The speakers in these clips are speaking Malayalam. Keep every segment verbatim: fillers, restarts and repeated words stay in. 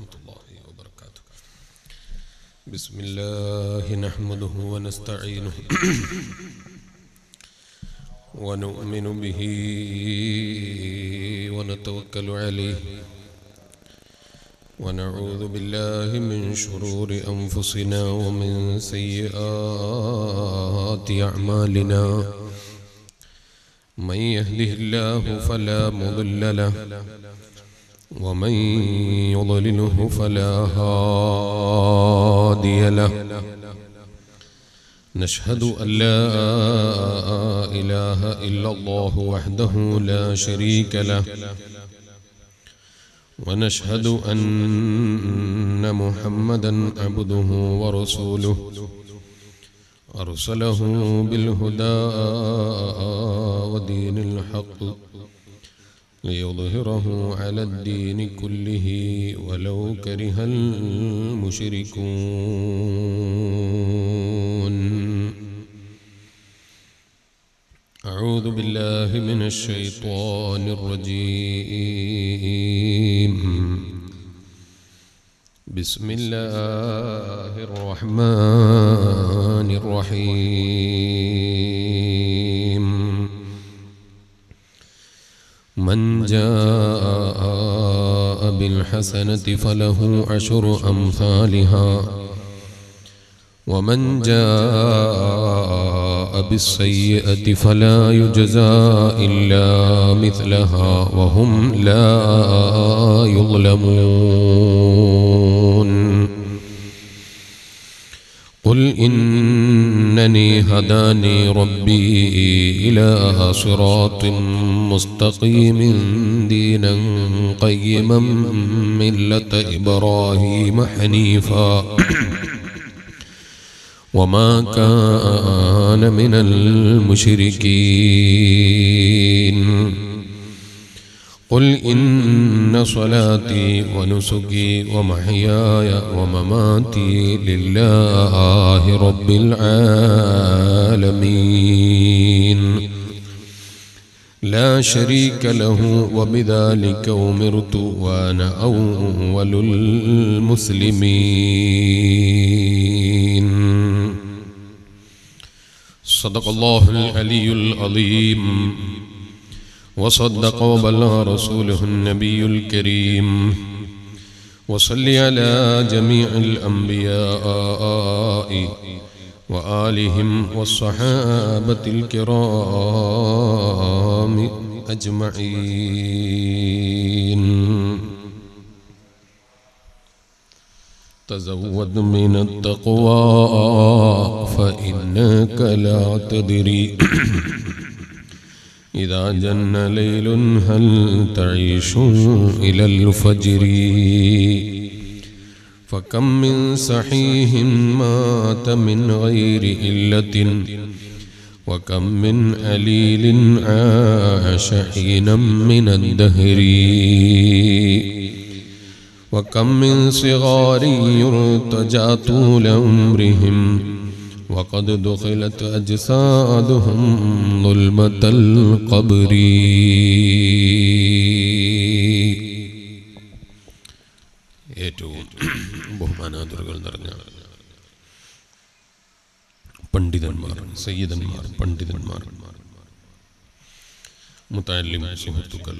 ورحمة الله وبركاته. بسم الله نحمده ونستعينه ونؤمن به ونتوكل عليه ونعوذ بالله من شرور أنفسنا ومن سيئات أعمالنا من يهده الله فلا مضل له ومن يضلله فلا هادي له. نشهد أن لا إله إلا الله وحده لا شريك له ونشهد أن محمدا عبده ورسوله أرسله بالهدى ودين الحق ليظهره على الدين كله ولو كره المشركون. أعوذ بالله من الشيطان الرجيم. بسم الله الرحمن الرحيم. من جاء بالحسنة فله عشر أمثالها ومن جاء بالسيئة فلا يجزى إلا مثلها وهم لا يظلمون. قل إنني هداني ربي إلى صراط مستقيم دينا قيما ملة إبراهيم حنيفا وما كان من المشركين. قل إن صلاتي ونسكي ومحياي ومماتي لله رب العالمين لا شريك له وبذلك أمرت وأنا أول المسلمين. صدق الله العلي العظيم وصدق وبلغ رسوله النبي الكريم. وصل على جميع الأنبياء وآلهم والصحابة الكرام أجمعين. تزود من التقوى فإنك لا تدري إذا جن ليل هل تعيش إلى الفجر. فكم من صحيح مات من غير إلة وكم من عليل عاش حينا من الدهر. وكم من صغار يرتجى طول عمرهم وقد دخلت أجسادهم ظلمة القبر. ഏറ്റവും ബഹുമാനാദരവുകൾ നിറഞ്ഞ പണ്ഡിതന്മാർ, സയ്യിദന്മാർ, പണ്ഡിതന്മാർ, മുതഅല്ലിം സുഹൃത്തുക്കൾ,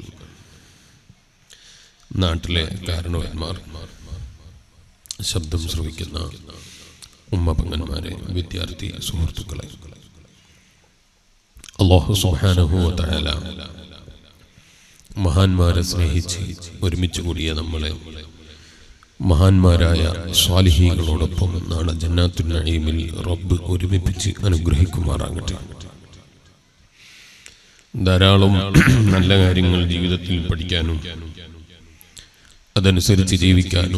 നാട്ടിലെ കാരണവന്മാർ, ശബ്ദം ശ്രവിക്കുന്ന ഉമ്മപങ്ങന്മാരെ, വിദ്യാർത്ഥി സുഹൃത്തുക്കളെ, അല്ലാഹു സുബ്ഹാനഹു വ തആല മഹാന്മാരെ സ്നേഹിച്ച് ഒരുമിച്ച് കൂടിയ നമ്മളെ മഹാന്മാരായ സ്വാലിഹീങ്ങളോടൊപ്പം നാളെ ജന്നാത്തുൽ നഈമിൽ റബ്ബ് ഒരുമിപ്പിച്ച് അനുഗ്രഹിക്കുമാറാകട്ടെ. ധാരാളം നല്ല കാര്യങ്ങൾ ജീവിതത്തിൽ പഠിക്കാനും അതനുസരിച്ച് ജീവിക്കാനും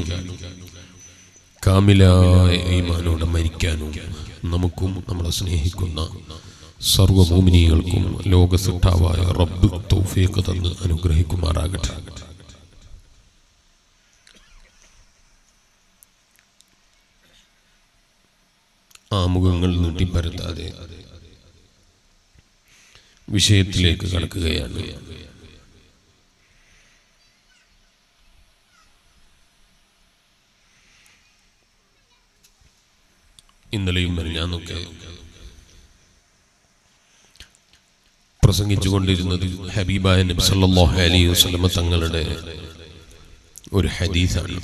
കാമിലായ ഈമാനോടെ മരിക്കാനും നമുക്കും നമ്മളെ സ്നേഹിക്കുന്ന സർവ്വ മുഅ്മിനീങ്ങൾക്കും ലോകസിട്ടാവായ റബ്ബ് തൗഫീഖ് തന്ന് അനുഗ്രഹിക്കുമാറാകട്ടെ. ആമുഖങ്ങൾ നീട്ടിപ്പരത്താതെ വിഷയത്തിലേക്ക് കടക്കുകയാണ്. ഇന്നലെയും മെനഞ്ഞാന്നൊക്കെ പ്രസംഗിച്ചുകൊണ്ടിരുന്നത് ഹബീബായ നബി സല്ലല്ലാഹു അലൈഹി വസല്ലം തങ്ങളുടെ ഒരു ഹദീസാണ്.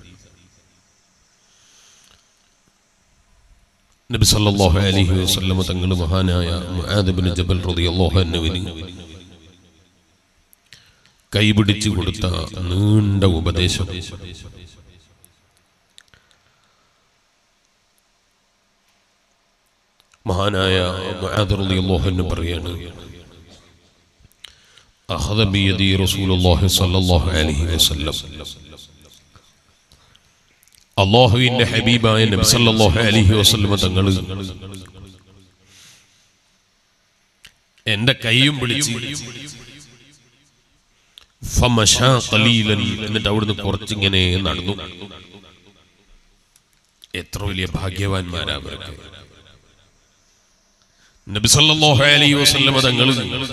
നബി സല്ലല്ലാഹു അലൈഹി വസല്ലം തങ്ങൾ മഹാനായ മുആദ് ഇബ്നു ജബൽ റളിയല്ലാഹു അൻഹുവിന് കൈപിടിച്ചു കൊടുത്ത നീണ്ട ഉപദേശം മഹാനായ മുആദ് റളിയല്ലാഹു അൻഹു പറയാണ്, അഖദ ബിയദി റസൂലുള്ളാഹി സ്വല്ലല്ലാഹു അലൈഹി വസല്ലം, അല്ലാഹുവിന്റെ ഹബീബായ നബി സല്ലല്ലാഹു അലൈഹി വസല്ലം തങ്ങൾ എന്റെ കൈയും പിടിച്ച് ഫമശാ ഖലീലൻ, എന്നിട്ട് അവിടുന്ന് കുറച്ചിങ്ങനെ നടന്നു. എത്ര വലിയ ഭാഗ്യവാന്മാരാ അവരൊക്കെ. നബി സല്ലല്ലാഹു അലൈഹി വസല്ലം തങ്ങൾ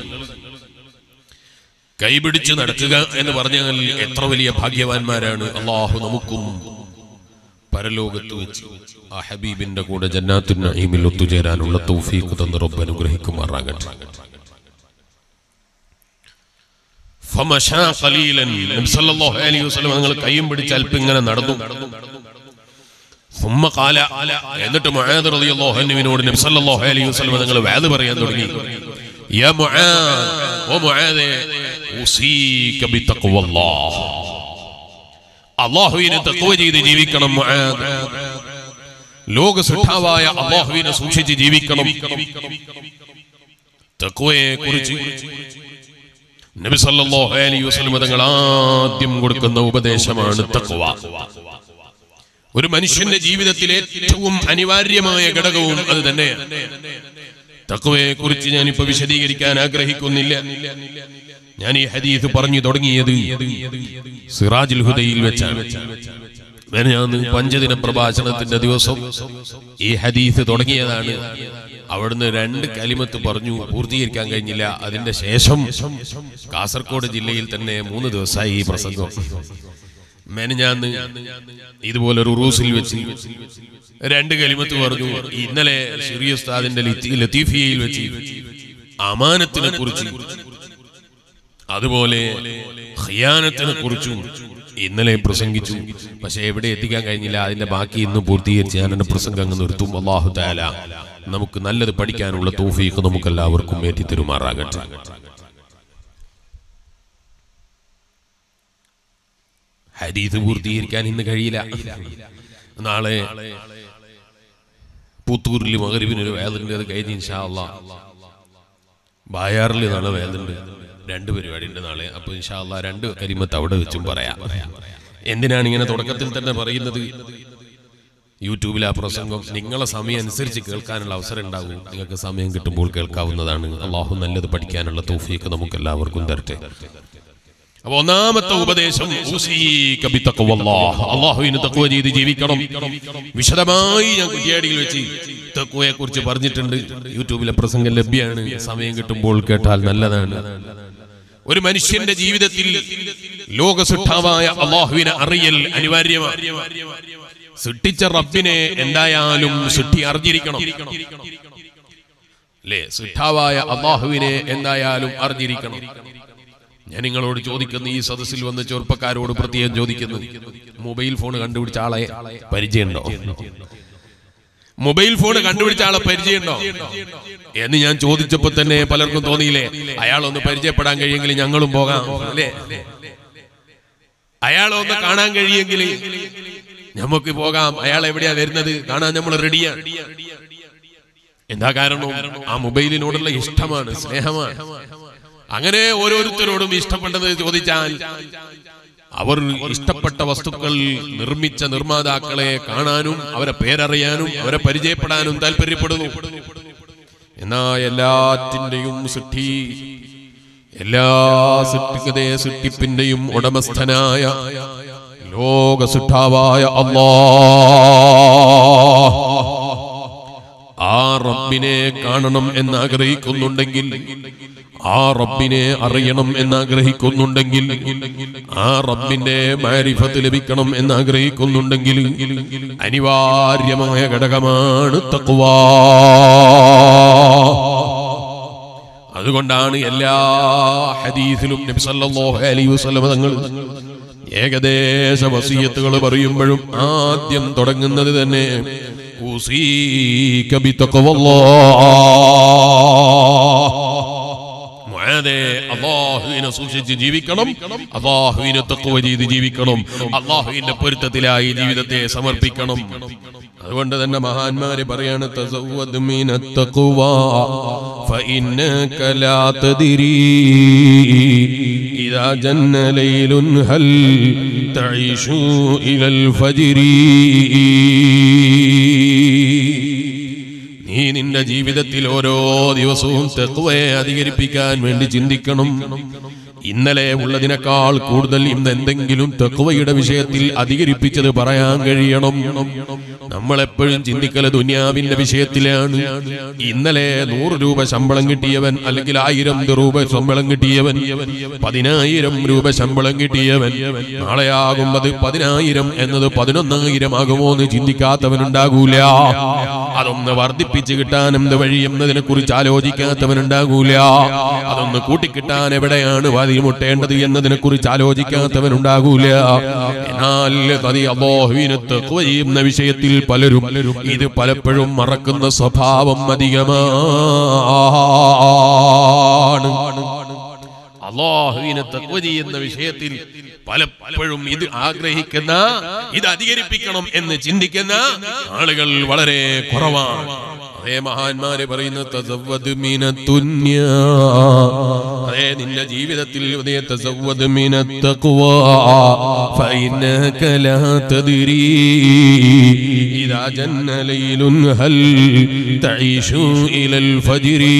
കൈപിടിച്ച് നടക്കുക എന്ന് പറഞ്ഞാൽ എത്ര വലിയ ഭാഗ്യവാന്മാരാണ്. അല്ലാഹു നമുക്കും പരലോകത്ത് വെച്ച് ആ ഹബീബിന്റെ കൂടെ ജന്നാത്തുൻ നഈമിൽ ഒത്തുചേരാനുള്ള തൗഫീഖ് തന്ന് റബ്ബ് അനുഗ്രഹിക്കുമാറാകട്ടെ. ഫമശാ ഖലീലൻ, നബി സല്ലല്ലാഹു അലൈഹി വസല്ലം തങ്ങൾ കൈയും പിടിച്ച് അല്പം ഇങ്ങനെ നടന്നു. സുമ്മ ഖാല, എന്നിട്ട് മുആദ് റളിയല്ലാഹു അൻഹുവിനോട് നബി സല്ലല്ലാഹു അലൈഹി വസല്ലം തങ്ങൾ വഅദ് പറയാൻ തുടങ്ങി. യാ മുആദ്, ഓ മുആദ്, ഉസീക ബിതഖ്വല്ലാഹ്, അല്ലാഹുവിനെ തഖ്വ ചെയ്ത് ജീവിക്കണം മുആദ്. ലോക സൃഷ്ടാവായ അല്ലാഹുവിനെ സൂക്ഷിച്ച് ജീവിക്കണം. തഖ്വയെ കുറിച്ച് നബി സല്ലല്ലാഹു അലൈഹി വസല്ലം തങ്ങൾ ആദ്യം കൊടുക്കുന്ന ഉപദേശമാണ് തഖ്വ. ഒരു മനുഷ്യന്റെ ജീവിതത്തിലെ ഏറ്റവും അനിവാര്യമായ ഘടകവും അത് തന്നെയാണ്. തഖ്വയെ കുറിച്ച് ഞാനിപ്പോ വിശദീകരിക്കാൻ ആഗ്രഹിക്കുന്നില്ല. ഞാൻ ഈ ഹദീസ് പറഞ്ഞു തുടങ്ങിയത് സിറാജുൽ ഹുദയിൽ വെച്ചാണ്. ഞാൻ പഞ്ചദിന പ്രഭാഷണത്തിന്റെ ദിവസം ഈ ഹദീസ് തുടങ്ങിയതാണ്. അവിടുന്ന് രണ്ട് കലിമത്ത് പറഞ്ഞു, പൂർത്തീകരിക്കാൻ കഴിഞ്ഞില്ല. അതിന്റെ ശേഷം കാസർഗോഡ് ജില്ലയിൽ തന്നെ മൂന്ന് ദിവസമായി ഈ പ്രസംഗം. മെനഞ്ഞാന്ന് ഇതുപോലെ ഒരു ഉറൂസിൽ വെച്ച് രണ്ട് കലിമത്ത് പറഞ്ഞു. ഇന്നലെ ഷിറിയ ഉസ്താദിന്റെ ലത്തീഫിയയിൽ വെച്ച് അമാനത്തിനെ കുറിച്ച്, അതുപോലെ ഖിയാനത്തിനെ കുറിച്ചും ഇന്നലെ പ്രസംഗിച്ചു. പക്ഷെ എവിടെ എത്തിക്കാൻ കഴിഞ്ഞില്ല. അതിന്റെ ബാക്കി ഇന്ന് പൂർത്തീകരിച്ച് ഞാൻ എന്റെ പ്രസംഗം അങ്ങ് നിർത്തും. അല്ലാഹു തആല നമുക്ക് നല്ലത് പഠിക്കാനുള്ള തൗഫീഖ് നമുക്ക് എല്ലാവർക്കും ഏറ്റി തരുമാറാകട്ടെ. ഹദീസ് പൂർത്തീകരിക്കാൻ ഇന്ന് കഴിയില്ല. നാളെ പുത്തൂരിൽ മഗ്‌രിബിനൊരു വേദുണ്ട്, അത് കഴിഞ്ഞ് ഇൻഷാ അല്ലാഹ് ബായാറിൽ നാളെ വേദുണ്ട്. രണ്ട് പരിപാടി ഉണ്ട് നാളെ. അപ്പൊ ഇൻഷാ അല്ലാഹ് രണ്ട് കലിമത്ത് അവിടെ വെച്ചും പറയാം. എന്തിനാണ് ഇങ്ങനെ തുടക്കത്തിൽ തന്നെ പറയുന്നത്? യൂട്യൂബിൽ ആ പ്രസംഗം നിങ്ങളെ സമയം അനുസരിച്ച് കേൾക്കാനുള്ള അവസരം ഉണ്ടാകും. നിങ്ങൾക്ക് സമയം കിട്ടുമ്പോൾ കേൾക്കാവുന്നതാണ്. അല്ലാഹു നല്ലത് പഠിക്കാനുള്ള തൗഫീഖ് നമുക്ക് എല്ലാവർക്കും തരട്ടെ. അപ്പൊ ഒന്നാമത്തെ ഉപദേശം അല്ലാഹുവിനെ തഖ്വ ചെയ്ത് ജീവിക്കണം. വിശദമായി ഞാൻ കുറ്റിയാടിയിൽ വെച്ച് തഖ്വയെ കുറിച്ച് പറഞ്ഞിട്ടുണ്ട്. യൂട്യൂബിലെ പ്രസംഗം ലഭ്യമാണ്. സമയം കിട്ടുമ്പോൾ കേട്ടാൽ നല്ലതാണ്. ഒരു മനുഷ്യന്റെ ജീവിതത്തിൽ ലോക സൃഷ്ടാവായ അല്ലാഹുവിനെ അറിയൽ അനിവാര്യമാണ്. സൃഷ്ടിച്ച റബ്ബിനെ എന്തായാലും സൃഷ്ടി അറിഞ്ഞിരിക്കണം അല്ലേ? സൃഷ്ടാവായ അല്ലാഹുവിനെ എന്തായാലും അറിഞ്ഞിരിക്കണം. ഞാൻ നിങ്ങളോട് ചോദിക്കുന്നു, ഈ സദസ്സിൽ വന്ന ചെറുപ്പക്കാരോട് പ്രത്യേകം ചോദിക്കുന്നു, മൊബൈൽ ഫോൺ കണ്ടുപിടിച്ച ആളെ പരിചയമുണ്ടോ? മൊബൈൽ ഫോൺ കണ്ടുപിടിച്ച ആളെ പരിചയമുണ്ടോ എന്ന് ഞാൻ ചോദിച്ചപ്പോ തന്നെ പലർക്കും തോന്നിയില്ലേ, അയാളൊന്ന് പരിചയപ്പെടാൻ കഴിയെങ്കിൽ ഞങ്ങളും പോകാം അല്ലേ? അയാളൊന്ന് കാണാൻ കഴിയെങ്കിൽ നമുക്ക് പോകാം. അയാൾ എവിടെയാ വരുന്നത് കാണാൻ നമ്മൾ റെഡിയാണ്. എന്താ കാരണം? ആ മൊബൈലിനോടുള്ള ഇഷ്ടമാണ്, സ്നേഹമാണ്. അങ്ങനെ ഓരോരുത്തരോടും ഇഷ്ടപ്പെട്ടത് ചോദിച്ചാൽ അവർ ഇഷ്ടപ്പെട്ട വസ്തുക്കൾ നിർമ്മിച്ച നിർമ്മാതാക്കളെ കാണാനും അവരെ പേരറിയാനും അവരെ പരിചയപ്പെടാനും താല്പര്യപ്പെടുന്നു. എന്നാ എല്ലാറ്റിന്റെയും സൃഷ്ടി, എല്ലാ സൃഷ്ടികതേ സൃഷ്ടിപ്പിന്റെയും ഉടമസ്ഥനായ ലോക സൃഷ്ടാവായ അല്ലാഹ്, ആ റബ്ബിനെ റബ്ബിനെ കാണണം എന്ന് ആഗ്രഹിക്കുന്നുണ്ടെങ്കിൽ, ആ റബ്ബിനെ അറിയണം എന്ന് ആഗ്രഹിക്കുന്നുണ്ടെങ്കിൽ, ആ റബ്ബിന്റെ മാരിഫത്ത് ലഭിക്കണം എന്ന് ആഗ്രഹിക്കുന്നുണ്ടെങ്കിൽ അനിവാര്യമായ ഘടകമാണ് തഖ്വാ. അതുകൊണ്ടാണ് എല്ലാ ഹദീസിലും നബി സല്ലല്ലാഹു അലൈഹി വസല്ലം തങ്ങൾ ഏകദേശ വസിയത്തുകൾ പറയുമ്പോഴും ആദ്യം തുടങ്ങുന്നത് തന്നെ ഉസീക ബിതഖ്വല്ലാഹ്. മുആദേ, അല്ലാഹുവിനെ സൂക്ഷിച്ച് ജീവിക്കണം, അല്ലാഹുവിനെ തഖ്വ ചെയ്ത് ജീവിക്കണം, അല്ലാഹുവിന്റെ പൊരുത്തത്തിലായി ജീവിതത്തെ സമർപ്പിക്കണം. അതുകൊണ്ട് തന്നെ മഹാന്മാര് പറയാണ് തസവ്വദ് മിനത് തഖ്വാ ഫഇന്നക ലാ തദ്രീ ഇദാ ജന്ന ലൈലുൻ ഹൽ തഈശു ഇലൽ ഫജ്രി. നീ നിന്റെ ജീവിതത്തിൽ ഓരോ ദിവസവും തഖ്വയെ അധികരിപ്പിക്കാൻ വേണ്ടി ചിന്തിക്കണം. ഇന്നലെ ഉള്ളതിനേക്കാൾ കൂടുതൽ ഇന്ന് എന്തെങ്കിലും തഖ്വയുടെ വിഷയത്തിൽ അധികരിപ്പിച്ചത് പറയാൻ കഴിയണം. നമ്മളെപ്പോഴും ചിന്തിക്കല് ദുനിയാവിന്റെ വിഷയത്തിലാണ്. ഇന്നലെ നൂറ് രൂപ ശമ്പളം കിട്ടിയവൻ, അല്ലെങ്കിൽ ആയിരം രൂപ ശമ്പളം കിട്ടിയവൻ, പതിനായിരം രൂപ ശമ്പളം കിട്ടിയവൻ നാളെയാകുമ്പത് പതിനായിരം എന്നത് പതിനൊന്നായിരം ആകുമോ എന്ന് ചിന്തിക്കാത്തവനുണ്ടാകൂല. അതൊന്ന് വർദ്ധിപ്പിച്ച് കിട്ടാൻ എന്ത് വഴി എന്നതിനെ കുറിച്ച് ആലോചിക്കാത്തവനുണ്ടാകൂല. അതൊന്ന് കൂട്ടിക്കിട്ടാൻ എവിടെയാണ് മുട്ടേണ്ടത് എന്നതിനെ കുറിച്ച് ആലോചിക്കാത്തവനുണ്ടാകൂല. എന്നാൽ അല്ലാഹുവിനെ തഖ്വ ചെയ്യുന്ന വിഷയത്തിൽ പലരും ഇത് പലപ്പോഴും മറക്കുന്ന സ്വഭാവം അധികമാണ്. അല്ലാഹുവിനെ തഖ്വ ചെയ്യുന്ന വിഷയത്തിൽ പലപ്പോഴും ഇത് ആഗ്രഹിക്കുന്ന, ഇത് അധികരിപ്പിക്കണം എന്ന് ചിന്തിക്കുന്ന ആളുകൾ വളരെ കുറവാണ്. അതേ മഹാന്മാര് പറയുന്ന തസവ്വദ് മിനത് ദുനിയാ, അതേ നിന്റെ ജീവിതത്തിൽ അതേ തസവ്വദ് മിനത് തഖ്വാ ഫഇന്നക ലാ തദ്രീ ഇദാ ജന്ന ലൈലുൻ ഹൽ തഈശു ഇലൽ ഫജ്രി.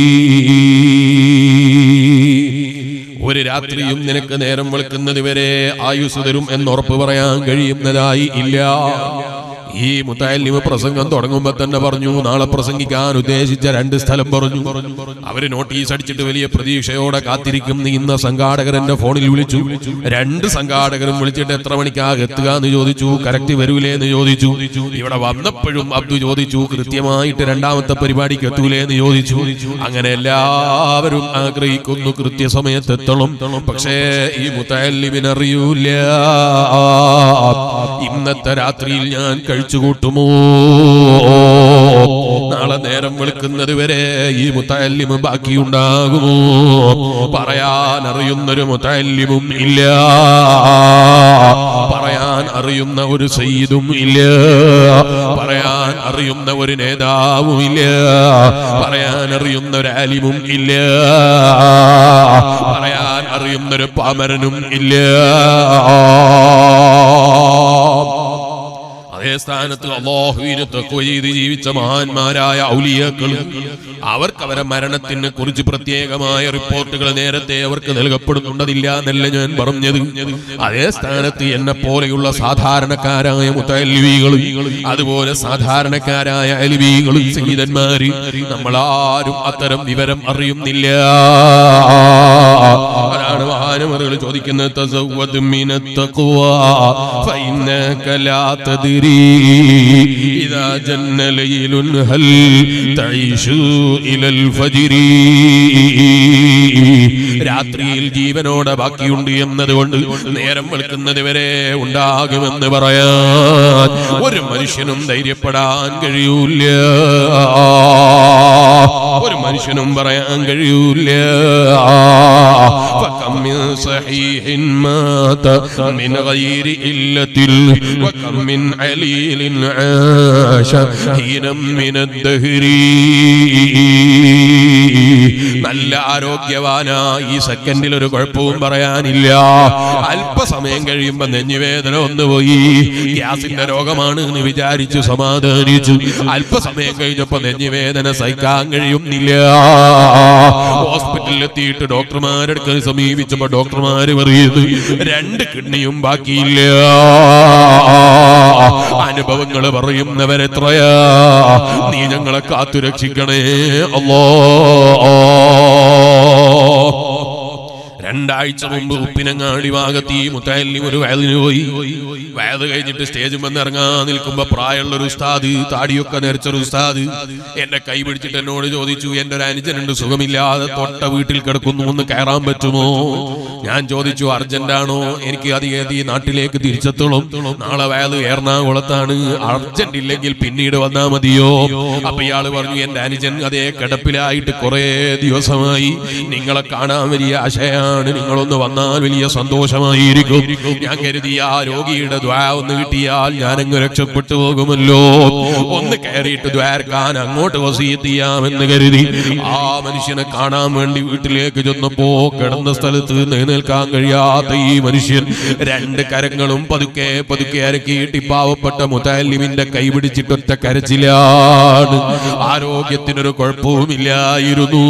ഒരു രാത്രിയും നിനക്ക് നേരം വെളുക്കുന്നത് വരെ ആയുസ് തരും എന്നുറപ്പ് പറയാൻ കഴിയുന്നതായി ഇല്ല. ഈ മുത്തഅല്ലിം പ്രസംഗം തുടങ്ങുമ്പോ തന്നെ പറഞ്ഞു, നാളെ പ്രസംഗിക്കാൻ ഉദ്ദേശിച്ച രണ്ട് സ്ഥലം പറഞ്ഞു. അവര് നോട്ടീസ് അടിച്ചിട്ട് വലിയ പ്രതീക്ഷയോടെ കാത്തിരിക്കും. ഇന്ന സംഘാടകർ എന്റെ ഫോണിൽ വിളിച്ചു. രണ്ട് സംഘാടകരും വിളിച്ചിട്ട് എത്ര മണിക്കാ എത്തുക എന്ന് ചോദിച്ചു. കറക്റ്റ് വരൂലേ എന്ന് ചോദിച്ചു. ഇവിടെ വന്നപ്പോഴും അബ്ദു ചോദിച്ചു കൃത്യമായിട്ട് രണ്ടാമത്തെ പരിപാടിക്ക് എത്തൂലേ എന്ന് ചോദിച്ചു. അങ്ങനെ എല്ലാവരും ആഗ്രഹിക്കുന്നു കൃത്യസമയത്ത് എത്തണം. പക്ഷേ ഈ മുത്തഅല്ലിമിന് അറിയൂല ഇന്നത്തെ രാത്രിയിൽ ഞാൻ കഴിച്ചുകൂട്ടുമോ, നാളെ നേരം വെളുക്കുന്നത് വരെ ഈ മുത്തഅല്ലിം ബാക്കിയുണ്ടാകുമോ. പറയാൻ അറിയുന്നൊരു മുത്തഅല്ലിമും ഇല്ല, പറയാൻ അറിയുന്ന ഒരു സയ്യിദും ഇല്ല, പറയാൻ അറിയുന്ന ഒരു നേതാവും ഇല്ല, പറയാൻ അറിയുന്ന ഒരു ആലിമും ഇല്ല, പറയാൻ അറിയുന്നൊരു പാമരനും ഇല്ല. അതേ സ്ഥാനത്ത് അല്ലാഹുവിനെ തഖ്വ ചെയ്ത് ജീവിച്ച മഹാന്മാരായ ഔലിയാക്കൾ, അവർക്ക് അവരുടെ മരണത്തിനെ കുറിച്ച് പ്രത്യേകമായ റിപ്പോർട്ടുകൾ നേരത്തെ അവർക്ക് നൽകപ്പെടുന്നുണ്ടതില്ല എന്നല്ല ഞാൻ പറഞ്ഞത്. അതേ സ്ഥാനത്ത് എന്നെ പോലെയുള്ള സാധാരണക്കാരായ മുത്തഅല്ലിമീങ്ങളും അതുപോലെ സാധാരണക്കാരായ അലിമീങ്ങളും സയ്യിദന്മാര് നമ്മളാരും അത്തരം വിവരം അറിയുന്നില്ല. അതാണ് മഹാന്മാരുകൾ ചോദിക്കുന്നത് തസവ്വദ് മിനത് തഖ്വാ ഫഇന്നക ലാ തദ്രീ ഇദാ ജന്ന ലൈലുൻ ഹൽ തഈശു ഇലൽ ഫജ്രി. രാത്രിയിൽ ജീവനോടെ ബാക്കിയുണ്ട് എന്നതുകൊണ്ട് നേരം വെളുക്കുന്നത് വരെ ഉണ്ടാകുമെന്ന് പറയാൻ ഒരു മനുഷ്യനും ധൈര്യപ്പെടാൻ കഴിയൂല, ഒരു മനുഷ്യനും പറയാൻ കഴിയൂല. فكم من صحيح مات من غير إلة وكم من عليل عاش حينا من الدهر. നല്ല ആരോഗ്യവാനായി ഈ സെക്കൻഡിൽ ഒരു കുഴപ്പവും പറയാനില്ല. അല്പസമയം കഴിയുമ്പോ നെഞ്ഞുവേദന ഒന്നുപോയി, ഗ്യാസിന്റെ രോഗമാണ് എന്ന് വിചാരിച്ചു സമാധാനിച്ചു. അല്പസമയം കഴിഞ്ഞപ്പോ നെഞ്ഞുവേദന സഹിക്കാൻ കഴിയുന്നില്ല. ഹോസ്പിറ്റലിൽ എത്തിയിട്ട് ഡോക്ടർമാരെടുക്കാൻ സമീപിച്ചപ്പോ ഡോക്ടർമാര് പറയുന്നു രണ്ട് കിഡ്നിയും ബാക്കിയില്ല. അനുഭവങ്ങൾ പാവങ്ങള് പറയുന്നവരെത്രയാ. നീ ഞങ്ങളെ കാത്തുരക്ഷിക്കണേ അല്ലാഹ്. രണ്ടാഴ്ച മുമ്പ് ഉപ്പിനങ്ങാടി ഭാഗത്ത് ഈ മുത്തല്ലിം ഒരു വയലിന് പോയി. വയത് കഴിഞ്ഞിട്ട് സ്റ്റേജിൽ വന്ന് ഇറങ്ങാൻ നിൽക്കുമ്പോ പ്രായമുള്ള ഒരു ഉസ്താദ്, താടിയൊക്കെ നിരച്ചൊരു ഉസ്താദ് എന്നെ കൈ പിടിച്ചിട്ട് എന്നോട് ചോദിച്ചു, എന്റെ ഒരു അനുജനുണ്ട് സുഖമില്ലാതെ തൊട്ട വീട്ടിൽ കിടക്കുന്നു, ഒന്ന് കയറാൻ പറ്റുമോ? ഞാൻ ചോദിച്ചു, അർജന്റാണോ? എനിക്ക് അധികം ഈ നാട്ടിലേക്ക് തിരിച്ചെത്തോളും, നാളെ വയത് എറണാകുളത്താണ്, അർജന്റ് ഇല്ലെങ്കിൽ പിന്നീട് വന്നാ മതിയോ? അപ്പൊ ഇയാള് പറഞ്ഞു, എന്റെ അനുജൻ അതേ കിടപ്പിലായിട്ട് കുറെ ദിവസമായി, നിങ്ങളെ കാണാൻ വലിയ ആശയാണ്, നിങ്ങളൊന്ന് വന്നാൽ വലിയ സന്തോഷമായിരിക്കും. ഞാൻ കരുതി ആ രോഗിയുടെ ദ്വാ ഒന്ന് കിട്ടിയാൽ ഞാനങ്ങ് രക്ഷപ്പെട്ടു പോകുമല്ലോ, ഒന്ന് കയറിയിട്ട് ദ്വാരക്കാൻ അങ്ങോട്ട് വസീയത്ത് ചെയ്യാമെന്ന് കരുതി ആ മനുഷ്യനെ കാണാൻ വേണ്ടി വീട്ടിലേക്ക് ചെന്നപ്പോ കിടന്ന സ്ഥലത്ത് നിലനിൽക്കാൻ കഴിയാത്ത ഈ മനുഷ്യൻ രണ്ട് കരങ്ങളും പതുക്കെ പതുക്കെ അരക്കിയിട്ട് പാവപ്പെട്ട മുത്തല്ലിമിന്റെ കൈ പിടിച്ചിട്ടൊറ്റ കരച്ചിലാണ്. ആരോഗ്യത്തിനൊരു കുഴപ്പവുമില്ലായിരുന്നു.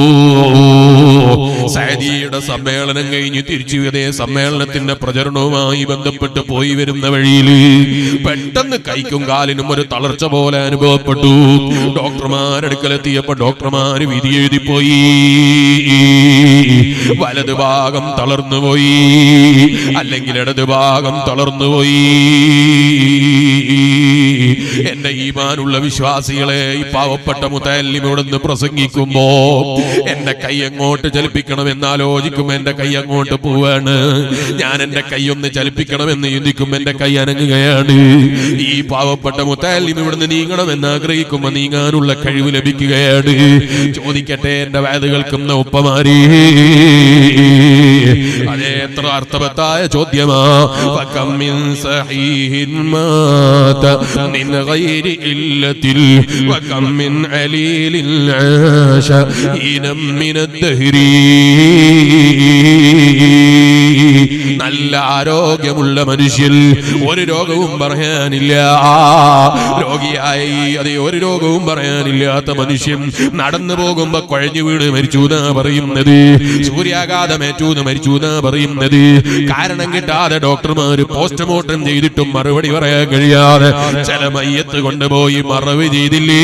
സഅദിയുടെ സമ്മേളനം കഴിഞ്ഞ് തിരിച്ചു അതേ സമ്മേളനത്തിന്റെ പ്രചരണവുമായി ബന്ധപ്പെട്ട് പോയി വരുന്ന വഴിയിൽ പെട്ടെന്ന് കൈക്കും കാലിനും ഒരു തളർച്ച പോലെ അനുഭവപ്പെട്ടു. ഡോക്ടർമാരെടുക്കലെത്തിയപ്പോ ഡോക്ടർമാര് വിധി എഴുതിപ്പോയി, വലത് ഭാഗം തളർന്നുപോയി, അല്ലെങ്കിൽ ഇടത് ഭാഗം തളർന്നുപോയി. എന്റെ ഈമാനുള്ള വിശ്വാസികളെ, ഈ പാവപ്പെട്ട മുത്തല്ലിമിനോടൊന്ന് പ്രസംഗിക്കുമ്പോ എന്റെ കൈ എങ്ങോട്ട് ചലിപ്പിക്കണമെന്ന് ആലോചിക്കും, എന്റെ കൈ അങ്ങോട്ട് പോവാണ്. ഞാൻ എന്റെ കൈ ഒന്ന് ചലിപ്പിക്കണമെന്ന് ചിന്തിക്കും, എന്റെ കൈ അനങ്ങുകയാണ്. ഈ പാവപ്പെട്ട മുത്തല്ലിം ഇവിടുന്ന് നീങ്ങണമെന്ന് ആഗ്രഹിക്കുമ്പോ നീങ്ങാനുള്ള കഴിവ് ലഭിക്കുകയാണ്. ചോദിക്കട്ടെ, എന്റെ വയത് കേൾക്കുന്ന ഉപ്പമാരി, അതേ എത്ര അർത്ഥവത്തായ ചോദ്യമാ. ഫകം മിൻ സഹീഹിൻ മാത മിൻ ഗൈരി ഇല്ലത്തിൽ വകം മിൻ അലീലിൻ ആശ ഇനം മിനദ് ദഹ്രി. നല്ല ആരോഗ്യമുള്ള മനുഷ്യൻ, ഒരു രോഗവും പറയാനില്ല, രോഗിയായി അതേ ഒരു രോഗവും പറയാനില്ലാത്ത മനുഷ്യൻ നടന്നു പോകുമ്പോ കുഴഞ്ഞു വീട് മരിച്ചു എന്നാ പറയുന്നത്, സൂര്യാഘാതമേറ്റു എന്ന് മരിച്ചു എന്നാ പറയുന്നത്. കാരണം കിട്ടാതെ ഡോക്ടർമാര് പോസ്റ്റ്മോർട്ടം ചെയ്തിട്ടും മറുപടി പറയാൻ കഴിയാതെ ചില മയ്യത്ത് കൊണ്ടുപോയി മറവ് ചെയ്തില്ലേ.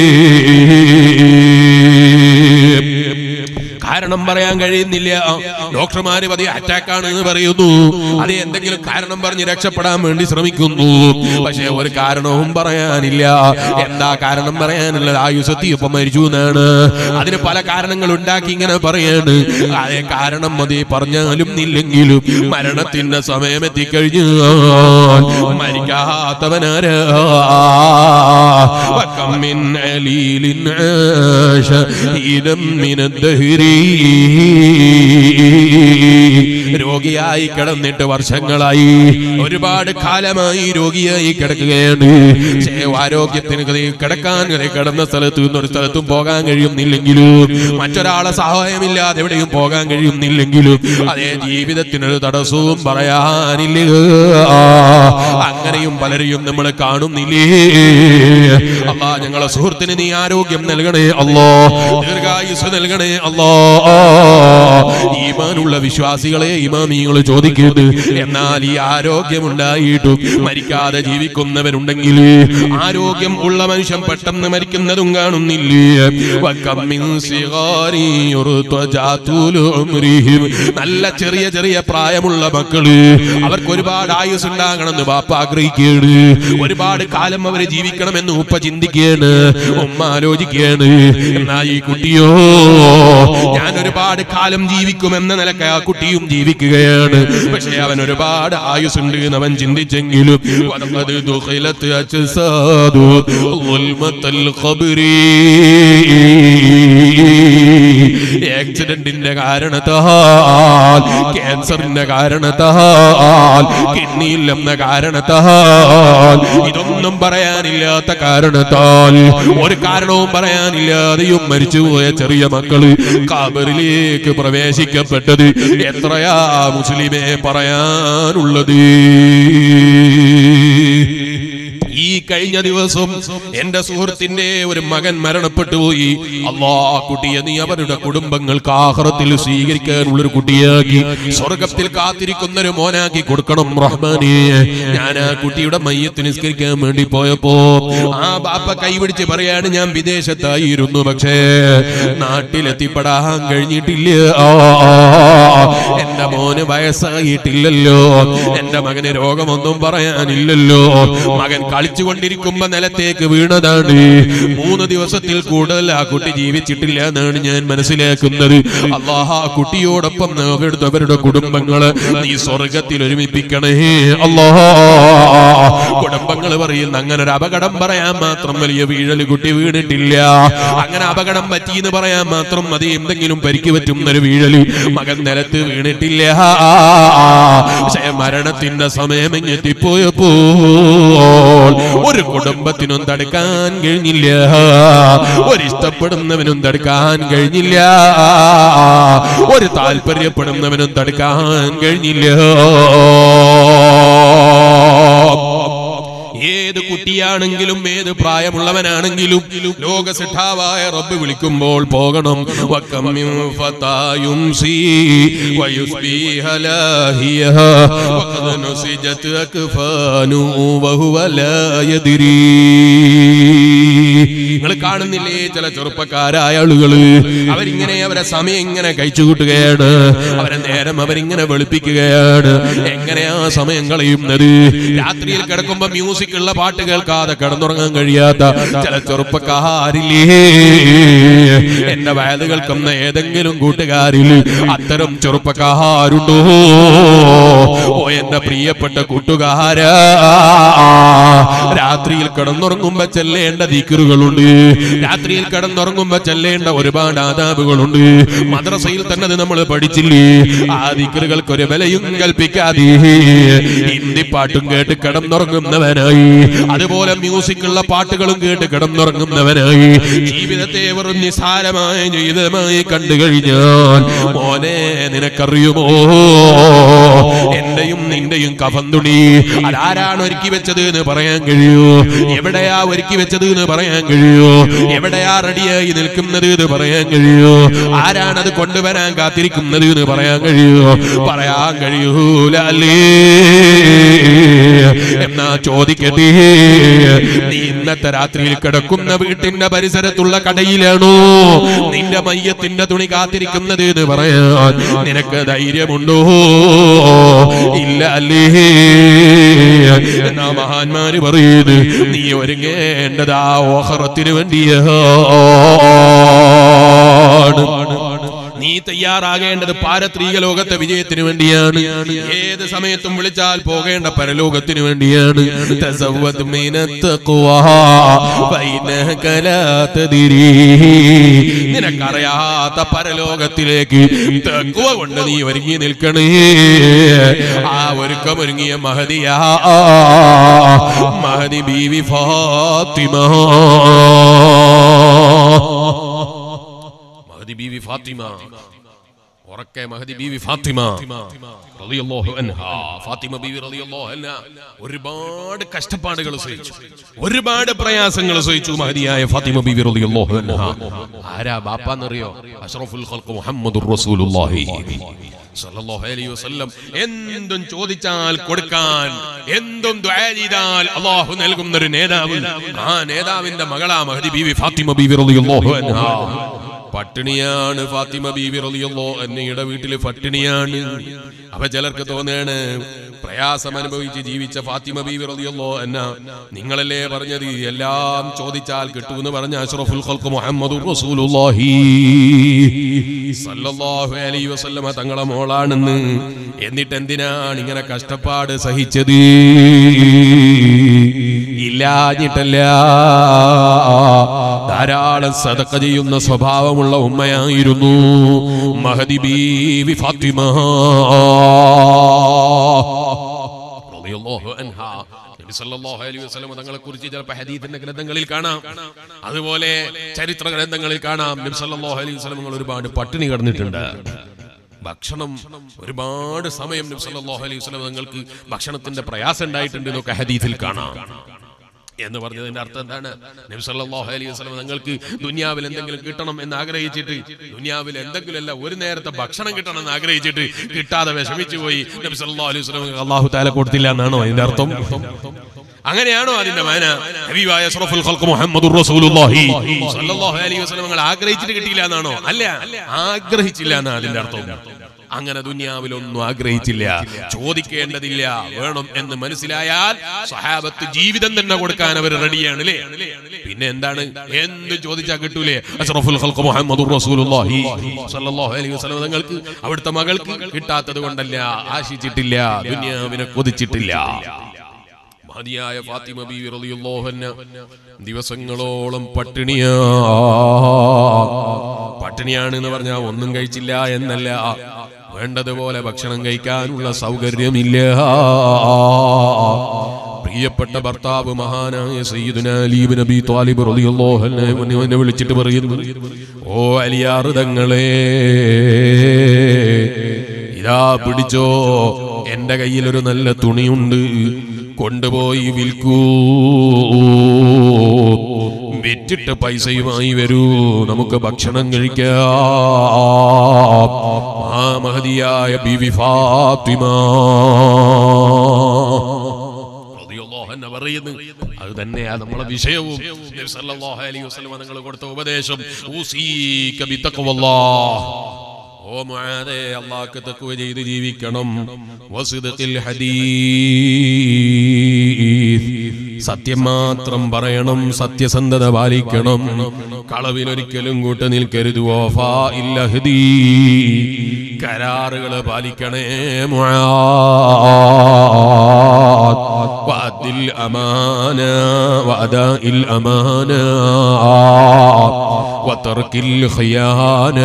കാരണം പറയാൻ കഴിയുന്നില്ല. ഡോക്ടർമാര് പതിയെ അറ്റാക്കാണ് എന്ന് പറയുന്നു, അത് എന്തെങ്കിലും കാരണം പറഞ്ഞ് രക്ഷപ്പെടാൻ വേണ്ടി ശ്രമിക്കുന്നു. പക്ഷെ ഒരു കാരണവും പറയാനില്ല. എന്താ കാരണം പറയാനുള്ളത്? ആയുസത്തിയൊപ്പം മരിച്ചു എന്നാണ്. അതിന് പല കാരണങ്ങൾ ഉണ്ടാക്കി ഇങ്ങനെ പറയാണ്. അതേ കാരണം മതി പറഞ്ഞാലും ഇല്ലെങ്കിലും മരണത്തിന്റെ സമയം എത്തിക്കഴിഞ്ഞു മരിക്കാത്തവനാരാ? രോഗിയായി കിടന്നിട്ട് വർഷങ്ങളായി, ഒരുപാട് കാലമായി രോഗിയായി കിടക്കുകയാണ്. ആരോഗ്യത്തിന് കിടക്കാൻ കിടന്ന സ്ഥലത്ത് നിന്നൊരു സ്ഥലത്തും പോകാൻ കഴിയുന്നില്ലെങ്കിലും, മറ്റൊരാളെ സഹായമില്ലാതെ എവിടെയും പോകാൻ കഴിയുന്നില്ലെങ്കിലും, അതേ ജീവിതത്തിനൊരു തടസ്സവും പറയാനില്ല. അങ്ങനെയും പലരെയും നമ്മൾ കാണുന്നില്ലേ. അല്ലാ, ഞങ്ങളെ സുഹൃത്തിന് നീ ആരോഗ്യം നൽകണേ അല്ലാ, ദീർഘായുസ് നൽകണേ അല്ലാ. ഈമാനുള്ള വിശ്വാസികളെ ഇമാമികൾ ചോദിക്കുന്നത്, എന്നാൽ ഈ ആരോഗ്യമുണ്ടായിട്ടും മരിക്കാതെ ജീവിക്കുന്നവരുണ്ടെങ്കിൽ, ആരോഗ്യം ഉള്ള മനുഷ്യൻ പെട്ടെന്ന് മരിക്കുന്നതും കാണുന്നില്ലേ? നല്ല ചെറിയ ചെറിയ പ്രായമുള്ള മക്കള്, അവർക്ക് ഒരുപാട് ആയുസ് ഉണ്ടാകണമെന്ന് ബാപ്പ ആഗ്രഹിക്കുകയാണ്. ഒരുപാട് കാലം അവര് ജീവിക്കണമെന്ന് ഉപ്പ ചിന്തിക്കുകയാണ്, ഉമ്മ ആലോചിക്കുകയാണ്. എന്നാൽ ഈ കുട്ടിയോ, ഞാൻ ഒരുപാട് കാലം ജീവിക്കുമെന്ന നിലക്ക് ആ കുട്ടിയും ജീവിക്കുകയാണ്. പക്ഷെ അവൻ ഒരുപാട് ആയുസ് ഉണ്ട് എന്ന് അവൻ ചിന്തിച്ചെങ്കിലും ആക്സിഡന്റിന്റെ കാരണത്താൽ, ക്യാൻസറിന്റെ കാരണത്താൽ, കിഡ്നിയില്ലെന്ന കാരണത്താൽ, ഇതൊന്നും പറയാനില്ലാത്ത കാരണത്താൽ, ഒരു കാരണവും പറയാനില്ലാതെയും മരിച്ചുപോയ ചെറിയ മക്കള് ഖബറിലേക്ക് പ്രവേശിക്കപ്പെട്ടത് എത്രയാ മുസ്ലിമേ പറയാനുള്ളത്? ഈ കഴിഞ്ഞ ദിവസം എന്റെ സുഹൃത്തിന്റെ ഒരു മകൻ മരണപ്പെട്ടു പോയി. അല്ലാ, കുട്ടിയെ നീ അവരുടെ കുടുംബങ്ങൾക്ക് ആഖിറത്തിൽ സ്വീകരിക്കാനുള്ളൊരു കുട്ടിയാക്കി സ്വർഗത്തിൽ കാത്തിരിക്കുന്ന ഒരു മോനാക്കി കൊടുക്കണം റഹ്മാനേ. ഞാൻ ആ കുട്ടിയുടെ മയ്യത്ത് നിസ്കരിക്കാൻ വേണ്ടി പോയപ്പോ ആ ബാപ്പ കൈപിടിച്ച് പറയാണ്, ഞാൻ വിദേശത്തായിരുന്നു, പക്ഷേ നാട്ടിലെത്തിപ്പെടാൻ കഴിഞ്ഞിട്ടില്ല. എന്റെ മോന് വയസ്സായിട്ടില്ലല്ലോ, എന്റെ മകന് രോഗമൊന്നും പറയാനില്ലല്ലോ. മകൻ കളിച്ചുകൊണ്ടിരിക്കുമ്പോ നിലത്തേക്ക് വീണതാണ്. മൂന്ന് ദിവസത്തിൽ കൂടുതൽ ആ കുട്ടി ജീവിച്ചിട്ടില്ല എന്നാണ് ഞാൻ മനസ്സിലാക്കുന്നത്. അല്ലാഹ്, ആ കുട്ടിയോടൊപ്പം അവരുടെ അവരുടെ കുടുംബങ്ങള് നീ സ്വർഗത്തിൽ ഒരുമിപ്പിക്കണേ അല്ലാഹ്. കുടുംബങ്ങൾ പറയുന്ന അങ്ങനെ ഒരു അപകടം പറയാൻ മാത്രം വലിയ വീഴല് കുട്ടി വീണിട്ടില്ല. അങ്ങനെ അപകടം പറ്റിയെന്ന് പറയാൻ മാത്രം മതി എന്തെങ്കിലും പരിക്ക് പറ്റുന്നൊരു വീഴല് മകൻ നിലത്ത് വീണിട്ടില്ല. പക്ഷേ മരണത്തിന്റെ സമയം എത്തിപ്പോയപ്പോ ഒരു കുടുംബത്തിനും തടുക്കാൻ കഴിഞ്ഞില്ല, ഒരിഷ്ടപ്പെടുന്നവനും തടുക്കാൻ കഴിഞ്ഞില്ല, ഒരു താല്പര്യപ്പെടുന്നവനും തടുക്കാൻ കഴിഞ്ഞില്ല. ഏത് കുട്ടിയാണെങ്കിലും ഏത് പ്രായമുള്ളവനാണെങ്കിലും ലോകസിദ്ധാവായ റബ്ബ് വിളിക്കുമ്പോൾ പോകണം. നിങ്ങൾ കാണുന്നില്ലേ ചില ചെറുപ്പക്കാരായ ആളുകള്, അവരിങ്ങനെ അവരെ സമയം ഇങ്ങനെ കഴിച്ചു കൂട്ടുകയാണ്, അവരെ നേരം അവരിങ്ങനെ വെളുപ്പിക്കുകയാണ്. എങ്ങനെയാ സമയം കളയുന്നത്? രാത്രിയിൽ കിടക്കുമ്പോ മ്യൂസിക് ഉള്ള പാട്ട് കേൾക്കാതെ കിടന്നുറങ്ങാൻ കഴിയാത്ത ചില ചെറുപ്പക്കാരില്ലേ? എന്റെ വയത് കേൾക്കുന്ന ഏതെങ്കിലും കൂട്ടുകാരിൽ അത്തരം ചെറുപ്പക്കാരുണ്ടോ? ഓ എന്റെ പ്രിയപ്പെട്ട കൂട്ടുകാരാ, രാത്രിയിൽ കിടന്നുറങ്ങുമ്പോ ചെല്ലേണ്ട ദിക്റുകളുണ്ട്, രാത്രിയിൽ കിടന്നുറങ്ങുമ്പോ ചെല്ലേണ്ട ഒരുപാട് ആദാബുകളുണ്ട്. മദ്രസയിൽ തന്നെ അത് നമ്മൾ പഠിച്ചില്ലേ? ആ ദിക്റുകൾക്ക് ഒരു വിലയും കൽപ്പിക്കാതെ ഹിന്ദി പാട്ടും കേട്ട് കിടന്നുറങ്ങുന്നവനായി, അതുപോലെ മ്യൂസിക് ഉള്ള പാട്ടുകളും കേട്ട് കിടന്നുറങ്ങുന്നവനായി ജീവിതത്തെ വെറും നിസാരമായ ജീവിതമായി കണ്ടു കഴിഞ്ഞാൽ മോനെ നിനക്കറിയുമോ, എന്റെയും നിന്റെയും കഫൻ തുണി അതാരാണ് ഒരുക്കി വെച്ചത് എന്ന് പറയാൻ കഴിയൂ? എവിടെയാ ഒരുക്കി വെച്ചത് എന്ന് പറയാൻ കഴിയൂ? എവിടെയാ റെഡിയായി നിൽക്കുന്നത് എന്ന് പറയാൻ കഴിയൂ? ആരാണത് കൊണ്ടുവരാൻ കാത്തിരിക്കുന്നത് എന്ന് പറയാൻ കഴിയൂ? പറയാൻ കഴിയൂല അല്ലേ? എന്നാ ചോദിക്കട്ടെ, നീ ഇന്നത്തെ രാത്രിയിൽ കിടക്കുന്ന വീട്ടിന്റെ പരിസരത്തുള്ള കടയിലാണോ നിന്റെ മയ്യത്തിന്റെ തുണി കാത്തിരിക്കുന്നത് എന്ന് പറയാൻ നിനക്ക് ധൈര്യമുണ്ടോ? ഇല്ല അല്ലേ? എന്നാ മഹാന്മാര് പറയുന്നത് നീ ഒരുങ്ങേണ്ടത് ആ ആഖിറത്തിന് വേണ്ടിയാണ്. നീ തയ്യാറാകേണ്ടത് പാരത്രിക ലോകത്തെ വിജയത്തിന് വേണ്ടിയാണ്. ഏത് സമയത്തും വിളിച്ചാൽ പോകേണ്ട പരലോകത്തിന് വേണ്ടിയാണ്. തസവ്വദ് മിനത് തഖ്വാ ഫൈനക ലാ തദ്രി. നിനക്കറിയാത്ത പരലോകത്തിലേക്ക് തഖ്വ കൊണ്ട് നീ ഒരുങ്ങി നിൽക്കണേ. ആ ഒരുക്കം ഒരുങ്ങിയ മഹദിയാ മഹദി ബീവി ഫാത്തിമ. മഹദി ബീവി ഫാത്തിമ, ഉറക്കെ മഹദി ബീവി ഫാത്തിമ റളിയല്ലാഹു അൻഹാ. ഫാത്തിമ ബീവി റളിയല്ലാഹു അൻഹാ ഒരുപാട് കഷ്ടപ്പാടുകൾ സഹിച്ചു, ഒരുപാട് പ്രയാസങ്ങൾ സഹിച്ചു മഹദിയായ ഫാത്തിമ ബീവി റളിയല്ലാഹു അൻഹാ. ആരാ ബാപ്പാന്നറിയോ? അഷ്റഫുൽ ഖൽഖ് മുഹമ്മദുർ റസൂലുള്ളാഹി സല്ലല്ലാഹു അലൈഹി വസല്ലം. എന്തും ചോദിച്ചാൽ കൊടുക്കാൻ, എന്തും ദുആ ചെയ്താൽ അല്ലാഹു നൽകുന്ന ഒരു നേതാവ്. ആ നേതാവിന്റെ മകളാ മഹദി ബീവി ഫാത്തിമ ബീവി റളിയല്ലാഹു അൻഹാ. പട്ടിണിയാണ് ഫാത്തിമ ബീവി റളിയല്ലാഹു അൻഹയുടെ വീട്ടില് പട്ടിണിയാണ്. അപ്പൊ ചിലർക്ക് തോന്നുകയാണ് പ്രയാസം അനുഭവിച്ച് ജീവിച്ച ഫാത്തിമ ബീവി റളിയല്ലാഹു അൻഹ നിങ്ങളല്ലേ പറഞ്ഞത് എല്ലാം ചോദിച്ചാൽ കിട്ടുമെന്ന് പറഞ്ഞ അഷ്റഫുൽ ഖൽഖ് മുഹമ്മദുർ റസൂലുള്ളാഹി സല്ലല്ലാഹു അലൈഹി വസല്ലമ തങ്ങളെ മോളാണെന്ന്. എന്നിട്ട് എന്തിനാണ് ഇങ്ങനെ കഷ്ടപ്പാട് സഹിച്ചത്? ഇല്ലാഞ്ഞിട്ടല്ല, ധാരാളം സദഖ ചെയ്യുന്ന സ്വഭാവമുള്ള ഉമ്മയായിരുന്നു മഹദി ബീവി ഫാത്തിമ റളിയല്ലാഹു അൻഹാ. നബി സല്ലല്ലാഹു അലൈഹി വസല്ലം തങ്ങളെ കുറിച്ച് ചിലപ്പോൾ ഹദീസിന്റെ ഗ്രന്ഥങ്ങളിൽ കാണാം, അതുപോലെ ചരിത്ര ഗ്രന്ഥങ്ങളിൽ കാണാം. നബി സല്ലല്ലാഹു അലൈഹി വസല്ലം തങ്ങൾ ഒരുപാട് പട്ടിണി കിടന്നിട്ടുണ്ട്. ഭക്ഷണം ഒരുപാട് സമയം നബി സല്ലല്ലാഹു അലൈഹി വസല്ലം തങ്ങൾക്ക് ഭക്ഷണത്തിന്റെ പ്രയാസം ഉണ്ടായിട്ടുണ്ട് എന്നൊക്കെ ഹദീസിൽ കാണാം. എന്ന് പറഞ്ഞതിന്റെ അർത്ഥം എന്താണ്? നബി സല്ലല്ലാഹു അലൈഹി വസല്ലം നിങ്ങൾക്ക് ദുനിയാവിൽ എന്തെങ്കിലും കിട്ടണം എന്ന് ആഗ്രഹിച്ചിട്ട്, ദുനിയാവിൽ എന്തെങ്കിലും അല്ല ഒരു നേരത്തെ ഭക്ഷണം കിട്ടണം എന്ന് ആഗ്രഹിച്ചിട്ട് കിട്ടാതെ വിഷമിച്ചു പോയി നബി സല്ലല്ലാഹു അലൈഹി വസല്ലം അല്ലാഹു തആല കൊടുത്തില്ല എന്നാണോ അതിന്റെ അർത്ഥം? അങ്ങനെയാണോ അതിന്റെ മാന? ഹബീബായ അഷ്റഫുൽ ഖൽഖ് മുഹമ്മദുർ റസൂലുള്ളാഹി സല്ലല്ലാഹു അലൈഹി വസല്ലം നിങ്ങൾ ആഗ്രഹിച്ചിട്ട് കിട്ടിയില്ല എന്നാണോ? അല്ല, ആഗ്രഹിച്ചില്ല എന്നാണ് അതിന്റെ അർത്ഥം. അങ്ങനെ ദുനിയാവിലൊന്നും ആഗ്രഹിച്ചില്ല, ചോദിക്കേണ്ടതില്ല, വേണം എന്ന് മനസ്സിലായാൽ സ്വഹാബത്ത് ജീവിതം തന്നെ കൊടുക്കാൻ അവർ റെഡിയാണ് അല്ലേ? പിന്നെ എന്താണ്? എന്ത് ചോദിച്ചാൽ കിട്ടൂലേ? അഷ്റഫുൽ ഖൽഖ് മുഹമ്മദുർ റസൂലുള്ളാഹി സ്വല്ലല്ലാഹു അലൈഹി വസല്ലം തങ്ങൾക്ക് അവിടുത്തെ മകൾക്ക് കിട്ടാത്തത് കൊണ്ടല്ല, ആശിച്ചിട്ടില്ല, ദുനിയാവിനെ കൊതിച്ചിട്ടില്ല. മഹദിയായ ഫാത്തിമ ബീവി റളിയല്ലാഹു അൻഹ ദിവസങ്ങളോളം പട്ടിണിയാ. പട്ടിണിയാണ് എന്ന് പറഞ്ഞാൽ ഒന്നും കഴിച്ചില്ല എന്നല്ല, വേണ്ടതുപോലെ ഭക്ഷണം കഴിക്കാനുള്ള സൗകര്യമില്ല. പ്രിയപ്പെട്ട ഭർത്താവ് മഹാനായ സയ്യിദുനാ അലി ഇബ്നു അബീ ത്വാലിബ് റളിയല്ലാഹു അൻഹു എന്നെ വിളിച്ചിട്ട് പറയുന്നു, ഓ അലിയാർ തങ്ങളെ, ഇതാ പിടിച്ചോ, എന്റെ കയ്യിൽ ഒരു നല്ല തുണിയുണ്ട്, കൊണ്ടുപോയി വിൽക്കൂ, വിറ്റിട്ട് പൈസയുമായി വരൂ, നമുക്ക് ഭക്ഷണം കഴിക്കാം. ആ മഹദിയായ ബീവി ഫാത്തിമ റളിയല്ലാഹു അൻഹ പറയുന്നു, അത് തന്നെയാ നമ്മളെ വിഷയവും. നബി സല്ലല്ലാഹു അലൈഹി വസല്ലം നിങ്ങൾ കൊടുത്ത ഉപദേശം, ഊസീക ബിത്തഖ്വല്ലാഹ്, ഓ മുആദേ, അല്ലാഹുവിനെ തഖ്വ ചെയ്ത് ജീവിക്കണം. വസിദ്ഖിൽ ഹദീസ്, സത്യം മാത്രം പറയണം, സത്യസന്ധത പാലിക്കണം, കളവിലൊരിക്കലും കൂട്ട് നിൽക്കരുത്. വഫാ ഇൽ അഹ്ദി, കരാറുകൾ പാലിക്കണേ മുആദ്. വഅദിൽ അമാന വഅദാഇൽ അമാന വതർക്കിൽ ഖിയാന.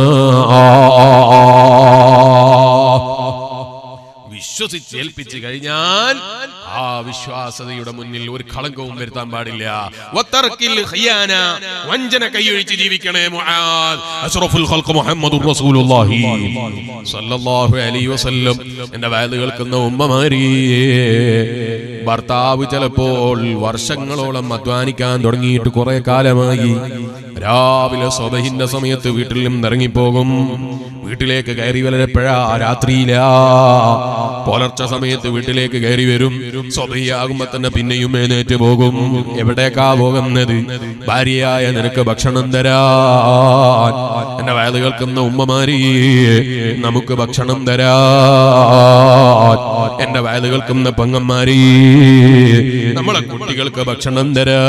വിശ്വസിച്ചേൽപ്പിച്ചു കഴിഞ്ഞാൽ ആ വിശ്വാസതയുടെ മുന്നിൽ ഒരു കളങ്കവും വരുത്താൻ പാടില്ല. വതർക്കിൽ ഖിയാന, വഞ്ചന കൈയൊഴിച്ച് ജീവിക്കണേ മുആദ്. അഷ്റഫുൽ ഖൽഖ് മുഹമ്മദുർ റസൂലുള്ളാഹി സ്വല്ലല്ലാഹു അലൈഹി വസല്ലം. എന്റെ വയല് കേൾക്കുന്ന ഉമ്മമാരേ, ഭർത്താവ് ചിലപ്പോൾ വർഷങ്ങളോളം അധ്വാനിക്കാൻ തുടങ്ങിയിട്ട് കുറെ കാലമായി. രാവിലെ സ്വബഹിന്റെ സമയത്ത് വീട്ടിൽ നിന്ന് ഇറങ്ങിപ്പോകും, വീട്ടിലേക്ക് കയറി വരപ്പോഴാ രാത്രിയിലാ. പുലർച്ചെ സമയത്ത് വീട്ടിലേക്ക് കയറി വരും, സ്വബഹിയാകുമ്പോ തന്നെ പിന്നെയും എഴുന്നേറ്റ് പോകും. എവിടേക്കാ പോകുന്നത്? ഭാര്യയായ നിനക്ക് ഭക്ഷണം തരാൻ. എന്റെ വയല് കേൾക്കുന്ന ഉമ്മമാരി, നമുക്ക് ഭക്ഷണം തരാൻ. എന്റെ വയല് കേൾക്കുന്ന പെങ്ങന്മാരി, നമ്മളെ കുട്ടികൾക്ക് ഭക്ഷണം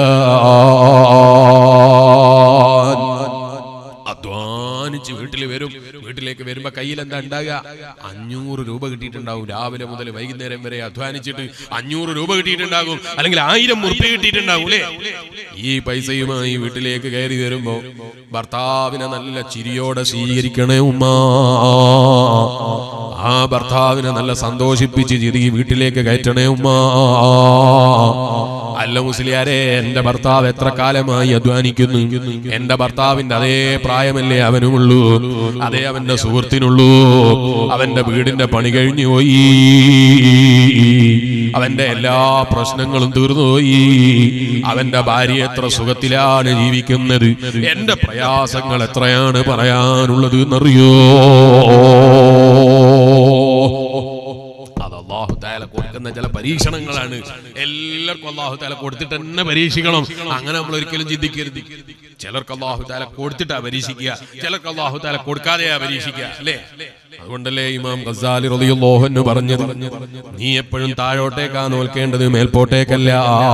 തരാൻ. അധ്വാനിച്ച് വീട്ടിൽ വരും, വീട്ടിലേക്ക് വരുമ്പോ കയ്യിൽ എന്താ ഉണ്ടാകുക? അഞ്ഞൂറ് രൂപ കിട്ടിയിട്ടുണ്ടാവും. രാവിലെ മുതൽ വൈകുന്നേരം വരെ അധ്വാനിച്ചിട്ട് അഞ്ഞൂറ് രൂപ കിട്ടിയിട്ടുണ്ടാകും, അല്ലെങ്കിൽ ആയിരം ഉറുപ്പിക കിട്ടിയിട്ടുണ്ടാവും അല്ലേ? ഈ പൈസയുമായി വീട്ടിലേക്ക് കയറി വരുമ്പോ ഭർത്താവിനെ നല്ല ചിരിയോടെ സ്വീകരിക്കണേ ഉമ്മ. ആ ഭർത്താവിനെ നല്ല സന്തോഷിപ്പിച്ച് ചിരി വീട്ടിലേക്ക് കയറ്റണേ ഉമ്മ. അല്ല മുസ്ലിയാരെ, എന്റെ ഭർത്താവ് എത്ര കാലമായി അധ്വാനിക്കുന്നു, എന്റെ ഭർത്താവിന്റെ അതേ പ്രായമല്ലേ അവനുമുള്ളൂ, അതേ അവന്റെ സുഹൃത്തിനുള്ളൂ. അവന്റെ വീടിന്റെ പണി കഴിഞ്ഞു പോയി, അവന്റെ എല്ലാ പ്രശ്നങ്ങളും തീർന്നുപോയി. അവന്റെ ഭാര്യ എത്ര സുഖത്തിലാണ് ജീവിക്കുന്നത്, എന്റെ പ്രയാസങ്ങൾ എത്രയാണ് പറയാനുള്ളത് എന്നറിയോ? അല്ലാഹു തആല കൊടുക്കുന്ന ചില പരീക്ഷണങ്ങളാണ്. എല്ലാവർക്കും അല്ലാഹു തആല കൊടുത്തിട്ട് തന്നെ പരീക്ഷിക്കണം, അങ്ങനെ നമ്മൾ ഒരിക്കലും ചിന്തിക്കരുത്. ചിലർക്ക് അല്ലാഹു തആല കൊടുത്തിട്ടാ പരീക്ഷിക്കുക, ചിലർക്ക് അല്ലാഹു തആല കൊടുക്കാതെയാ പരീക്ഷിക്കുക അല്ലേ? അതുകൊണ്ടല്ലേ ഇമാം ഗസാലി റളിയല്ലാഹു അൻഹു പറഞ്ഞത്, നീ എപ്പോഴും താഴോട്ടേക്കാ നോക്കേണ്ടത്, മേൽപോട്ടേക്കല്ല.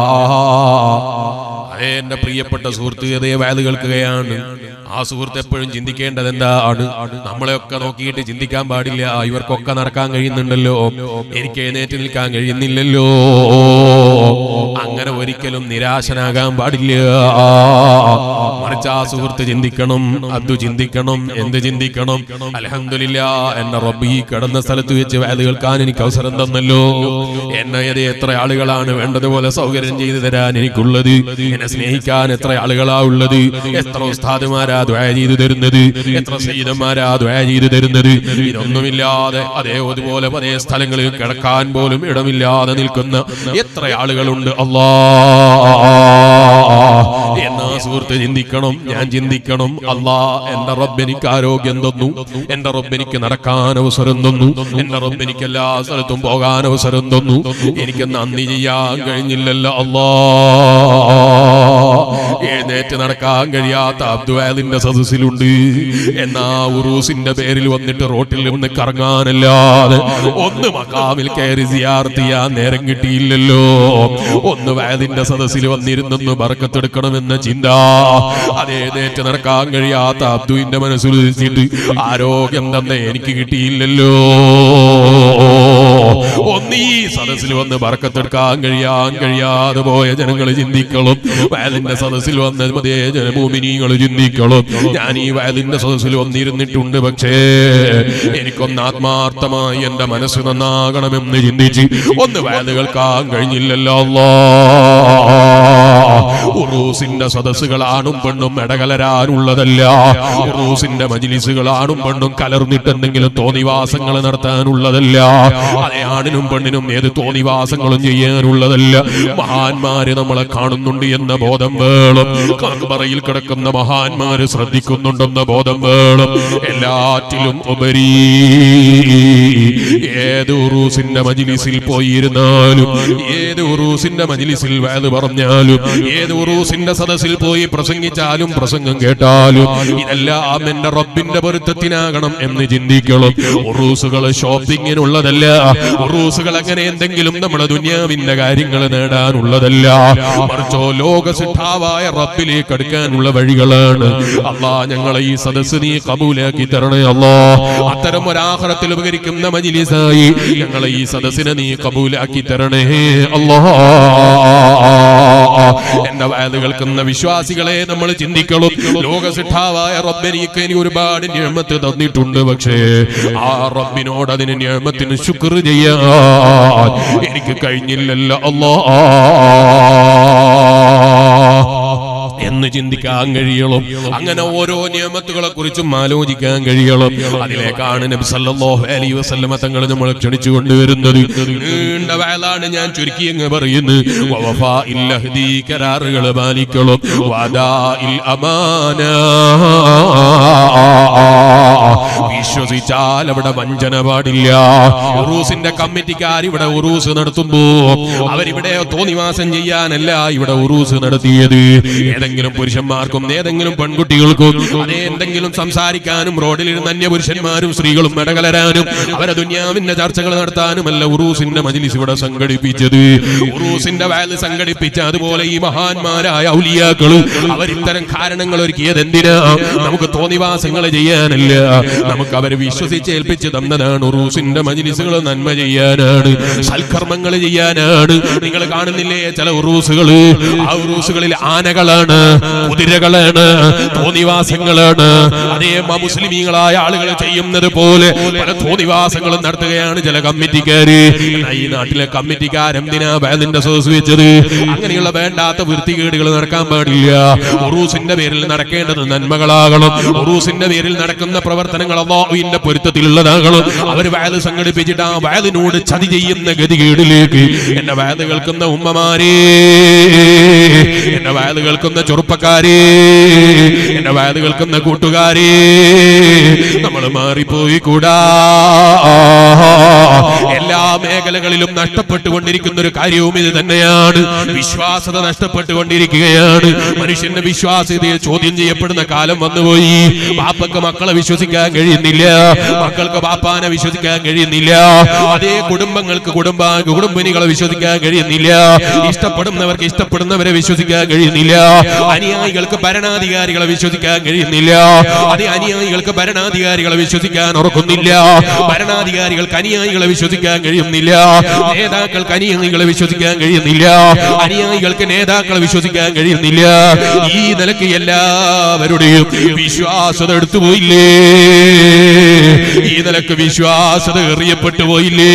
അതേ എന്റെ പ്രിയപ്പെട്ട സുഹൃത്ത് അതേ വയത് കേൾക്കുകയാണ്. ആ സുഹൃത്ത് എപ്പോഴും ചിന്തിക്കേണ്ടത് എന്താണ്? നമ്മളെയൊക്കെ നോക്കിയിട്ട് ചിന്തിക്കാൻ പാടില്ല, ഇവർക്കൊക്കെ നടക്കാൻ കഴിയുന്നുണ്ടല്ലോ, എനിക്ക് എഴുന്നേറ്റ് നിൽക്കാൻ കഴിയുന്നില്ലല്ലോ. അങ്ങനെ ഒരിക്കലും നിരാശനാകാൻ പാടില്ല. മറിച്ച് ആ സുഹൃത്ത് ചിന്തിക്കണം, അത് ചിന്തിക്കണം. എന്ത് ചിന്തിക്കണം? അൽഹംദുലില്ലാഹ്, എന്റെ റബ്ബ് ഈ കിടന്ന സ്ഥലത്ത് വെച്ച് വയത് കേൾക്കാൻ എനിക്ക് അവസരം തന്നല്ലോ. എന്നെ അത് എത്ര ആളുകളാണ് വേണ്ടതുപോലെ സൗകര്യം ചെയ്തു തരാൻ എനിക്കുള്ളത്, എന്നെ സ്നേഹിക്കാൻ എത്ര ആളുകളാ ഉള്ളത്, എത്ര ഉസ്താദുമാരാ ഉസ്താദുമാരാ ദുആ ചെയ്തു തരുന്നത്, എത്ര സയ്യിദന്മാരാ ദുആ ചെയ്തു തരുന്നത്. ഇതൊന്നുമില്ലാതെ അതേ അതുപോലെ പല സ്ഥലങ്ങളിൽ കിടക്കാൻ പോലും ഇടമില്ലാതെ നിൽക്കുന്ന എത്ര ആളുകളുണ്ട്. അല്ലാഹ് എന്നാ സുഹൃത്ത് ചിന്തിക്കണം, ഞാൻ ചിന്തിക്കണം. അല്ലാഹ് എന്റെ റബ്ബ് എനിക്ക് ആരോഗ്യം തന്നു, എന്റെ റബ്ബ് എനിക്ക് നടക്കാൻ അവസരം തന്നു, എന്റെ റബ്ബ് എനിക്ക് എല്ലാ സ്ഥലത്തും പോകാൻ അവസരം തന്നു. എനിക്ക് നന്ദി ചെയ്യാൻ കഴിഞ്ഞില്ലല്ലോ അല്ലാഹ്. എഴുന്നേറ്റ് നടക്കാൻ കഴിയാത്ത അബ്ദുവാലിന്റെ സദസ്സിലുണ്ട്. എന്നാ ഉറൂസിന്റെ പേരിൽ വന്നിട്ട് റോട്ടിൽ നിന്ന് കറങ്ങാനല്ലാതെ ഒന്ന് മഖാമിൽ കയറി സിയാറത്ത് ചെയ്യാൻ നേരം കിട്ടിയില്ലല്ലോ. ഒന്ന് വയലിന്റെ സദസ്സിൽ വന്നിരുന്നൊന്ന് ബർക്കത്തെടുക്കണമെന്ന ചിന്ത അതേനേറ്റ് നടക്കാൻ കഴിയാത്ത അബ്ദുവിന്റെ മനസ്സിൽ വെച്ചിട്ട് ആരോഗ്യം തന്നെ എനിക്ക് കിട്ടിയില്ലല്ലോ. ഒന്ന് ഈ സദസ്സിൽ വന്ന് ബർക്കത്തെടുക്കാൻ കഴിയാൻ കഴിയാതെ പോയ ജനങ്ങൾ ചിന്തിക്കണം. വയലിന്റെ സദസ്സിൽ വന്ന അതേ ജനഭൂമിനികൾ ചിന്തിക്കണം. ഞാൻ ഈ വയലിന്റെ സദസ്സിൽ വന്നിരുന്നിട്ടുണ്ട്, പക്ഷേ എനിക്കൊന്ന് ആത്മാർത്ഥമായി എന്റെ മനസ്സ് നന്നാകണമെന്ന് ചിന്തിച്ച് ഒന്ന് വയല് കേൾക്കാൻ കഴിഞ്ഞില്ലല്ലോ അല്ലാഹ്. ഉറൂസിന്റെ സദസ്സുകൾ ആണും പെണ്ണും ഇടകലരാനുള്ളതല്ല. ഉറൂസിന്റെ മജ്ലിസുകൾ ആണും പെണ്ണും കലർന്നിട്ട് എന്തെങ്കിലും തോന്നിവാസങ്ങൾ നടത്താനുള്ളതല്ല. അതേ ആണിനും പെണ്ണിനും ഏത് തോന്നിവാസങ്ങളും ചെയ്യാനുള്ളതല്ല. മഹാന്മാര് നമ്മളെ കാണുന്നുണ്ട് എന്ന ബോധം വേണം. മഖ്ബറയിൽ കിടക്കുന്ന മഹാന്മാര് ശ്രദ്ധിക്കുന്നുണ്ടെന്ന ബോധം വേണം. എല്ലാറ്റിലും ഉപരി ഏത് ഉറൂസിന്റെ മജ്ലിസിൽ പോയിരുന്നാലും, ഏത് ഉറൂസിന്റെ മജ്ലിസിൽ വഅദ് പറഞ്ഞാലും, ഏത് ഉറൂസിന്റെ സദസ്സിൽ പോയി പ്രസംഗിച്ചാലും പ്രസംഗം കേട്ടാലും ഇതെല്ലാം എന്റെ റബ്ബിന്റെ പൊരുത്തത്തിനാകണം എന്ന് ചിന്തിക്കണം. ഉറൂസുകൾ ഷോപ്പിങ്ങിനുള്ളതല്ല. ഉറൂസുകൾ അങ്ങനെ എന്തെങ്കിലും നമ്മുടെ ദുനിയാവിന്റെ കാര്യങ്ങൾ നേടാനുള്ളതല്ല. മറിച്ചോ ലോകസിദ്ധാവായ റബ്ബിലേക്ക് അടുക്കാനുള്ള വഴികളാണ്. അല്ലാഹ് ഞങ്ങളെ ഈ സദസ്സ് നീ കബൂലാക്കി തരണേ അല്ലാഹ്. അത്തരം ഒരു ആഖിറത്തിൽ ഉപകരിക്കുന്ന മജ്ലിസായി ഞങ്ങളെ ഈ സദസ്സിനെ നീ കബൂലാക്കി തരണേ അല്ലാഹ്. എന്റെ വഅദ് കേൾക്കുന്ന വിശ്വാസികളെ നമ്മൾ ചിന്തിക്കണം. ലോകസിദ്ധാവായ റബ്ബിനിക്ക് എനിക്ക് ഒരുപാട് നിഅമത്ത് തന്നിട്ടുണ്ട്, പക്ഷേ ആ റബ്ബിനോട് അതിന് നിഅമത്തിന് ശുക്ർ ചെയ്യാൻ എനിക്ക് കഴിഞ്ഞില്ലല്ലോ അല്ലാഹ് എന്ന് ചിന്തിക്കാൻ കഴിയണം. അങ്ങനെ ഓരോ നിയമത്തുകളെ കുറിച്ചും ആലോചിക്കാൻ കഴിയണം. അതിലേക്കാണ് നബി സല്ലല്ലാഹു അലൈഹി വസല്ലമ തങ്ങൾ നമ്മളെ ക്ഷണിച്ചു കൊണ്ടുവരുന്നത്. നീണ്ട വഅദാണ്, ഞാൻ ചുരുക്കി അങ്ങ് പറയുന്നു. വഫാഇൽ അഹ്ദി, കരാറുകൾ പാലിക്കണം. വദാഇൽ അമാന, വിശ്വസിച്ചാൽ അവിടെ വഞ്ചന പാടില്ല. ഉറൂസിന്റെ കമ്മിറ്റിക്കാർ ഇവിടെ ഉറൂസ് നടത്തുമ്പോ അവരിവിടെ തോന്നിവാസം ചെയ്യാനല്ല ഇവിടെ ഉറൂസ് നടത്തിയത്. ഏതെങ്കിലും പുരുഷന്മാർക്കും ഏതെങ്കിലും പെൺകുട്ടികൾക്കും അതേ എന്തെങ്കിലും സംസാരിക്കാനും റോഡിലിരുന്ന് അന്യ പുരുഷന്മാരും സ്ത്രീകളും ഇടകലരാനും അവരെ ദുനിയാവിന്റെ ചർച്ചകൾ നടത്താനുമല്ല ഉറൂസിന്റെ മജ്ലിസ് ഇവിടെ സംഘടിപ്പിച്ചത്. ഉറൂസിന്റെ വഅദ് സംഘടിപ്പിച്ച അതുപോലെ ഈ മഹാന്മാരായ ഔലിയാക്കൾ അവർ ഇത്തരം കാരണങ്ങൾ ഒരുക്കിയത് എന്തിനാ? നമുക്ക് തോന്നിവാസങ്ങൾ ചെയ്യാനല്ല, നമുക്ക് അവരെ വിശ്വസിച്ച് ഏൽപ്പിച്ച് തന്നതാണ്. ഉറൂസിന്റെ മജ്ലിസുകൾ നന്മ ചെയ്യാനാണ്, സൽക്കർമ്മങ്ങൾ ചെയ്യാനാണ്. നിങ്ങൾ കാണുന്നില്ലേ ചില ഉറൂസുകൾ, ആ ഉറൂസുകളിൽ ആനകളാണ്, കുതിരകളാണ്, തോന്നിവാസങ്ങളാണ്. അതേ മുസ്ലിമീങ്ങളായ ആളുകൾ ചെയ്യുന്നത് പോലെ പല തോന്നിവാസങ്ങളും നടത്തുകയാണ് ചില കമ്മിറ്റിക്കാര്. ഈ നാട്ടിലെ കമ്മിറ്റിക്കാരെന്തിനാ വഅദിന്റെ സദസ്സ് വെച്ചത്? അങ്ങനെയുള്ള വേണ്ടാത്ത വൃത്തികേടുകൾ നടക്കാൻ പാടില്ല. ഉറൂസിന്റെ പേരിൽ നടക്കേണ്ടത് നന്മകളാകണം. ഉറൂസിന്റെ പേരിൽ നടക്കുന്ന പ്രവർത്തനങ്ങൾ അല്ലാഹുവിന്റെ പൊരുത്തത്തിലുള്ളതാകണം. അവർ വഅദ് സംഘടിപ്പിച്ചിട്ട് ആ വഅദിനോട് ചതി ചെയ്യുന്ന ഗതികേടിലേക്ക് എന്റെ വഅദ് കേൾക്കുന്ന ഉമ്മമാരെ, എന്റെ വഅദ് കേൾക്കുന്ന ചെറുപ്പക്കാരെ, എന്റെ വഅദ് കേൾക്കുന്ന കൂട്ടുകാരെ, നമ്മൾ മാറിപ്പോയി കൂടാ. എല്ലാ മേഖലകളിലും നഷ്ടപ്പെട്ടുകൊണ്ടിരിക്കുന്ന ഒരു കാര്യവും ഇത് തന്നെയാണ്. വിശ്വാസത നഷ്ടപ്പെട്ടുകൊണ്ടിരിക്കുകയാണ്. മനുഷ്യന്റെ വിശ്വാസ്യതയെ ചോദ്യം ചെയ്യപ്പെടുന്ന കാലം വന്നുപോയി. ബാപ്പക്ക് മക്കളെ വിശ്വസിക്കാൻ കഴിയുന്നില്ല, മക്കൾക്ക് ബാപ്പാനെ വിശ്വസിക്കാൻ കഴിയുന്നില്ല. അതേ കുടുംബങ്ങൾക്ക് കുടുംബ കുടുംബിനികളെ വിശ്വസിക്കാൻ കഴിയുന്നില്ല. ഇഷ്ടപ്പെടുന്നവർക്ക് ഇഷ്ടപ്പെടുന്നവരെ വിശ്വസിക്കാൻ കഴിയുന്നില്ല. അനുയായികൾക്ക് ഭരണാധികാരികളെ വിശ്വസിക്കാൻ കഴിയുന്നില്ല. അതേ അനുയായികൾക്ക് ഭരണാധികാരികളെ വിശ്വസിക്കാൻ ഉറക്കുന്നില്ല. ഭരണാധികാരികൾക്ക് അനുയായികളെ വിശ്വസിക്കാൻ കഴിയുന്നില്ല. നേതാക്കൾക്ക് അനുയായികളെ വിശ്വസിക്കാൻ കഴിയുന്നില്ല. അനുയായികൾക്ക് നേതാക്കളെ വിശ്വസിക്കാൻ കഴിയുന്നില്ല. ഈ നിലയ്ക്ക് എല്ലാവരുടെയും വിശ്വാസത എടുത്തു പോയില്ലേ? ഈ നിലക്ക് വിശ്വാസത എറിയപ്പെട്ടു പോയില്ലേ?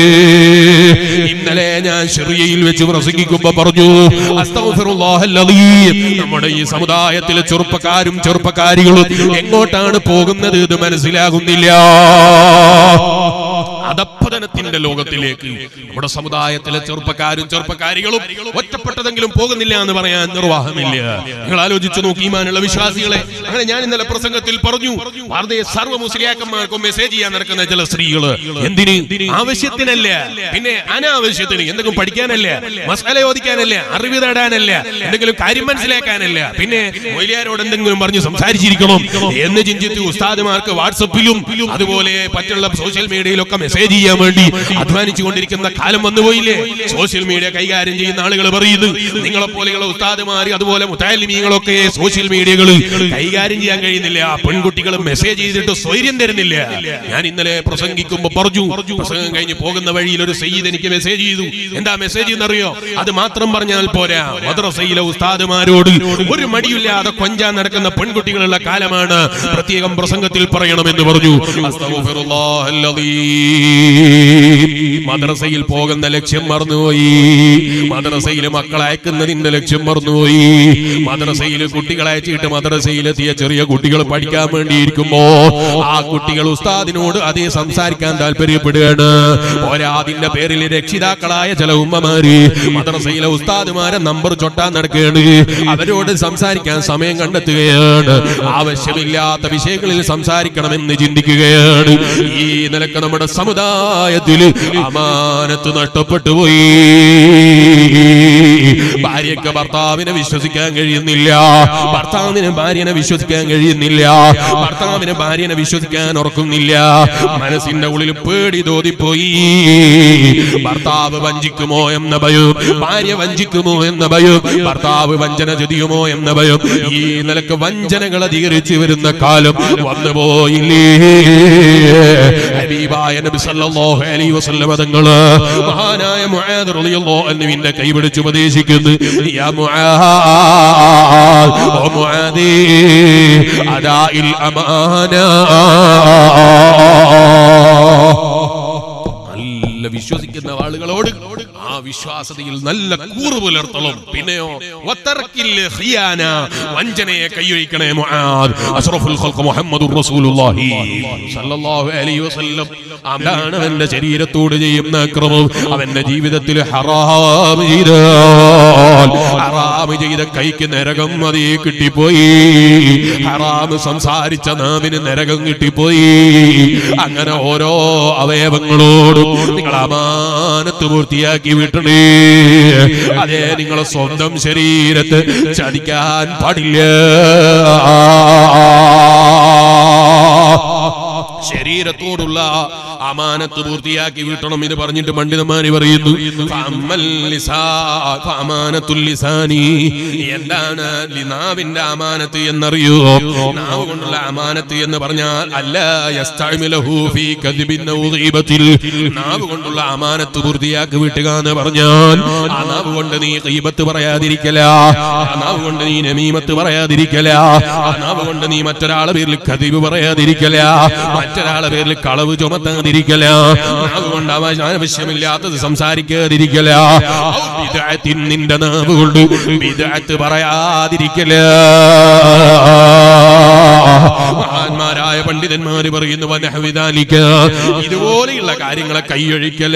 ഇന്നലെ ഞാൻ ശരിയയിൽ വെച്ച് പ്രസംഗിക്കുമ്പോ പറഞ്ഞു, അസ്തഗ്ഫിറുല്ലാഹൽ അലീം, നമ്മുടെ ഈ സമുദായത്തിലെ ചെറുപ്പക്കാരും ചെറുപ്പക്കാരികളും എങ്ങോട്ടാണ് പോകുന്നത് ഇത് മനസ്സിലാകുന്നില്ല. അധപ്പതനത്തിന്റെ ലോകത്തിലേക്ക് നമ്മുടെ സമുദായത്തിലെ ചെറുപ്പക്കാരും ചെറുപ്പക്കാരികളും ഒറ്റപ്പെട്ടതെങ്കിലും പോകുന്നില്ല എന്ന് പറയാൻ നിർവാഹമില്ല. നിങ്ങൾ ആലോചിച്ചു നോക്കി ഈമാനുള്ള വിശ്വാസികളെ. അങ്ങനെ ഞാൻ ഇന്നലെ പ്രസംഗത്തിൽ പറഞ്ഞു, ഭാരതീയ സർവ്വ മുസ്ലിയാക്കന്മാർക്കും മെസ്സേജ് ചെയ്യാൻ നടക്കുന്ന ചില സ്ത്രീകള് എന്തിന്? ആവശ്യത്തിനല്ല, പിന്നെ അനാവശ്യത്തിന്. എന്തെങ്കിലും പഠിക്കാനല്ല, മസാല ചോദിക്കാനല്ല, അറിവ് നേടാനല്ല, എന്തെങ്കിലും കാര്യം മനസ്സിലാക്കാനല്ല, പിന്നെ മൊയ്ലിയാരോട് എന്തെങ്കിലും പറഞ്ഞ് സംസാരിച്ചിരിക്കണം എന്ന് ചിന്തിച്ച് ഉസ്താദുമാർക്ക് വാട്സപ്പിലും അതുപോലെ മറ്റുള്ള സോഷ്യൽ മീഡിയയിലൊക്കെ മെസ്സേജ് ചെയ്യാൻ വേണ്ടി അധ്വാനിച്ചു കൊണ്ടിരിക്കുന്ന കാലം വന്നുപോയില്ലേ? സോഷ്യൽ മീഡിയ കൈകാര്യം ചെയ്യുന്ന ആളുകൾ പറയുന്നു, നിങ്ങളെ പോലെയുള്ള ഉസ്താദുമാർ അതുപോലെ മുതഅല്ലിമീങ്ങളൊക്കെ സോഷ്യൽ മീഡിയകൾ കൈകാര്യം ചെയ്യാൻ കഴിയുന്നില്ല, പെൺകുട്ടികൾ മെസ്സേജ് ചെയ്തിട്ട് സ്വൈര്യം തരുന്നില്ല. ഞാൻ ഇന്നലെ പ്രസംഗിക്കുമ്പോ പറഞ്ഞു, പ്രസംഗം കഴിഞ്ഞ് പോകുന്ന വഴിയിൽ ഒരു സയ്യിദ് എനിക്ക് മെസ്സേജ് ചെയ്തു. എന്താ മെസ്സേജ് എന്നറിയോ? അത് മാത്രം പറഞ്ഞാൽ പോരാ, മദ്രസയിലെ ഉസ്താദുമാരോട് ഒരു മടിയില്ലാതെ കൊഞ്ചാൻ നടക്കുന്ന പെൺകുട്ടികളുള്ള കാലമാണ്, പ്രത്യേകം പ്രസംഗത്തിൽ പറയണമെന്ന് പറഞ്ഞു. മദ്രസയിൽ പോകുന്ന ലക്ഷ്യം മറന്നുപോയി, മദ്രസയിൽ മക്കളെ അയക്കുന്നതിന്റെ ലക്ഷ്യം മറന്നുപോയി. മദ്രസയിൽ കുട്ടികളെ അയച്ചിട്ട് മദ്രസയിലെത്തിയ ചെറിയ കുട്ടികൾ പഠിക്കാൻ വേണ്ടിയിരിക്കുമ്പോ ആ കുട്ടികൾ ഉസ്താദിനോട് അതേ സംസാരിക്കാൻ താല്പര്യപ്പെടുകയാണ്. പോരാ, അതിന്റെ പേരിൽ രക്ഷിതാക്കളായ ചില ഉമ്മമാര് മദ്രസയിലെ ഉസ്താദുമാരെ നമ്പർ ചൊട്ടാൻ നടക്കുകയാണ്, അവരോട് സംസാരിക്കാൻ സമയം കണ്ടെത്തുകയാണ്, ആവശ്യമില്ലാത്ത വിഷയങ്ങളിൽ സംസാരിക്കണമെന്ന് ചിന്തിക്കുകയാണ്. ഈ നിലക്ക് നമ്മുടെ സമുദായത്തിൽ അമാനത്ത് നഷ്ടപ്പെട്ടു പോയി. ഭാര്യക്ക് ഭർത്താവിനെ വിശ്വസിക്കാൻ കഴിയുന്നില്ല, ഭർത്താവിന് ഭാര്യനെ വിശ്വസിക്കാൻ കഴിയുന്നില്ല, ഭർത്താവിന് ഭാര്യനെ വിശ്വസിക്കാൻ ഉറക്കുന്നില്ല. മനസ്സിന്റെ ഉള്ളിൽ പേടി തോന്നിപ്പോയി. ഭർത്താവ് വഞ്ചിക്കുമോ എന്ന ഭയം, ഭാര്യ വഞ്ചിക്കുമോ എന്ന ഭയം, ഭർത്താവ് വഞ്ചന ചതിയുമോ എന്ന ഭയം. ഈ നിലക്ക് വഞ്ചനകൾ അധികരിച്ചു വരുന്ന കാലം വന്നുപോയില്ലേ? ഹബീബായ നബി സല്ലല്ലാഹു അലൈഹി വസല്ലം തങ്ങള് മഹാനായ മുആദ് റളിയല്ലാഹു അൻഹുവിന്റെ കൈപിടിച്ച് ഉപദേശിക്കുന്നു, യാ മുആദ്, ഓ മുആദി, അദാഇൽ അമാന, വിശ്വസിക്കുന്ന ആളുകളോട് ആ വിശ്വാസതയിൽ നല്ല കൂറ് പുലർത്തണം. പിന്നെയോ വഞ്ചനയെ കൈയൊഴിക്കണേ. മുആദ് അഷ്റഫുൽ ഖൽഖ് മുഹമ്മദുർ റസൂലുള്ളാഹി സ്വല്ലല്ലാഹു അലൈഹി വസല്ലം അതാണ് അവന്റെ ശരീരത്തോട് ചെയ്യുന്ന അക്രമം. അവന്റെ ജീവിതത്തിൽ ഹറാം ചെയ്താൽ ഹറാം ചെയ്ത കൈക്ക് നരകം അതേ കിട്ടിപ്പോയി, ഹറാം സംസാരിച്ച നാവിന് നരകം കിട്ടിപ്പോയി. അങ്ങനെ ഓരോ അവയവങ്ങളോടും നിങ്ങൾ അമാനത്ത് പൂർത്തിയാക്കി വിട്ടണേ. അതേ, നിങ്ങളെ സ്വന്തം ശരീരത്തെ ചതിക്കാൻ പാടില്ല. ശരീരത്തോടുള്ള അമാനത്ത് പൂർത്തിയാക്കി വീട്ടണം. ഇത് പറഞ്ഞിട്ട് പണ്ഡിതന്മാര് പറയുന്നു, എന്താണ് നാവിന്റെ അമാനത്ത് എന്നറിയോ? നാവ് കൊണ്ടുള്ള അമാനത്ത് എന്ന് പറഞ്ഞാൽ നാവ് കൊണ്ടുള്ള അമാനത്ത് പൂർത്തിയാക്കി വീട്ടുക എന്ന് പറഞ്ഞാൽ ആ നാവ് കൊണ്ട് നീ ഗീബത്ത് പറയാതിരിക്കല, ആ നാവ് കൊണ്ട് നീ നമീമത്ത് പറയാതിരിക്കല, ആ നാവ് കൊണ്ട് നീ മറ്റൊരാളെ പേരിൽ കദിബ് പറയാതിരിക്കല, മറ്റൊരാളെ പേരിൽ കളവ് ചുമത്താതിരിക്കല, നാവ് കൊണ്ട് അനാവശ്യമില്ലാത്തത് സംസാരിക്കാതിരിക്കല, നിന്റെ നാവ് കൊണ്ട് ബിദ്അത്ത് പറയാതിരിക്കല. മഹാന്മാരായ പണ്ഡിതന്മാര് പറയുന്നു, വനഹ്വിദാലിക, ഇതുപോലെയുള്ള കാര്യങ്ങളെ കൈയൊഴിക്കല.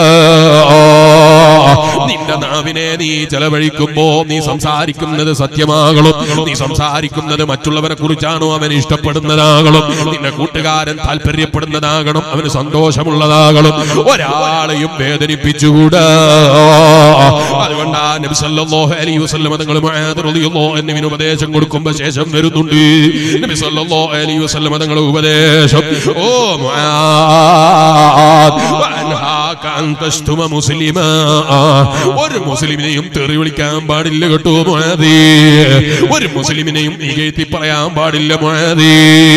നിന്റെ നാവിനെ നീ ചെലവഴിക്കുമ്പോ നീ സംസാരിക്കുന്നത് സത്യമാകണം, നീ സംസാരിക്കുന്നത് മറ്റുള്ളവരെ കുറിച്ചാണോ അവൻ ഇഷ്ടപ്പെടുന്നതാകണം, നിന്റെ കൂട്ടുകാരൻ താല്പര്യപ്പെടുന്നതാകണം, അവന് സന്തോഷമുള്ളതാകണം, ഒരാളെയും വേദനിപ്പിച്ചുകൂടാ. അതുകൊണ്ടാണ് നബി സല്ലല്ലാഹു അലൈഹി വസല്ലം തങ്ങൾ മുആദ് റളിയല്ലാഹു അൻഹുവിന് ഉപദേശം കൊടുക്കുമ്പോൾ ശേഷം വരുന്നുണ്ട്. നബി സല്ലല്ലാഹു അലൈഹി വസല്ലം തങ്ങൾ ഉപദേശം, ഓ മുആദ്, വഅൻഹാക അൻ തശ്തുമ മുസ്ലിമാ, ഒരു മുസ്ലിമിനെയും തെറി വിളിക്കാൻ പാടില്ല കേട്ടോ മുആദ്, ഒരു മുസ്ലിമിനെയും ഇകഴ്ത്തി പറയാൻ പാടില്ല മുആദ്.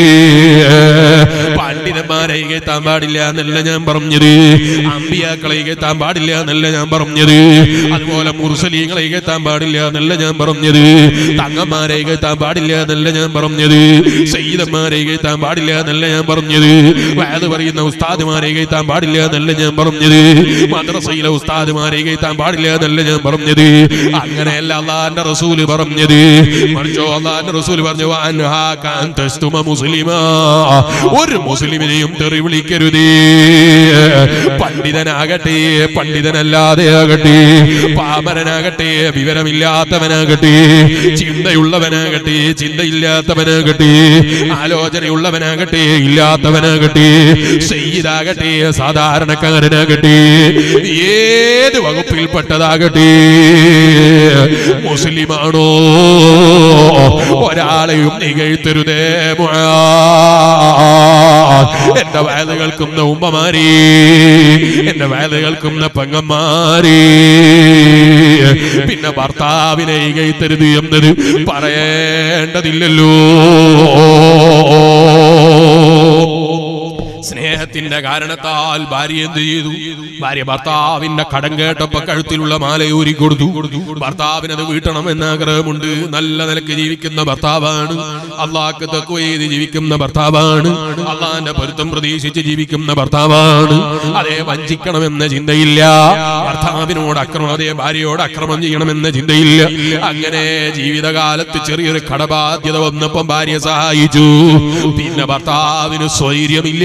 പണ്ഡിതന്മാരെ ഇകഴ്ത്താൻ പാടില്ല എന്നല്ല ഞാൻ പറഞ്ഞത്, അമ്പിയാക്കളെ ഇകഴ്ത്താൻ പാടില്ല എന്നല്ല ഞാൻ പറഞ്ഞത്, അതുപോലെ മുർസലീങ്ങളെ ഇകഴ്ത്താൻ പാടില്ല എന്നല്ല ഞാൻ പറഞ്ഞത്, തങ്ങന്മാരെ ഇകഴ്ത്താൻ പാടില്ല എന്നല്ല ഞാൻ പറഞ്ഞത്, സയ്യിദന്മാരെ ഇകഴ്ത്താൻ പാടില്ല എന്നല്ല ഞാൻ പറഞ്ഞത്, വഅദ് പറയുന്ന ഉസ്താദുമാരെ ഇകഴ്ത്താൻ പാടില്ല എന്നല്ല ഞാൻ ഞാൻ പറഞ്ഞത്, മദ്രസയിലെ ഉസ്താദുമാരെ കയറ്റാൻ പാടില്ല എന്നല്ല ഞാൻ പറഞ്ഞത്. അങ്ങനെയല്ല അള്ളാന്റെ റസൂല് പറഞ്ഞത്. മറിച്ചോ അള്ളാന്റെ റസൂല് പറഞ്ഞു, മുസ്ലിമാ, ഒരു മുസ്ലിമിനെയും തെറി വിളിക്കരുതേ. പണ്ഡിതനാകട്ടെ പണ്ഡിതനല്ലാതെ ആകട്ടെ, പാമരനാകട്ടെ വിവരമില്ലാത്തവനാകട്ടെ, ചിന്തയുള്ളവനാകട്ടെ ചിന്തയില്ലാത്തവനാകട്ടെ, ആലോചനയുള്ളവനാകട്ടെ ഇല്ലാത്തവനാകട്ടെ, സയ്യിദാകട്ടെ സാധാരണക്കാരനാകട്ടെ, ഏത് വകുപ്പിൽപ്പെട്ടതാകട്ടെ, മുസ്ലിമാണോ ഒരാളെയും നികഴ്ത്തരുതേ. എന്റെ വയല് കേൾക്കുന്ന ഉമ്മമാരെ, എന്റെ വയല് കേൾക്കുന്ന പെങ്ങന്മാരെ, പിന്നെ ഭർത്താവിനെ നികഴ്ത്തരുത് എന്നത് പറയേണ്ടതില്ലല്ലോ. സ്നേഹത്തിന്റെ കാരണത്താൽ ഭാര്യ എന്ത് ചെയ്തു? ഭാര്യ ഭർത്താവിന്റെ കടം കേട്ടപ്പോ കഴുത്തിലുള്ള മാലയൂരി കൊടുത്തു. ഭർത്താവിനത് വീട്ടണമെന്ന് ആഗ്രഹമുണ്ട്. നല്ല നിലക്ക് ജീവിക്കുന്ന ഭർത്താവാണ്, അള്ളാഹ്ക്ക് തഖ്വ ചെയ്ത് ജീവിക്കുന്ന ഭർത്താവാണ്, അള്ളാഹിന്റെ പൊരുത്തം പ്രതീക്ഷിച്ച് ജീവിക്കുന്ന ഭർത്താവാണ്. അതേ വഞ്ചിക്കണമെന്ന ചിന്തയില്ല, ഭർത്താവിനോട് അക്രമം, അതേ ഭാര്യയോട് അക്രമം ചെയ്യണമെന്ന ചിന്തയില്ല. അങ്ങനെ ജീവിതകാലത്ത് ചെറിയൊരു കടബാധ്യത വന്നപ്പം ഭാര്യ സഹായിച്ചു. പിന്നെ ഭർത്താവിന് സ്വൈര്യമില്ല.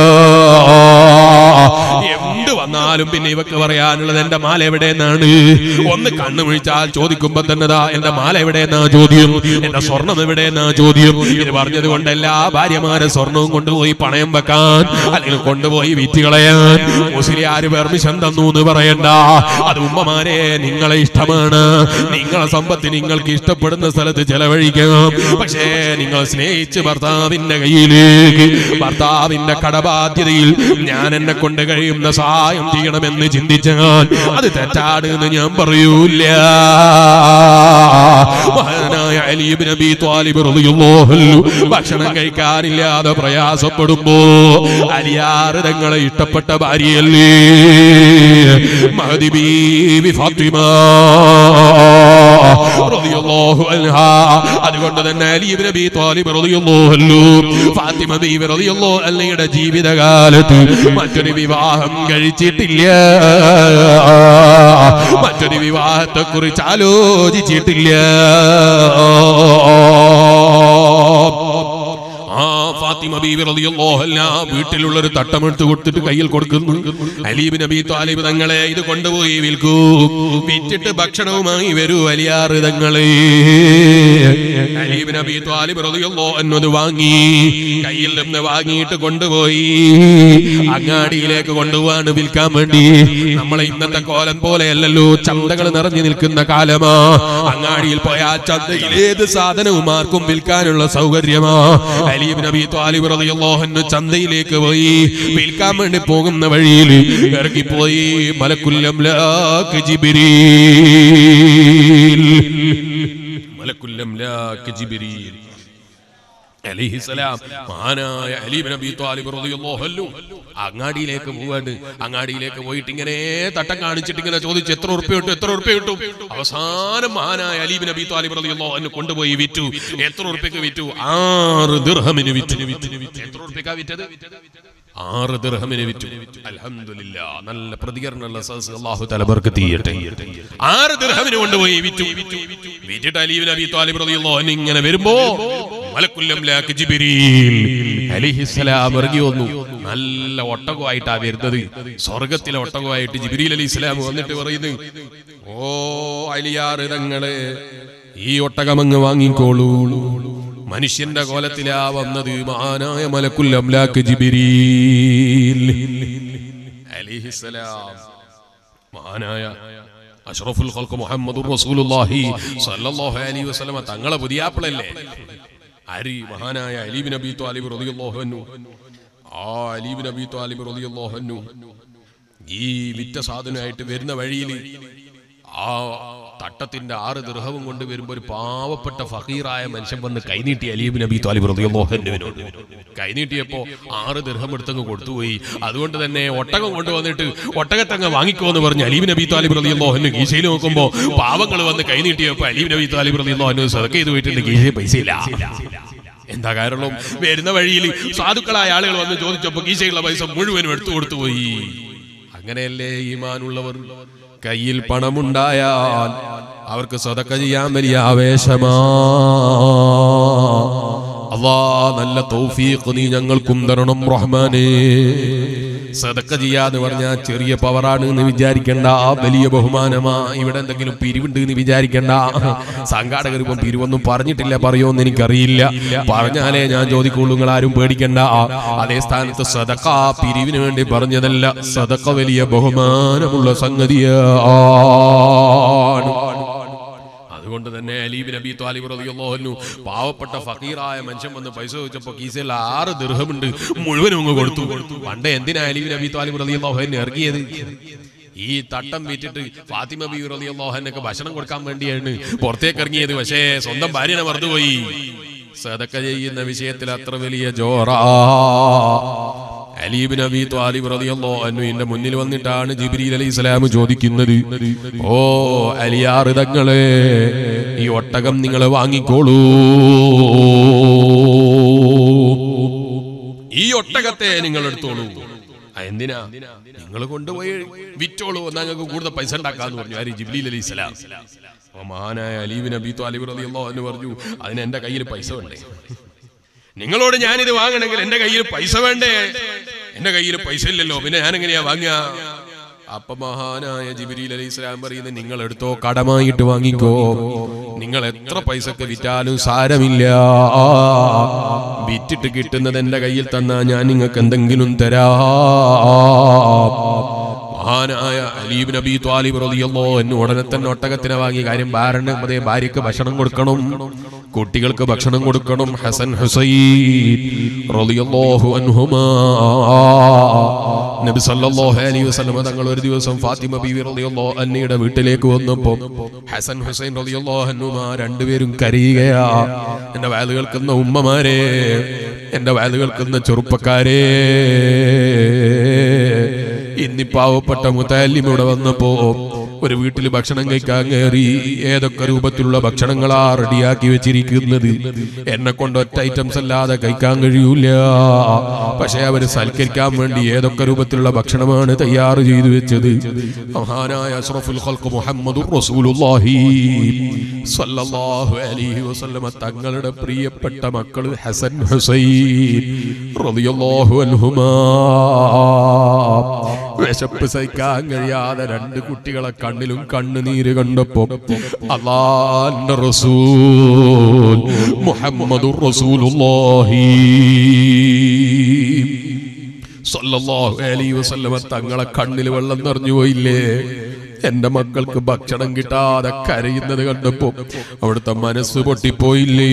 എന്ത് വന്നാലും പിന്നെ ഇവക്ക് പറയാനുള്ളത് എന്റെ മാല എവിടെയെന്നാണ്. ഒന്ന് കണ്ണു വിളിച്ചാൽ ചോദിക്കുമ്പോ തന്നെ എന്റെ മാല എവിടെയെന്നാ ചോദ്യം, എന്റെ സ്വർണം എവിടെയെന്നാ ചോദ്യം. ഇത് പറഞ്ഞത് കൊണ്ട് എല്ലാ ഭാര്യമാരെ സ്വർണവും കൊണ്ടുപോയി പണയം വെക്കാൻ അല്ലെങ്കിൽ കൊണ്ടുപോയി വിറ്റ് കളയാൻ മുസ്ലിയാര് പെർമിഷൻ തന്നു എന്ന് പറയണ്ട. അത് ഉമ്മമാരെ നിങ്ങളെ ഇഷ്ടമാണ്, നിങ്ങളെ സമ്പത്ത് നിങ്ങൾക്ക് ഇഷ്ടപ്പെടുന്ന സ്ഥലത്ത് ചെലവഴിക്കാം. പക്ഷേ നിങ്ങൾ സ്നേഹിച്ച് ഭർത്താവിന്റെ കയ്യിലേക്ക്, ഭർത്താവിന്റെ കടബാധ്യതയിൽ ഞാൻ എന്നെ കൊണ്ട് കഴിയുന്ന സഹായം ചെയ്യണമെന്ന് ചിന്തിച്ചാൽ അത് തെറ്റാണ് എന്ന് ഞാൻ പറയൂല. മഹാനായ അലി ഇബ്നു അബീ ത്വാലിബ് റളിയല്ലാഹു അൻഹു ഭക്ഷണം കഴിക്കാനില്ലാതെ പ്രയാസപ്പെടുമ്പോ അലിയാർ തങ്ങളെ ഇഷ്ടപ്പെട്ട ഭാര്യയല്ലേ മഹദി ബീവി ഫാത്തിമ റളിയല്ലാഹു അൻഹാ. അതുകൊണ്ട് തന്നെ അലി ഇബ്നു അബീ ത്വാലിബ് റളിയല്ലാഹു അൻഹു ഫാത്തിമ ബീവി റളിയല്ലാഹു അൻഹയുടെ ജീവിതകാലത്ത് മറ്റൊരു വിവാഹം കഴിച്ചിട്ടില്ല, മറ്റൊരു വിവാഹത്തെ കുറിച്ച് ആലോചിച്ചിട്ടില്ല. ആ ഫാത്തിമ ബീവി റളിയല്ലാഹു അൻഹാ വീട്ടിലുള്ളൊരു തട്ടമെടുത്ത് കൊടുത്തിട്ട് കയ്യിൽ കൊടുക്കുന്നു. അലി ഇബ്നു അബീ ത്വാലിബ് തങ്ങളെ ഇത് കൊണ്ടുപോയി വിൽക്കൂ, വിറ്റിട്ട് ഭക്ഷണവുമായി വരൂ അലിയാർ തങ്ങളെ. അലി ഇബ്നു അബീ ത്വാലിബ് റളിയല്ലാഹു അൻഹു അത് വാങ്ങി, കയ്യിൽ നിന്ന് വാങ്ങിയിട്ട് കൊണ്ടുപോയി അങ്ങാടിയിലേക്ക് കൊണ്ടുപോവാണ് വിൽക്കാൻ വേണ്ടി. നമ്മളെ ഇന്നത്തെ കോലം പോലെയല്ലല്ലോ, ചന്തകൾ നിറഞ്ഞു നിൽക്കുന്ന കാലമാ. അങ്ങാടിയിൽ പോയാൽ ചന്തയിൽ ഏത് സാധനവും ആർക്കും വിൽക്കാനുള്ള സൗകര്യമാ. അലി ഇബ്നു അബീ ത്വാലിബ് റളിയല്ലാഹു അൻഹു ചന്തയിലേക്ക് പോയി. വിൽക്കാൻ വേണ്ടി പോകുന്ന വഴിയിൽ ഇറങ്ങിപ്പോയി മലക്കുൽ അംലാക്ക് ജിബ്രീൽ, മലക്കുൽ അംലാക്ക് ജിബ്രീൽ അലൈഹിസ്സലാം മഹാനായ അലി ഇബ്നു അബീ ത്വാലിബ് റളിയല്ലാഹു അൻഹു അങ്ങാടിയിലേക്ക് പോവാണ്. അങ്ങാടിയിലേക്ക് പോയിട്ട് ഇങ്ങനെ തട്ടം കാണിച്ചിട്ട് ഇങ്ങനെ ചോദിച്ചു, എത്ര ഉറുപ്പിക കിട്ടും, എത്ര ഉറുപ്പിക കിട്ടും. അവസാനം മഹാനായ അലി ഇബ്നു അബീ ത്വാലിബ് റളിയല്ലാഹു അൻഹു കൊണ്ടുപോയി വിറ്റു. എത്ര ഉറുപ്പിക്ക് വിറ്റു? ആറ് ദിർഹമിന് വിറ്റു. എത്ര ഉറുപ്പിക്കാ വിറ്റത്? ആറ് ദിർഹമിന് വിറ്റു. അൽഹംദുലില്ലാ, നല്ല പ്രതികരണമുള്ള സദസ്സ്, അല്ലാഹു തആല ബർക്കത്ത് ചെയ്യട്ടെ. ആറ് ദിർഹമിന് കൊണ്ടുപോയി വിറ്റു. വിറ്റിട്ട് അലി ഇബ്നു അബീ ത്വാലിബ് റളിയല്ലാഹു അൻഹു ഇങ്ങനെ വരുമ്പോ മലക്കുൽ അംലാക്ക് ജിബ്രീൽ അലൈഹിസ്സലാം ഇറങ്ങി വന്നു. നല്ല ഒട്ടകമായിട്ടാ വരുന്നത്, സ്വർഗത്തിലെ ഒട്ടകമായിട്ട് ജിബ്രീൽ അലൈഹിസ്സലാം വന്നിട്ട് പറയുന്നു, ഓ അലിയാർ തങ്ങളെ, ഈ ഒട്ടകമങ്ങ് വാങ്ങിക്കോളൂ. മനുഷ്യന്റെ കോലത്തിലാ വന്നത് മഹാനായ മലക്കുൽ അംലാക്ക് ജിബ്രീൽ അലൈഹിസ്സലാം. മഹാനായ അഷ്റഫുൽ ഖൽഖ് മുഹമ്മദുർ റസൂലുള്ളാഹി സ്വല്ലല്ലാഹു അലൈഹി വസല്ലം തങ്ങളെ പുതിയാപ്പിളല്ലേ ആര്? മഹാനായ അലി ഇബ്നു അബീ ത്വാലിബ് റളിയല്ലാഹു അൻഹു. ആ അലി ഇബ്നു അബീ ത്വാലിബ് റളിയല്ലാഹു അൻഹു ഈ വിറ്റ സാധനമായിട്ട് വരുന്ന വഴിയിൽ ആ തട്ടത്തിന്റെ ആറ് ദിർഹവും കൊണ്ട് വരുമ്പോ ഒരു പാവപ്പെട്ട ഫഖീറായ മനുഷ്യൻ വന്ന് കൈനീട്ടി അലി ഇബ്നു അബീ ത്വാലിബ് റളിയല്ലാഹു അൻഹുവിനോട്. കൈനീട്ടിയപ്പോ ആറ് ദിർഹം എടുത്തങ്ങ് കൊടുത്തുപോയി. അതുകൊണ്ട് തന്നെ ഒട്ടകം കൊണ്ടുവന്നിട്ട് ഒട്ടകത്തങ്ങ് വാങ്ങിക്കോ എന്ന് പറഞ്ഞ് അലി ഇബ്നു അബീ ത്വാലിബ് റളിയല്ലാഹു അൻഹു കീശയിൽ നോക്കുമ്പോ പാവങ്ങൾ വന്ന് കൈനീട്ടിയപ്പോ അലി ഇബ്നു അബീ ത്വാലിബ് റളിയല്ലാഹു അൻഹു സദഖ ചെയ്ത് പോയിട്ടുണ്ട്, കീശയിൽ പൈസ ഇല്ല. എന്താ കാരണം? വരുന്ന വഴിയിൽ സാധുക്കളായ ആളുകൾ വന്ന് ചോദിച്ചപ്പോ കീശയുള്ള പൈസ മുഴുവനും എടുത്തു കൊടുത്തുപോയി. അങ്ങനെയല്ലേ ഈമാനുള്ളവർ. കയ്യിൽ പണമുണ്ടായാൽ അവർക്ക് സദഖ ചെയ്യാൻ വലിയ ആവേശമാ. അല്ലാ നല്ല തൗഫീഖ് നീ ഞങ്ങൾക്കും തരണം റഹ്മാനേ. സദഖ ചെയ്യാന്ന് പറഞ്ഞാൽ ചെറിയ പവറാണ് എന്ന് വിചാരിക്കണ്ട, വലിയ ബഹുമാനമാ. ഇവിടെ എന്തെങ്കിലും പിരിവുണ്ട് എന്ന് വിചാരിക്കണ്ട. സംഘാടകർ ഇപ്പം പിരിവൊന്നും പറഞ്ഞിട്ടില്ല, പറയുമെന്ന് എനിക്കറിയില്ല. പറഞ്ഞാലേ ഞാൻ ചോദിക്കുള്ളൂ, നിങ്ങൾ ആരും പേടിക്കണ്ട. അതേ സ്ഥാനത്ത് സദഖ പിരിവിന് വേണ്ടി പറഞ്ഞതല്ല, സദഖ വലിയ ബഹുമാനമുള്ള സംഗതിയാണ്. അതുകൊണ്ട് തന്നെ അലി ഇബ്നു അബീ ത്വാലിബ് റളിയല്ലാഹു അൻഹു പാവപ്പെട്ട ഫഖീറായ മനുഷ്യൻ വന്ന് പൈസ ചോദിച്ചപ്പോൾ കീസിൽ ആറ് ദിർഹമുണ്ട്, മുഴുവനും അങ്ങ് കൊടുത്തു. പണ്ട് എന്തിനാ അലി ഇബ്നു അബീ ത്വാലിബ് റളിയല്ലാഹു അൻഹു ഇറങ്ങിയത്? ഈ തട്ടം വിറ്റിട്ട് ഫാത്തിമ ബീവി റളിയല്ലാഹു അൻഹയ്ക്ക് ഭക്ഷണം കൊടുക്കാൻ വേണ്ടിയാണ് പുറത്തേക്ക് ഇറങ്ങിയത്. പക്ഷേ സ്വന്തം ഭാര്യനെ മറന്നുപോയി. സദഖ ചെയ്യുന്ന വിഷയത്തിൽ അത്ര വലിയ ജോറാ. അലി ഇബ്നു അബീ ത്വാലിബ് റളിയല്ലാഹു അൻഹുവിന്റെ മുന്നിൽ വന്നിട്ടാണ് ജിബ്രീൽ അലൈഹിസ്സലാം ചോദിക്കുന്നത്, ഓ അലിയാർ തങ്ങളെ, ഈ ഒട്ടകം നിങ്ങൾ വാങ്ങിക്കോളൂ, ഈ ഒട്ടകത്തെ നിങ്ങൾ എടുത്തോളൂ. എന്തിനാ? നിങ്ങൾ കൊണ്ടുപോയി വിറ്റോളൂ, ഞങ്ങൾക്ക് കൂടുതൽ പൈസ ഉണ്ടാക്കാന്ന് പറഞ്ഞു ആര്? ജിബ്രീൽ അലൈഹിസ്സലാം. മഹാനായ അലി ഇബ്നു അബീ ത്വാലിബ് റളിയല്ലാഹു അൻഹു പറഞ്ഞു, അതിന് എന്റെ കയ്യിൽ പൈസ വേണ്ടേ? നിങ്ങളോട് ഞാനിത് വാങ്ങണമെങ്കിൽ എന്റെ കയ്യിൽ പൈസ വേണ്ടേ? എന്റെ കയ്യിൽ പൈസ ഇല്ലല്ലോ, പിന്നെ ഞാൻ എങ്ങനെയാ വാങ്ങുക? അപ്പൊ മഹാനായ ജിബ്രീൽ അലൈഹിസ്സലാം പറയുന്നത്, നിങ്ങൾ എടുത്തോ, കടമായിട്ട് വാങ്ങിക്കോ. നിങ്ങൾ എത്ര പൈസക്ക് വിറ്റാലും സാരമില്ല, വിറ്റിട്ട് കിട്ടുന്നത് എന്റെ കയ്യിൽ തന്നാ ഞാൻ നിങ്ങൾക്ക് എന്തെങ്കിലും തരാം. മഹാനായ അലി ഇബ്നു അബീ ത്വാലിബ് റളിയല്ലാഹു അൻഹു ഉടനെ തന്നെ ഒട്ടകത്തിനെ വാങ്ങി. കാര്യം ഭാര്യ ഭാര്യക്ക് ഭക്ഷണം കൊടുക്കണം, കുട്ടികൾക്ക് ഭക്ഷണം കൊടുക്കണം. ഹസൻ ഹുസൈൻ റളിയല്ലാഹു അൻഹുമാ നബി സല്ലല്ലാഹു അലൈഹി വസല്ലം തങ്ങൾ ഒരു ദിവസം ഫാത്തിമ ബീവി റളിയല്ലാഹു അൻഹയുടെ വീട്ടിലേക്ക് വന്നപ്പോൾ ഹസൻ ഹുസൈൻ റളിയല്ലാഹു അൻഹുമാ രണ്ടുപേരും കരയുകയാ. എന്റെ വയല് കേൾക്കുന്ന ഉമ്മമാരെ, എന്റെ വയല് കേൾക്കുന്ന ചെറുപ്പക്കാരെ, ഇന്ന് പാവപ്പെട്ട മുതല്ലിം ഇവിടെ വന്നപ്പോ ഒരു വീട്ടിൽ ഭക്ഷണം കഴിക്കാൻ കയറി. ഏതൊക്കെ രൂപത്തിലുള്ള ഭക്ഷണങ്ങളാ റെഡിയാക്കി വെച്ചിരിക്കുന്നത്. എന്നെ കൊണ്ട് ഒറ്റ ഐറ്റംസ് അല്ലാതെ കഴിക്കാൻ കഴിയൂല. പക്ഷെ അവര് സൽക്കരിക്കാൻ വേണ്ടി ഏതൊക്കെ രൂപത്തിലുള്ള ഭക്ഷണമാണ് തയ്യാറ് ചെയ്തു വെച്ചത്. മഹാനായ അഷ്റഫുൽ ഖൽഖ് മുഹമ്മദുർ റസൂലുള്ളാഹി സ്വല്ലല്ലാഹു അലൈഹി വസല്ലം തങ്ങളുടെ പ്രിയപ്പെട്ട മക്കൾ ഹസൻ ഹുസൈൻ റളിയല്ലാഹു അൻഹുമാ വിശപ്പ് സഹിക്കാൻ കഴിയാതെ രണ്ട് കുട്ടികളെ കണ്ണിലും കണ്ണുനീര് കണ്ടപ്പോ അല്ലാഹുവിന്റെ റസൂൽ മുഹമ്മദുർ റസൂലുള്ളാഹി സ്വല്ലല്ലാഹു അലൈഹി വസല്ലം തങ്ങളെ കണ്ണിൽ വെള്ളം നിറഞ്ഞു പോയില്ലേ? എന്റെ മക്കൾക്ക് ഭക്ഷണം കിട്ടാതെ കരയുന്നത് കണ്ടപ്പോ അവിടുത്തെ മനസ്സ് പൊട്ടിപ്പോയില്ലേ?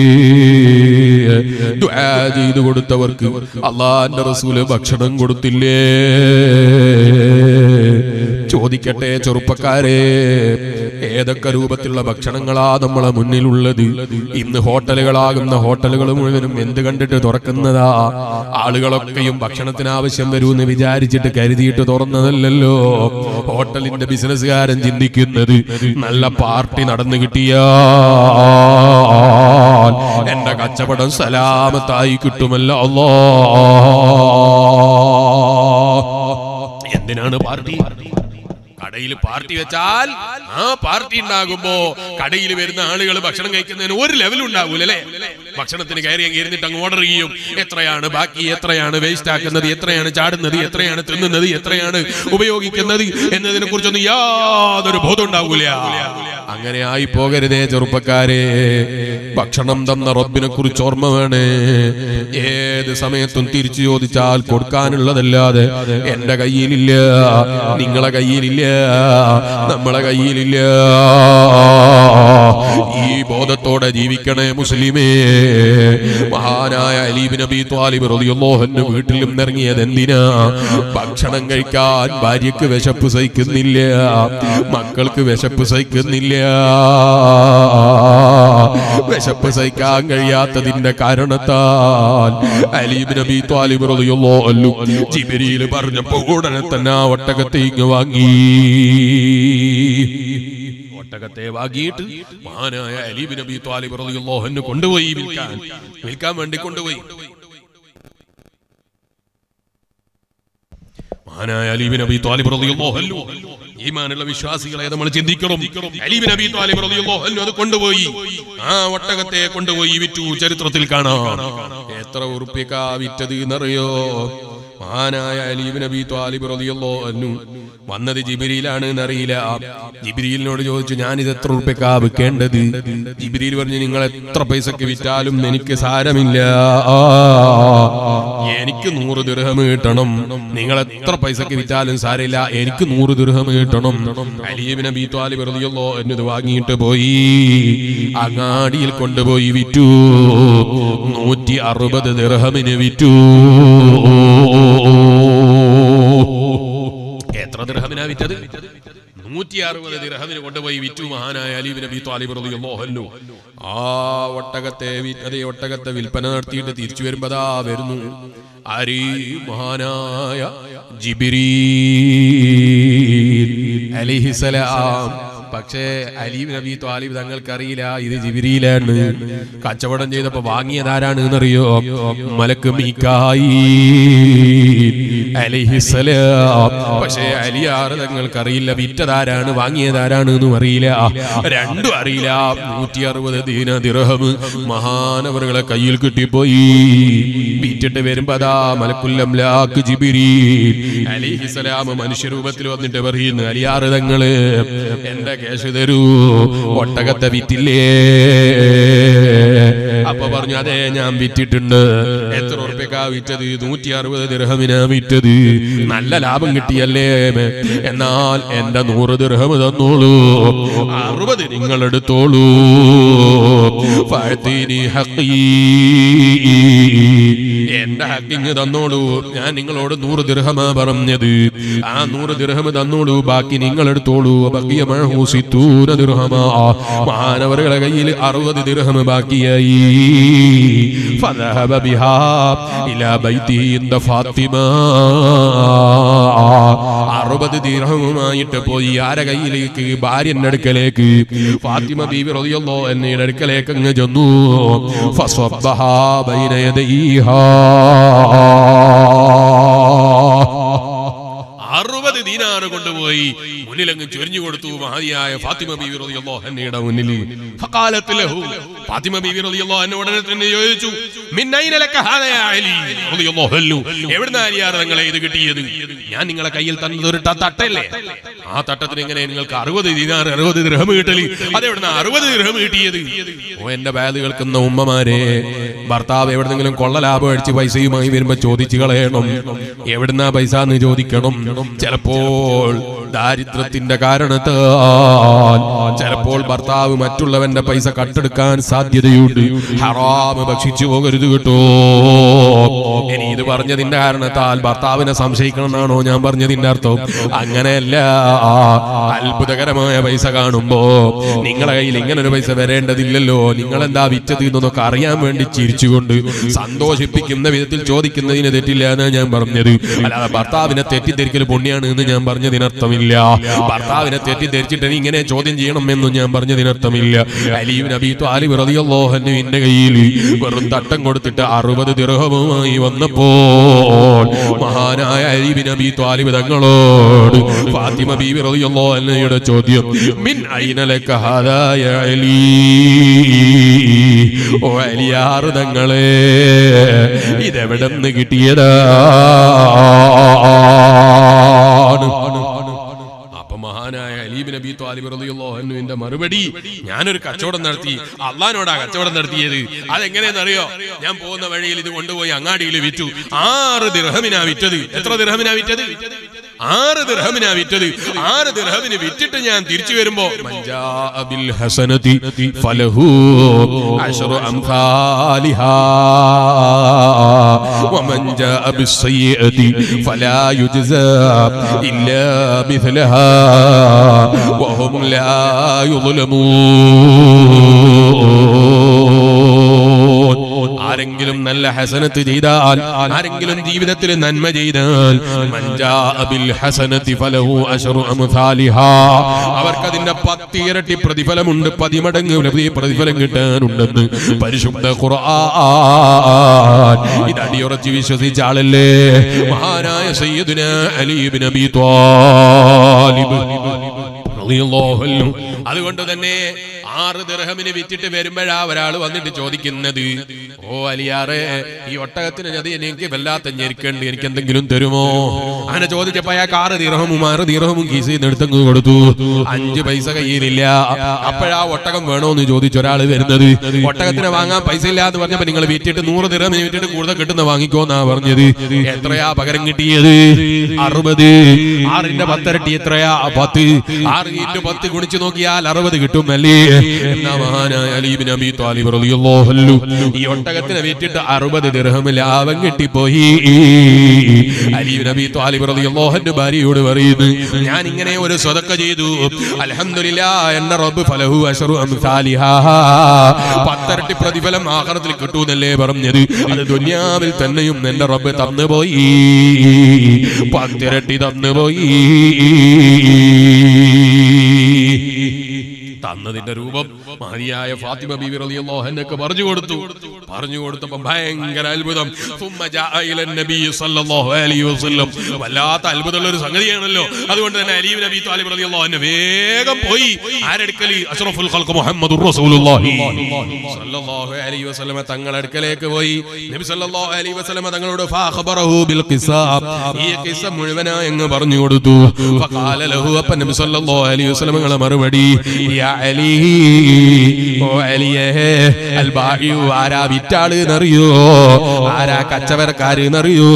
ദുആ ചെയ്തു കൊടുത്തവർക്ക് അല്ലാഹുവിന്റെ റസൂല് ഭക്ഷണം കൊടുത്തില്ലേ? ചോദിക്കട്ടെ ചെറുപ്പക്കാരെ, ഏതൊക്കെ രൂപത്തിലുള്ള ഭക്ഷണങ്ങളാ നമ്മളെ മുന്നിലുള്ളത്? ഇന്ന് ഹോട്ടലുകളാകുന്ന ഹോട്ടലുകൾ മുഴുവനും എന്ത് കണ്ടിട്ട് തുറക്കുന്നതാ? ആളുകളൊക്കെയും ഭക്ഷണത്തിന് ആവശ്യം വരുമെന്ന് വിചാരിച്ചിട്ട് കരുതിയിട്ട് തുറന്നതല്ലല്ലോ. ഹോട്ടലിന്റെ ബിസിനസ്സുകാരൻ ചിന്തിക്കുന്നത് നല്ല പാർട്ടി നടന്നു കിട്ടിയാൽ എന്റെ കച്ചവടം സലാമത്തായി കിട്ടുമല്ലോ. അല്ലാഹ് എന്തിനാണ് പാർട്ടി? കടയിൽ പാർട്ടി വെച്ചാൽ ആ പാർട്ടി ഉണ്ടാകുമ്പോ കടയിൽ വരുന്ന ആളുകൾ ഭക്ഷണം കഴിക്കുന്നതിന് ഒരു ലെവൽ ഉണ്ടാകൂലേ? ഭക്ഷണത്തിന് കയറി ഇരുന്നിട്ട് അങ്ങ് ഓർഡർ ചെയ്യും. എത്രയാണ് ബാക്കി, എത്രയാണ് വേസ്റ്റ് ആക്കുന്നത്, എത്രയാണ് ചാടുന്നത്, എത്രയാണ് തിന്നുന്നത്, എത്രയാണ് ഉപയോഗിക്കുന്നത് എന്നതിനെ കുറിച്ചൊന്നും യാതൊരു ബോധം ഉണ്ടാകൂല. അങ്ങനെ ആയി പോകരുതേ ചെറുപ്പക്കാരെ. ഭക്ഷണം തന്ന റബ്ബിനെ കുറിച്ച് ഓർമ്മ വേണേ. ഏത് സമയത്തും തിരിച്ചു ചോദിച്ചാൽ കൊടുക്കാനുള്ളതല്ലാതെ എന്റെ കയ്യിലില്ല, നിങ്ങളെ കയ്യിലില്ല, നമ്മളെ കയ്യിലില്ല. ഈ ബോധത്തോടെ ജീവിക്കണേ മുസ്ലിമേ. മഹാനായ അലി ഇബ്നു അബീ ത്വാലിബ് റളിയല്ലാഹു അൻഹു വീട്ടിൽ നിന്ന് ഇറങ്ങിയത് എന്തിനാ? ഭക്ഷണം കഴിക്കാൻ ഭാര്യക്ക് വിശപ്പ് സഹിക്കുന്നില്ല, മക്കൾക്ക് വിശപ്പ് സഹിക്കുന്നില്ല. വിശപ്പ് സഹിക്കാൻ കഴിയാത്തതിന്റെ കാരണത്താൽ അലി ഇബ്നു അബീ ത്വാലിബ് റളിയല്ലാഹു അൻഹു ജിബ്രീൽ പറഞ്ഞപ്പോൾ ഉടനെ തന്നെ ആ ഒട്ടകത്തെ ഇങ്ങ് വാങ്ങി. ഒട്ടകത്തെ വാങ്ങിയിട്ട് മഹാനായ അലി ഇബ്നു അബീ ത്വാലിബ് റളിയല്ലാഹു അൻഹു കൊണ്ടുപോയി വിൽക്കാൻ വിൽക്കാൻ വേണ്ടി കൊണ്ടുപോയി. മഹാനായ അലി ഇബ്നു അബീ ത്വാലിബ് റളിയല്ലാഹു അൻഹു ഈമാനുള്ള വിശ്വാസികളെ നമ്മൾ ചിന്തിക്കണം. അലി ഇബ്നു അബീ ത്വാലിബ് റളിയല്ലാഹു അൻഹു അത് കൊണ്ടുപോയി, ആ ഒട്ടകത്തെ കൊണ്ടുപോയി വിറ്റു. ചരിത്രത്തിൽ കാണാം എത്ര ഉറുപ്പിക വിറ്റത് എന്നറിയോ? മഹാനായ അലി ഇബ്നു അബീ ത്വാലിബ് റളിയല്ലാഹു അൻഹു വന്നത് ജിബ്രീലാണ് എന്നറിയില്ല. ജിബ്രീലിനോട് ചോദിച്ചു, ഞാനിത് എത്ര ഉറുപ്പിക വിൽക്കേണ്ടത്? ജിബ്രീൽ പറഞ്ഞു, നിങ്ങൾ എത്ര പൈസക്ക് വിറ്റാലും എനിക്ക് സാരമില്ല, എനിക്ക് നൂറ് ദിർഹം കിട്ടണം. നിങ്ങൾ എത്ര പൈസക്ക് വിറ്റാലും സാരമില്ല, എനിക്ക് നൂറ് ദിർഹം കിട്ടണം. അലി ഇബ്നു അബീ ത്വാലിബ് റളിയല്ലാഹു അൻഹു ഇത് വാങ്ങിയിട്ട് പോയി അങ്ങാടിയിൽ കൊണ്ടുപോയി വിറ്റു. നൂറ്റി അറുപത് ദിർഹമിന് വിറ്റു. എത്ര ദിർഹമിനാ വിറ്റത്? നൂറ്റി അറുപത് ദിർഹമിന് കൊണ്ടുപോയി വിറ്റു മഹാനായ അലി ഇബ്നു അബീ ത്വാലിബ് റളിയല്ലാഹു അൻഹു. ആ ഒട്ടകത്തെ അതേ ഒട്ടകത്തെ വിൽപ്പന നടത്തിയിട്ട് തിരിച്ചു വരുമ്പോ ദാ വരുന്നു ആര്? മഹാനായ ജിബ്രീൽ അലൈഹിസ്സലാം. പക്ഷേ അലി ഇബ്നു അബീ ത്വാലിബ് തങ്ങൾക്കറിയില്ല ഇത് ജിബ്രീലാണ്. കച്ചവടം ചെയ്തപ്പോ വാങ്ങിയതാരാണ് എന്നറിയോ? മലക്ക് മീകായിൽ അലൈഹിസ്സലാം. പക്ഷേ അലിയാർ തങ്ങൾക്കറിയില്ല വിറ്റതാരാണ് വാങ്ങിയതാരാണ് എന്നും അറിയില്ല, രണ്ടും അറിയില്ല. നൂറ്റി അറുപത് ദീന ദിർഹം മഹാനവറുകളെ കയ്യിൽ കിട്ടിപ്പോയി. വിറ്റിട്ട് വരുമ്പോ അതാ മലക്കുൽ അംലാക്ക് ജിബ്രീൽ അലൈഹിസ്സലാം മനുഷ്യരൂപത്തിൽ വന്നിട്ട് പറയുന്നു, അലിയാർ തങ്ങള് എന്റെ കേശ് തരൂ, ഒട്ടകത്തെ വിറ്റില്ലേ? അപ്പൊ പറഞ്ഞു, അതെ ഞാൻ വിറ്റിട്ടുണ്ട്. എത്ര ഉറുപ്പിക വിറ്റത്? നൂറ്റി അറുപത് ദിർഹമിനാ വിറ്റത്. നല്ല ലാഭം കിട്ടിയല്ലേ? എന്നാൽ എന്റെ നൂറ് ദിർഹം തന്നോളൂ, അറുപത് നിങ്ങൾ എടുത്തോളൂ. എന്റെ ഹക്കിങ് തന്നോളൂ, ഞാൻ നിങ്ങളോട് നൂറ് ദിർഹമാ പറഞ്ഞത്, ആ നൂറ് ദിർഹം തന്നോളൂ, ബാക്കി നിങ്ങൾ എടുത്തോളൂ. മാനവരുടെ കയ്യിൽ അറുപത് ദിർഹം ബാക്കിയായി. അറുപത് ദിർഹമുമായിട്ട് പോയി ആരെ കയ്യിലേക്ക്? ഭാര്യന്റെ അടുക്കലേക്ക്. ഫാത്തിമ ബീവി റളിയല്ലാഹു അൻഹയുടെ അടുക്കലേക്ക് അങ്ങ് ചെന്നു. ഫസബ്ബഹാ ബൈന യദൈഹാ. അറുപത് ദീനാറ് കൊണ്ടുപോയി മുന്നിലങ്ങ് ചൊരിഞ്ഞു കൊടുത്തു മഹതിയായ ഫാത്തിമ ബീവി റളിയല്ലാഹു അൻഹയുടെ മുന്നിൽ. ഫഖാലത് ലഹു, ഫാത്തിമ ബീവി റളിയല്ലാഹു അൻഹ ഉടനെ തന്നെ ചോദിച്ചു, മിൻ അയ്ന ലക ഹാദാ യാ അലി റളിയല്ലാഹു അൻഹു, എവിടുന്നാ അലിയാർ തങ്ങളെ ഇത് കിട്ടിയത്? ഞാൻ നിങ്ങളെ കയ്യിൽ തന്നത് ഒരു തട്ടല്ലേ, ആ തട്ടത്തിന് എങ്ങനെ നിങ്ങൾക്ക് അറുപത് ദീനാർ അറുപത് ദിർഹം കിട്ടല്? അതെവിടുന്ന അറുപത് ദിർഹം കിട്ടിയത്? ഓ എന്റെ ബാധ കേൾക്കുന്ന ഉമ്മമാരെ, ഭർത്താവ് എവിടെന്നെങ്കിലും കൊള്ള ലാഭം അടിച്ച് പൈസയുമായി വരുമ്പോ ചോദിച്ചു കളയണം, എവിടുന്നാ പൈസ എന്ന് ചോദിക്കണം. ചിലപ്പോൾ ദാരിദ്ര്യത്തിന്റെ കാരണത്താൽ ചിലപ്പോൾ ഭർത്താവ് മറ്റുള്ളവന്റെ പൈസ കട്ടെടുക്കാൻ സാധ്യതയുണ്ട്. ഹറാം ഭക്ഷിച്ചു പോകരുത് കേട്ടോ. ഇനി ഇത് പറഞ്ഞതിന്റെ കാരണത്താൽ ഭർത്താവിനെ സംശയിക്കണം എന്നാണോ ഞാൻ പറഞ്ഞതിന്റെ അർത്ഥം? അങ്ങനെയല്ല. അത്ഭുതകരമായ പൈസ കാണുമ്പോ നിങ്ങളെ കയ്യിൽ ഇങ്ങനെ ഒരു പൈസ വരേണ്ടതില്ലല്ലോ, നിങ്ങൾ എന്താ വിറ്റത് എന്നൊക്കെ അറിയാൻ വേണ്ടി ചിരിച്ചുകൊണ്ട് സന്തോഷിപ്പിക്കുന്ന വിധത്തിൽ ചോദിക്കുന്നതിന് തെറ്റില്ല എന്ന് ഞാൻ പറഞ്ഞത്. അല്ലാതെ ഭർത്താവിനെ തെറ്റിദ്ധരിക്കൽ പുണ്യാണ് എന്ന് ഞാൻ പറഞ്ഞതിനർത്ഥമില്ല. ഭർത്താവിനെ തെറ്റിദ്ധരിച്ചിട്ട് ഇങ്ങനെ ചോദ്യം ചെയ്യണം എന്നും ഞാൻ പറഞ്ഞതിനർത്ഥമില്ല. അലി ഇബ്നു അബീ ത്വാലിബ് റളിയല്ലാഹു അൻഹുവിന്റെ കയ്യിൽ വെറും തട്ടം കൊടുത്തിട്ട് അറുപത് ദിർഹമുമായി വന്നപ്പോൾ മഹാനായ അലി ഇബ്നു അബീ ത്വാലിബ് തങ്ങളോട് ഫാത്തിമ ബീവി റളിയല്ലാഹു അൻഹയുടെ ചോദ്യം, മിൻ അയ്ന ലക ഹാദാ യാ അലി, ഓ അലിയാർ തങ്ങളെ ഇതെവിടെ നിന്ന് കിട്ടിയതാ? അപ്പൊ മഹാനായ അലി ഇബ്നു അബീ ത്വാലിബ് റളിയല്ലാഹു അൻഹുവിന്റെ മറുപടി, ഞാനൊരു കച്ചവടം നടത്തി, അള്ളാഹിനോടാ കച്ചവടം നടത്തിയത്. അതെങ്ങനെയെന്നറിയോ? ഞാൻ പോകുന്ന വഴിയിൽ ഇത് കൊണ്ടുപോയി അങ്ങാടിയിൽ വിറ്റു. ആറ് ദിർഹമിനാ വിറ്റത്. എത്ര ദിർഹമിനാ വിറ്റത്? ആറ് ദിർഹമിനാ വിറ്റത്. ആറ് ദിർഹമിന് വിറ്റിട്ട് ഞാൻ തിരിച്ചു വരുമ്പോ മൻജാഅ ബിൽ ഹസനതി ഫലഹു അശ്റു അംസാലിഹാ വമൻ ജാഅ ബിസ്സയ്യിഅതി ഫലാ യുജ്സാ ഇല്ലാ മിസ്ലഹാ വഹും ലാ യുദ്ലമൂൻ. ആരെങ്കിലും നല്ല ഹസനത്ത് ചെയ്താൽ, ആരെങ്കിലും ജീവിതത്തിൽ നന്മ ചെയ്താൽ, മൻജാ ബിൽ ഹസനതി ഫലഹു അശ്റു അംസാലിഹാ, അവർക്ക് അതിന്റെ പത്ത് ഇരട്ടി പ്രതിഫലമുണ്ട്, പതിമടങ്ങ് പ്രതിഫലം കിട്ടാനുണ്ടെന്ന് പരിശുദ്ധ ഖുർആൻ. ഇത് അടിയുറച്ച് വിശ്വസിച്ച ആളല്ലേ മഹാനായ സയ്യിദുനാ അലി ഇബ്നു അബീ ത്വാലിബ് റളിയല്ലാഹു അൻഹു. അതുകൊണ്ട് തന്നെ ആറ് ദിർഹമിന് വിറ്റിട്ട് വരുമ്പോഴാ ഒരാൾ വന്നിട്ട് ചോദിക്കുന്നത്, ഓ അലിയാറെ, ഈ ഒട്ടകത്തിന് അത് എനിക്ക് വല്ലാത്ത ഞെരുക്കണ്ട്, എനിക്ക് എന്തെങ്കിലും തരുമോ? അങ്ങനെ ചോദിച്ചപ്പോ അയാൾക്ക് ആറ് ദിർഹമും ആറ് ദിർഹമും കീസിൽ നിന്ന് എടുത്തങ്ങ് കൊടുത്തു. അഞ്ച് പൈസ കയ്യിലില്ല. അപ്പോഴാ ഒട്ടകം വേണോന്ന് ചോദിച്ചു ഒരാൾ വരുന്നത്. ഒട്ടകത്തിന് വാങ്ങാൻ പൈസ ഇല്ല എന്ന് പറഞ്ഞപ്പോ നിങ്ങൾ വിറ്റിട്ട് നൂറ് ദിർഹമിന് വിറ്റിട്ട് കൂടുതൽ കിട്ടുന്ന വാങ്ങിക്കോന്നാ പറഞ്ഞത്. എത്രയാ പകരം കിട്ടിയത്? അറുപത്. ആറിന്റെ പത്തരട്ടി എത്രയാ? പത്ത്. ആറ് ഇൻറ്റു പത്ത് ഗുണിച്ചു നോക്കിയാൽ അറുപത് കിട്ടും അല്ലേ? എന്നാ മഹാനായ അലി ഇബ്നു അബീ ത്വാലിബ് റളിയല്ലാഹു അൻഹു ഈ ഒട്ടകത്തിനെ വിറ്റിട്ട് അറുപത് ദിർഹം ലാഭം കിട്ടിപ്പോയി. അലി ഇബ്നു അബീ ത്വാലിബ് റളിയല്ലാഹു അൻഹു ഭാര്യയോട് പറയുന്നു, ഞാൻ ഇങ്ങനെ ഒരു സ്വതക്ക ചെയ്തു, അൽഹംദുലില്ലാഹ്, എന്റെ റബ്ബ് ഫലഹു അശ്റു അംസാലിഹാ, പത്തരട്ടി പ്രതിഫലം ആഖിറത്തിൽ കിട്ടൂന്നല്ലേ പറഞ്ഞത്. അത് ദുനിയാവിൽ തന്നെയും എന്റെ റബ്ബ് തന്നുപോയി, പത്തിരട്ടി തന്നുപോയി. തന്നതിന്റെ രൂപം മഹതിയായ ഫാത്തിമ ബീവി റളിയല്ലാഹു അൻഹയ്ക്ക് പറഞ്ഞു കൊടുത്തു. പറഞ്ഞു കൊടുത്തപ്പോൾ ഭയങ്കര അത്ഭുതം. സുമ്മ ജാഅ ഇലൻ നബി സല്ലല്ലാഹു അലൈഹി വസല്ലം. വല്ലാത്ത അത്ഭുതമുള്ള ഒരു സംഗതിയാണല്ലോ. അതുകൊണ്ട് തന്നെ അലി ഇബ്നു അബീ ത്വാലിബ് റളിയല്ലാഹു അൻഹു വേഗം പോയി ആരടുക്കൽ? അഷ്റഫുൽ ഖൽഖ് മുഹമ്മദുർ റസൂലുള്ളാഹി സല്ലല്ലാഹു അലൈഹി വസല്ലം തങ്ങളുടെ അടുക്കലേക്ക് പോയി. നബി സല്ലല്ലാഹു അലൈഹി വസല്ലം തങ്ങളോട് ഫഖബറഹു ബിൽ ഖിസാബ്, ഈ ഖിസ്സ മുഴുവനായി അങ്ങ് പറഞ്ഞു കൊടുത്തു. ഫഖാല ലഹു, അപ്പോൾ നബി സല്ലല്ലാഹു അലൈഹി വസല്ലം തങ്ങളുടെ മറുപടി, യാ അലി, ഓ അലിയേ, അൽ ബാഇഉ, ആരാ വിറ്റാള് എന്നറിയോ? ആരാ കച്ചവടക്കാര് എന്നറിയോ?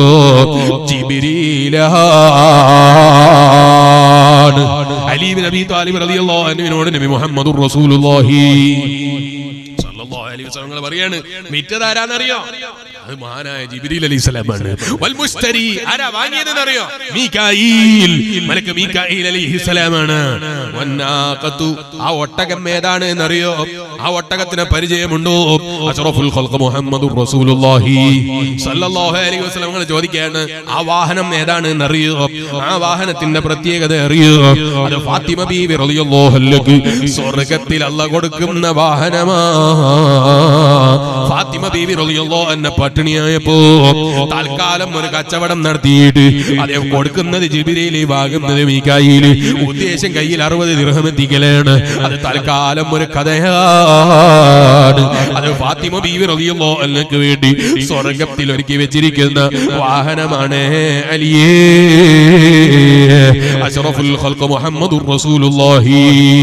ജിബ്രീലാണ്. അലി ഇബ്നു അബീ ത്വാലിബ് റളിയല്ലാഹു അൻഹുവിനോട് നബി മുഹമ്മദുർ റസൂലുള്ളാഹി സല്ലല്ലാഹു അലൈഹി വസല്ലം പറയാണ്, വിറ്റതാരാന്നറിയോ? അത് മഹാനായ ജിബ്രീൽ അലൈഹിസ്സലാമാണ്. വൽ മുസ്തരി, ആരാ വാങ്ങിയതെന്നറിയോ? മീകായിൽ, മലക്ക് മീകായിൽ അലൈഹിസ്സലാമാണ്. വന്നാഖതു, ആ ഒട്ടകം ഏതാണ് എന്നറിയോ? ആ ഒട്ടകത്തിന് പരിചയമുണ്ടോ? അഷ്റഫുൽ ഖൽഖ് മുഹമ്മദുർ റസൂലുള്ളാഹി സല്ലല്ലാഹു അലൈഹി വസല്ലം ചോദിക്കുകയാണ്, ആ വാഹനം ഏതാണ് എന്നറിയോ? ആ വാഹനത്തിന്റെ പ്രത്യേകത അറിയോ? അത് ഫാത്തിമ ബീവി റളിയല്ലാഹു അൻഹയ്ക്ക് സ്വർഗ്ഗത്തിൽ അല്ലാഹു കൊടുക്കുന്ന വാഹനമാ. ഫാത്തിമ ബീവി റളിയല്ലാഹു അൻഹ പട്ടിണിയായപ്പോ തൽക്കാലം ഒരു കച്ചവടം നടത്തിയിട്ട് അതേ കൊടുക്കുന്നത് ജിബ്രീൽ, വാങ്ങുന്നത് മീകായിൽ. ഉദ്ദേശം കയ്യിൽ അറുപത് ദിർഹം എത്തിക്കലാണ്. അത് തൽക്കാലം ഒരു കഥയാണ്. അത് ഫാത്തിമ ബീവി റളിയല്ലാഹു അൻഹയ്ക്ക് വേണ്ടി സ്വർഗ്ഗത്തിൽ ഒരുക്കി വെച്ചിരിക്കുന്ന വാഹനമാണ്. അലിയേ, അഷ്റഫുൽ ഖൽഖ് മുഹമ്മദുർ റസൂലുള്ളാഹി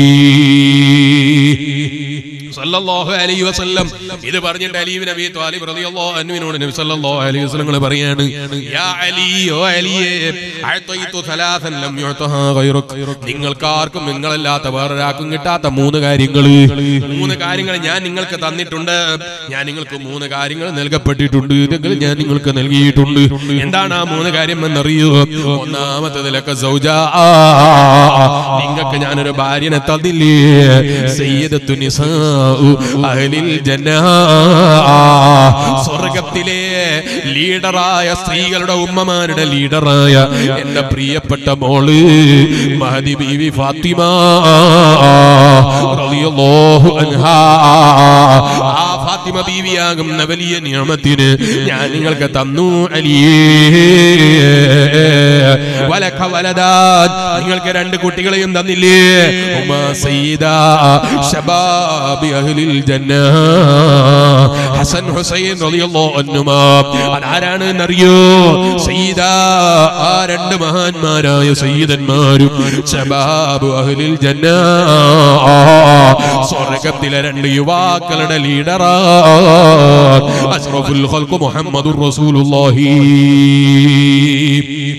സല്ലല്ലാഹു അലൈഹി വസല്ലം ഇത് പറഞ്ഞിട്ട് അലി ഇബ്നു അബീ ത്വാലിബ് റളിയല്ലാഹു അൻഹുവിനോട് നബി സല്ലല്ലാഹു അലൈഹി വസല്ലം പറയാണ്, യാ അലി, ഓ അലിയേ, അഅതൈതു സലാസൻ ലം യുഅതഹാ ഗൈറുക, നിങ്ങൾക്കാർക്കും നിങ്ങളല്ലാത്ത വേറൊരാൾക്കും കിട്ടാത്ത മൂന്ന് കാര്യങ്ങൾ, മൂന്ന് കാര്യങ്ങൾ ഞാൻ നിങ്ങൾക്ക് തന്നിട്ടുണ്ട്. ഞാൻ നിങ്ങൾക്ക് മൂന്ന് കാര്യങ്ങൾ നൽകപ്പെട്ടിട്ടുണ്ട്, ഇതെങ്കിൽ ഞാൻ നിങ്ങൾക്ക് നൽകിയിട്ടുണ്ട്. എന്താണ് ആ മൂന്ന് കാര്യം എന്നറിയോ? ഒന്നാമത്തേത് ലക സൗജാ, നിങ്ങൾക്ക് ഞാനൊരു ഭാര്യനെ തന്നില്ലേ, സയ്യിദത്തു നിസാ അഹ്ലിൽ ജന്നാ, സ്വർഗ്ഗത്തിലെ ലീഡറായ സ്ത്രീകളുടെ ഉമ്മമാരുടെ ലീഡറായ എന്റെ പ്രിയപ്പെട്ട മോള് മഹദി ബീവി ഫാത്തിമ റളിയല്ലാഹു അൻഹാ. ആ ഫാത്തിമ ബീവിയാകുന്ന വലിയ നിഅമത്തിന് ഞാൻ നിങ്ങൾക്ക് തന്നു അലിയേ. വലക വലദാൻ, നിങ്ങൾക്ക് രണ്ട് കുട്ടികളെയും തന്നില്ലേ, ഉമ്മാ സയ്യിദ ശബാബി അഹ്ലിൽ ജന്നാ, ഹസൻ ഹുസൈൻ റളിയല്ലാഹു അൻഹുമാ. അതാരാണ് എന്നറിയോ? സയ്യിദ, ആ രണ്ട് മഹാന്മാരായ സയ്യിദന്മാരും ശബാബു അഹ്ലിൽ ജന്നാ, സ്വർഗ്ഗത്തിലെ രണ്ട് യുവാക്കളുടെ ലീഡറാണ് അഷ്റഫുൽ ഖൽഖ് മുഹമ്മദുർ റസൂലുള്ളാഹി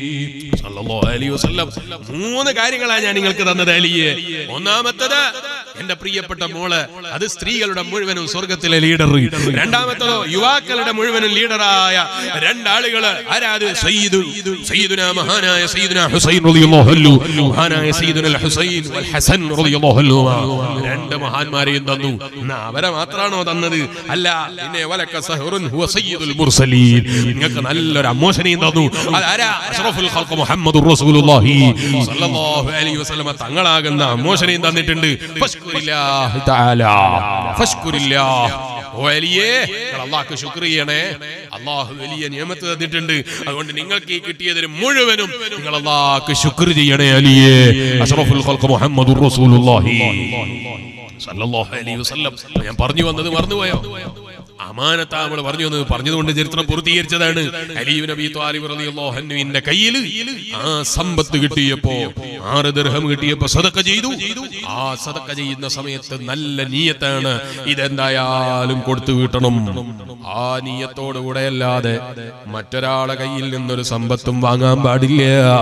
സല്ലല്ലാഹു അലൈഹി വസല്ലം. മൂന്ന് കാര്യങ്ങളാണ് ഞാൻ നിങ്ങൾക്ക് തന്നത് അലിയെ. ഒന്നാമത്തേത് എന്റെ പ്രിയപ്പെട്ട മോള്, അത് സ്ത്രീകളുടെ മുഴുവനും സ്വർഗത്തിലെ ലീഡർ. രണ്ടാമത്തതോ യുവാക്കളുടെ മുഴുവനും ലീഡറായ രണ്ടാളുകള്. ആരാത്? സയ്യിദു സയ്യിദുന മഹാനായ സയ്യിദുന ഹുസൈൻ റളിയല്ലാഹു അൻഹു, മഹാനായ സയ്യിദുൽ ഹുസൈൻ വൽ ഹസൻ റളിയല്ലാഹു അൻഹു. രണ്ട് മഹാന്മാരെയും തന്നു. എന്നാ അവരെ മാത്രാണോ തന്നത്? അല്ല, പിന്നെ വലക സഹറുൻ ഹുവ സയ്യിദുൽ മുർസലീൻ, നിങ്ങൾക്ക് നല്ലൊരു അമ്മോശനെയും തന്നു. അതാരാ? അഷ്റഫുൽ ഖൽഖ് മുഹമ്മദുർ റസൂലുള്ളാഹി സ്വല്ലല്ലാഹു അലൈഹി വസല്ലം തങ്ങളാകുന്ന അമ്മോശനെയും തന്നിട്ടുണ്ട്. ഫശ്കുരില്ലാഹി തആല, ഫശ്കുരില്ലാഹ്. ഓ അലിയേ, അല്ലാഹുക്ക് ശുക്ർ ചെയ്യണേ. അല്ലാഹു വലിയ നിഅമത്ത് തന്നിട്ടുണ്ട്. അതുകൊണ്ട് നിങ്ങൾക്ക് ഈ കിട്ടിയതിന് മുഴുവനും നിങ്ങൾ അല്ലാഹുക്ക് ശുക്ർ ചെയ്യണേ അലിയേ. അഷ്റഫുൽ ഖൽഖ് മുഹമ്മദുർ റസൂലുള്ളാഹി സ്വല്ലല്ലാഹു അലൈഹി വസല്ലം. ഞാൻ പറഞ്ഞു വന്നത് മറന്നുപോയോ? അമാനത്താ നമ്മൾ പറഞ്ഞു വന്നത്. പറഞ്ഞതുകൊണ്ട് ചരിത്രം പൂർത്തീകരിച്ചതാണ്. അലി ഇബ്നു അബീ ത്വാലിബ് റളിയല്ലാഹു അൻഹുവിന്റെ കയ്യിൽ ആ സമ്പത്ത് കിട്ടിയപ്പോ, ആറ് ദിർഹം കിട്ടിയപ്പോ സദഖ ചെയ്തു. ആ സദഖ ചെയ്യുന്ന സമയത്ത് നല്ല നിയ്യത്താണ്, ഇതെന്തായാലും കൊടുത്തു വീട്ടണം. ആ നിയ്യത്തോടുകൂടെ അല്ലാതെ മറ്റൊരാളെ കയ്യിൽ നിന്നൊരു സമ്പത്തും വാങ്ങാൻ പാടില്ല.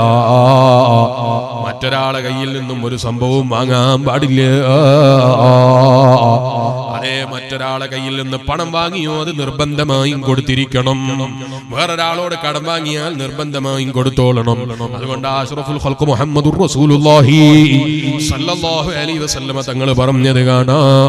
മറ്റൊരാളെ കയ്യിൽ നിന്നും ഒരു സംഭവവും വാങ്ങാൻ പാടില്ല. അതേ, മറ്റൊരാളെ കയ്യിൽ നിന്ന് പണം വാങ്ങിയോ അത് നിർബന്ധമായും കൊടുത്തിരിക്കണം. വേറൊരാളോട് കടം വാങ്ങിയാൽ നിർബന്ധമായും കൊടുത്തോളണം. അതുകൊണ്ട് അഷ്റഫുൽ ഖൽഖ് മുഹമ്മദുർ റസൂലുള്ളാഹി സ്വല്ലല്ലാഹു അലൈഹി വസല്ലം തങ്ങൾ പറഞ്ഞത് കാണാം.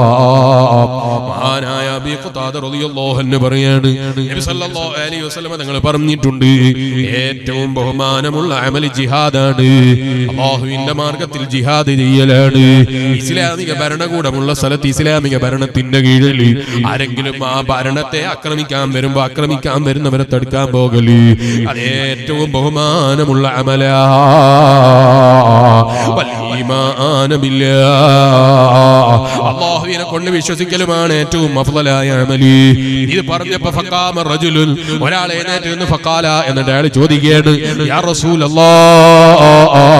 മഹാനായ അബീ ഖുതാദ റളിയല്ലാഹു അൻഹു പറയാണ്, നബി സല്ലല്ലാഹു അലൈഹി വസല്ലം തങ്ങൾ പറഞ്ഞിട്ടുണ്ട്, ഏറ്റവും ബഹുമാനമുള്ള അമൽ ജിഹാദാണ്. അല്ലാഹുവിന്റെ മാർഗ്ഗത്തിൽ ജിഹാദ് ചെയ്യലാണ്. ഇസ്ലാമിക ഭരണകൂടമുള്ള സ്ഥലത്ത് ഇസ്ലാമിക ഭരണത്തിന്റെ കീഴിൽ ആരെങ്കിലും ആ ഭരണത്തെ ആക്രമിക്കാൻ വരുമ്പോ ആക്രമിക്കാൻ വരുന്നവരെ തടുക്കാൻ പോകല് അത് ഏറ്റവും ബഹുമാനമുള്ള അമലാ. അല്ലാഹുവിനെ കൊണ്ട് വിശ്വസിക്കലുമാണ് ഏറ്റവും അഫ്ളലായ അമല്. ഇത് പറഞ്ഞപ്പോ ഫഖാമ റജുലുൻ, ഒരാൾ എഴുന്നേറ്റ് നിന്ന് ഫഖാല, എന്നിട്ട് അയാൾ ചോദിക്കുകയാണ്, യാ റസൂലല്ലാഹ്,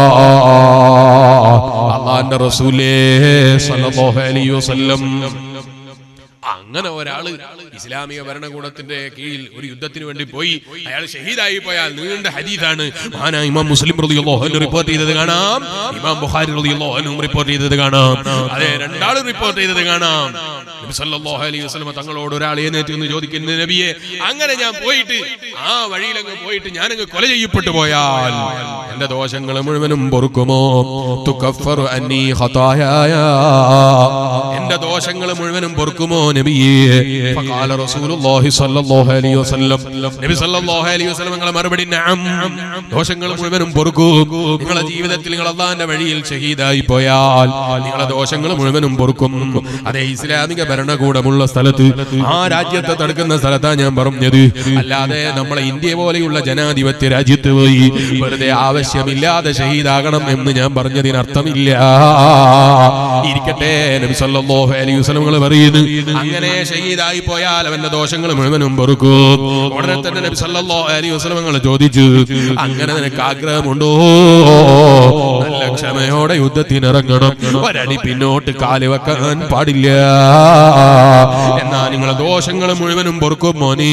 അല്ലാഹുവിന്റെ റസൂലേ സ്വല്ലല്ലാഹു അലൈഹി വസല്ലം. അങ്ങനെ ഒരാള് ഇസ്ലാമിക ഭരണകൂടത്തിന്റെ കീഴിൽ ഒരു യുദ്ധത്തിന് വേണ്ടി പോയി, അയാൾ ഷഹീദായി പോയാൽ നീണ്ട ഹദീസാണ്. മഹാനായ ഇമാം മുസ്ലിം റളിയല്ലാഹു അൻഹു റിപ്പോർട്ട് ചെയ്തത് കാണാം, ഇമാം ബുഖാരി റളിയല്ലാഹു അൻഹു റിപ്പോർട്ട് ചെയ്തത് കാണാം. അതെ, രണ്ടാളും റിപ്പോർട്ട് ചെയ്തത് കാണാം. നബി സല്ലല്ലാഹു അലൈഹി വസല്ലം തങ്ങളോട് ഒരാൾ എഴുന്നേറ്റ് എന്ന് ചോദിക്കുന്നു, നബിയെ, അങ്ങനെ ഞാൻ പോയിട്ട് ആ വഴിയിലങ്ങ് പോയിട്ട് ഞാനങ്ങ് കൊല ചെയ്യപ്പെട്ടു പോയാൽ എന്റെ ദോഷങ്ങൾ മുഴുവനും പൊറുക്കുമോ? തുകഫറു അന്നി ഖതായായ, എന്റെ ദോഷങ്ങൾ മുഴുവനും പൊറുക്കുമോ നബിയെ? ഫഖാല റസൂലുള്ളാഹി സ്വല്ലല്ലാഹു അലൈഹി വസല്ലം, നബി സല്ലല്ലാഹു അലൈഹി വസല്ലം തങ്ങൾ മറുപടി, നഅം, ദോഷങ്ങൾ മുഴുവനും പൊറുക്കും. നിങ്ങളുടെ ജീവിതത്തിൽ നിങ്ങൾ അല്ലാഹുവിന്റെ വഴിയിൽ ഷഹീദായി പോയാൽ നിങ്ങളുടെ ദോഷങ്ങൾ മുഴുവനും പൊറുക്കും. അതേ, ഇസ്ലാമിക ഭരണകൂടമുള്ള സ്ഥലത്ത്, ആ രാജ്യത്തെ തടുക്കുന്ന സ്ഥലത്താ ഞാൻ പറഞ്ഞത്. അല്ലാതെ നമ്മളെ ഇന്ത്യ പോലെയുള്ള ജനാധിപത്യ രാജ്യത്ത് പോയി വെറുതെ ആവശ്യമില്ലാതെ ഷഹീദാകണം എന്ന് ഞാൻ പറഞ്ഞതിനർത്ഥമില്ല. ഇരിക്കട്ടെ, നബി സല്ലല്ലാഹു അലൈഹി വസല്ലം പറയുന്നു, അങ്ങനെ ഷഹീദായി പോയാൽ അവന്റെ ദോഷങ്ങൾ മുഴുവനും പൊറുക്കും. ഉടനെ തന്നെ നബി സല്ലല്ലാഹു അലൈഹി വസല്ലം ചോദിച്ചു, അങ്ങനെ നിനക്ക് ആഗ്രഹമുണ്ടോ? നല്ല ക്ഷമയോടെ യുദ്ധത്തിനിറങ്ങണം, ഒരടി പിന്നോട്ട് കാല് വെക്കാൻ പാടില്ല. എന്നാ നിങ്ങളെ ദോഷങ്ങൾ മുഴുവനും പൊറുക്കും മോനീ.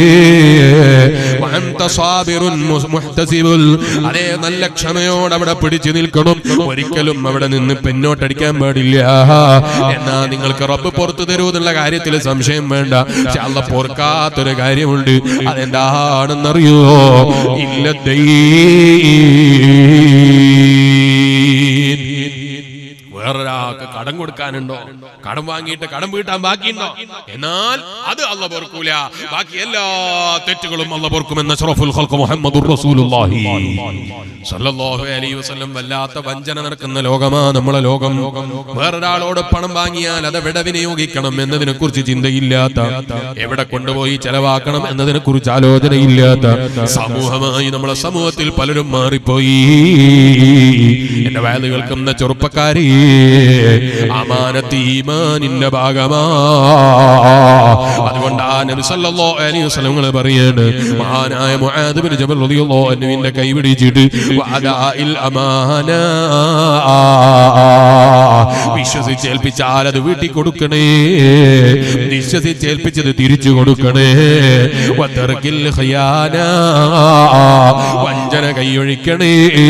അതേ, നല്ല ക്ഷമയോടെ അവിടെ പിടിച്ചു നിൽക്കണം, ഒരിക്കലും അവിടെ നിന്ന് പിന്നോട്ടടിക്കാൻ പാടില്ല. എന്നാ നിങ്ങൾക്ക് റബ്ബ് പുറത്തു തരൂ എന്നുള്ള കാര്യത്തിൽ സംശയം വേണ്ട. പക്ഷെ അല്ലാഹ് പൊറുക്കാത്തൊരു കാര്യമുണ്ട്, അതെന്താണെന്നറിയോ? ഇല്ലദൈൻ. വേറൊരാൾക്ക് കടം കൊടുക്കാനുണ്ടോ? കടം വാങ്ങിയിട്ട് കടം വീട്ടാൻ ബാക്കിയുണ്ടോ? എന്നാൽ അത് അല്ലാഹ് പൊറുക്കൂല. ബാക്കി എല്ലാ തെറ്റുകളും അല്ലാഹ് പൊറുക്കുമെന്ന് അഷ്റഫുൽ ഖൽഖ് മുഹമ്മദുർ റസൂലുള്ളാഹി സ്വല്ലല്ലാഹു അലൈഹി വസല്ലം. വല്ലാത്ത വഞ്ചന നടക്കുന്ന ലോകമാ നമ്മളെ ലോകം. വേറൊരാളോട് പണം വാങ്ങിയാൽ അത് എവിടെ വിനിയോഗിക്കണം എന്നതിനെ കുറിച്ച് ചിന്തയില്ലാത്ത, എവിടെ കൊണ്ടുപോയി ചെലവാക്കണം എന്നതിനെ കുറിച്ച് ആലോചനയില്ലാത്ത സമൂഹമായി നമ്മളെ സമൂഹത്തിൽ പലരും മാറിപ്പോയി. എന്റെ വയല് കേൾക്കുന്ന ചെറുപ്പക്കാരി, അമാനത്ത് ഈമാനിന്റെ ഭാഗമാ. അതുകൊണ്ടാണ് നബി സല്ലല്ലാഹു അലൈഹി വസല്ലം പറയാണ്, മഹാനായ മുആദ് ബിൻ ജബൽ റളിയല്ലാഹു അൻഹുവിന്റെ കൈ പിടിച്ചിട്ട് വഅദാഇൽ അമാന, വിശ്വസിച്ചേൽപ്പിച്ചാൽ അത് വീട്ടിൽ കൊടുക്കണേ, വിശ്വസിച്ചേൽപ്പിച്ചത് തിരിച്ചു കൊടുക്കണേ. വതർക്കിൽ ഖിയാന, വഞ്ചന കൈയൊഴിക്കണേ.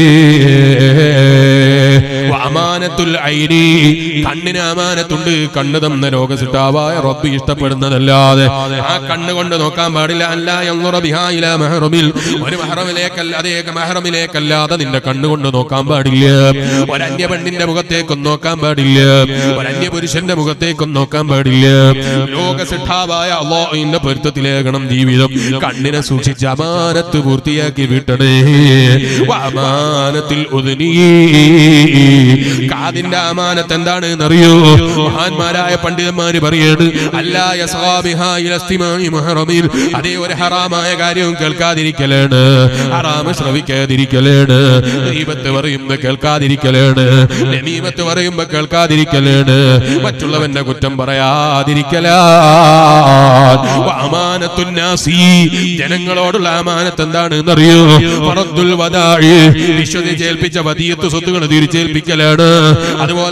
അമാനത്തുൽ ഐനി, കണ്ണിന് അമാനത്തുണ്ട്. കണ്ണ് തന്ന ലോകസിട്ടാവായ റബ്ബ് ഇഷ്ടപ്പെടുന്നതല്ലാതെ ആ കണ്ണ് കൊണ്ട് നോക്കാൻ പാടില്ല. അല്ല യൻദുറ ബിഹാ ഇലാ മഹ്റമിൽ, ഒരു മഹ്റമിലേക്കല്ലാതെ മഹ്റമിലേക്കല്ലാതെ നിന്റെ കണ്ണുകൊണ്ട് നോക്കാൻ പാടില്ല. ഒരു അന്യ പെണ്ണിന്റെ മുഖത്തേക്കൊന്നും നോക്കാൻ പാടില്ല. ഒരു അന്യ പുരുഷന്റെ മുഖത്തേക്കൊന്നും നോക്കാൻ പാടില്ല. ലോകസിട്ടാവായ അല്ലാഹുവിന്റെ പൊരുത്തത്തിലേക്കണം ജീവിതം. കണ്ണിനെ സൂക്ഷിച്ച് അമാനത്ത് പൂർത്തിയാക്കി വിട്ടണേ. അമാനത്തിൽ ഉദ്നി, കാതിന്റെ അമാനത്ത് എന്താണ് എന്നറിയോ? മഹാന്മാരായ പണ്ഡിതന്മാര് പറയാണ്, അല്ലാ യസ്ഗാബിഹാ ഇലാ ഇസ്തിമാഇ മുഹറമിൽ, അതേ ഒരു ഹറാമായ കാര്യവും കേൾക്കാതിരിക്കലാണ്, ഹറാമ് ശ്രവിക്കാതിരിക്കലാണ്, ഗീബത്ത് പറയുമ്പോ കേൾക്കാതിരിക്കലാണ്, നമീമത്ത് പറയുമ്പോ കേൾക്കാതിരിക്കലാണ്, മറ്റുള്ളവന്റെ കുറ്റം പറയാതിരിക്കലാണ്. അമാനത്തുൻ നാസി, ജനങ്ങളോടുള്ള അമാനത്ത് എന്താണ് എന്നറിയോ? ഫറദ്ദുൽ വദാഇ, വിശ്വസിച്ചേൽപ്പിച്ച വദിയത്ത് സ്വത്തുകൾ തിരിച്ചേൽപ്പിക്കലാണ്. അതുപോലെ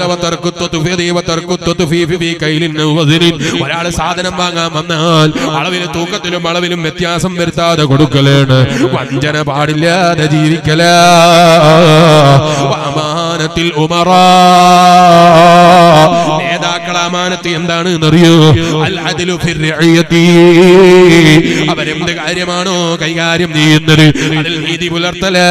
ഒരാള് സാധനം വാങ്ങാൻ വന്നാൽ അളവിലും തൂക്കത്തിലും അളവിലും വ്യത്യാസം വരുത്താതെ കൊടുക്കലാണ്. വഞ്ചന പാടില്ലാതെ ജീവിക്കലാ. അമാനത്തിൽ ഉമറാ, നേതാക്കളെ അമാനത്ത് എന്താണ് എന്നറിയോ? അൽ അദ്ലു ഫിർ റഇയതി, അവരെന്ത് കാര്യമാണോ കൈകാര്യം ചെയ്യുന്നത് അതിൽ നീതി പുലർത്തലാ.